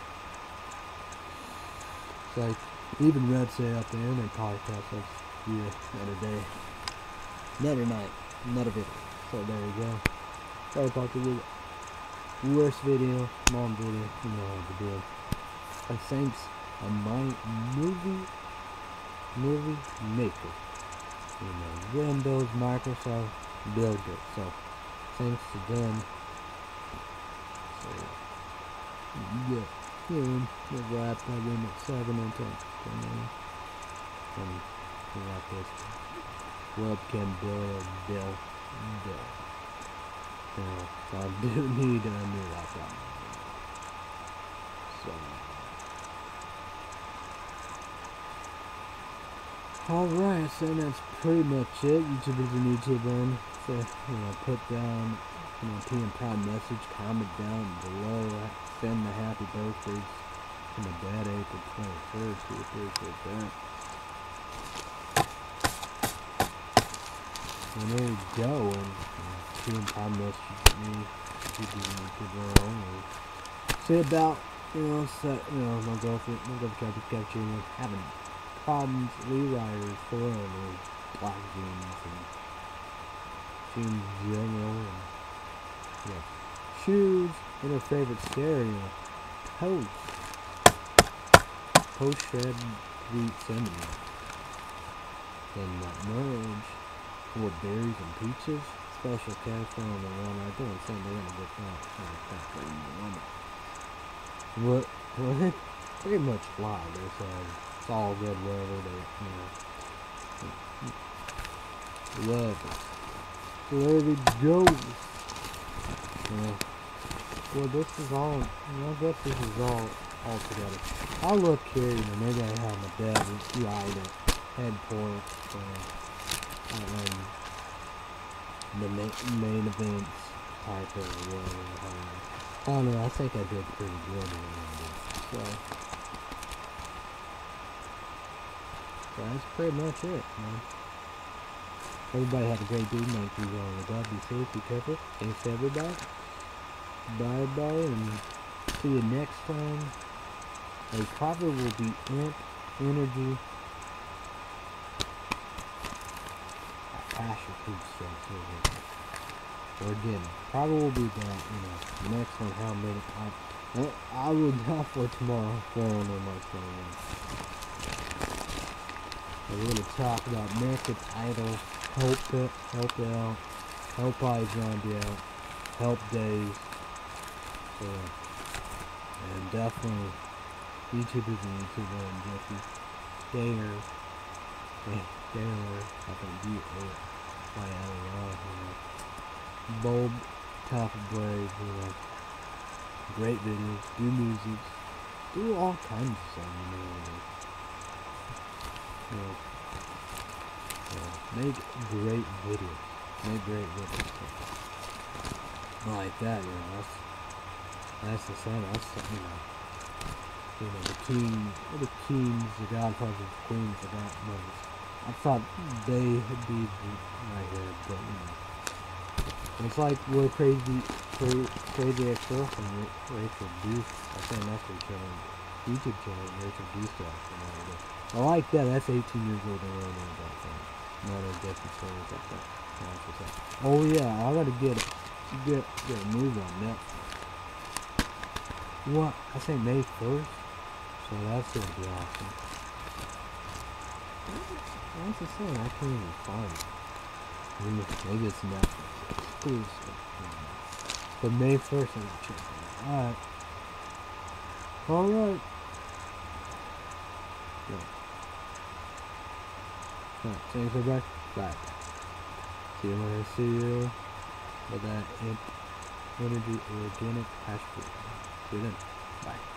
It's like, even Red say up there in their podcast, that's yeah, another day, another night, another video. So there you go. Sorry about the worst video, mom video, you know how to do it. And thanks to my movie, movie maker. You know, Windows, Microsoft, Bill Gates. So, thanks to them. So, yeah, yeah, the laptop in at seven and ten. And we got this webcam bill, bill, bill. Now, so I do need a new laptop. So, alright, so that's pretty much it. YouTubers and YouTubers. So, you know, put down, you know, P M Prime message, comment down below, send the happy birthdays to my dad, April twenty-first. We appreciate that. And there you go. And, P M Prime message me, YouTubers and YouTubers only. Say about, you know, set, you know, my girlfriend, my girlfriend tried to capture me having problems, rewriters, foreigners, black jeans, and jeans general, and yeah, shoes, and her favorite stereo, post, post shred, wheat cinnamon, and that merge, with berries and peaches, special cafe on the one I don't think they're gonna get that, kind of cafe what, what, pretty much fly, they said. It's all good wherever they, you know, love it. Wherever it goes. Yeah. Well, this is all, you know, I guess this is all, all together. I look here, you know, maybe I have my dad ride a head point, uh, um, the main, main events type of whatever. I don't know, I think I did pretty good in it. So, so that's pretty much it, man. Everybody have a great day. Thank you all. God, be safe, be careful. Thanks everybody. Bye bye, and see you next time. They probably will be Amp Energy. Passion food stuff. Or again, probably will be that, you know, the next one, how many, I, I will not for tomorrow, for on my phone. We're going to talk about American Idol, help it, help it out, help Zombie out, help Days, so, and definitely, YouTubers and YouTubers and Jeffy, Dayer, Dayer, I think you, or, I don't know, bold, tough, brave, you know, great videos, do music, do all kinds of stuff, you know, you know, you know, make great videos, make great videos, not like that, you know, that's, that's the same, that's, you know, you know, the king, the kings, the godfathers, the queens, the godmothers, I thought they would be right here, but, you know, it's like we're crazy, crazy, crazy ex-girlfriend, Rachel Deuce. I think that's her channel, YouTube channel, Rachel Deuce. I like that. That's eighteen years old. I really know about that. Not a different story about that. Oh yeah, I gotta get get get a movie on Netflix. What? I say May first, so that's gonna be awesome. What's it saying? I can't even find it. Maybe, maybe it's Netflix. But May first, I'm gonna check it out. Alright. Alright. Yeah. Alright, thanks everybody. Bye. See you when I see you with that Amp Energy Organic Hash Food. See you then. Bye.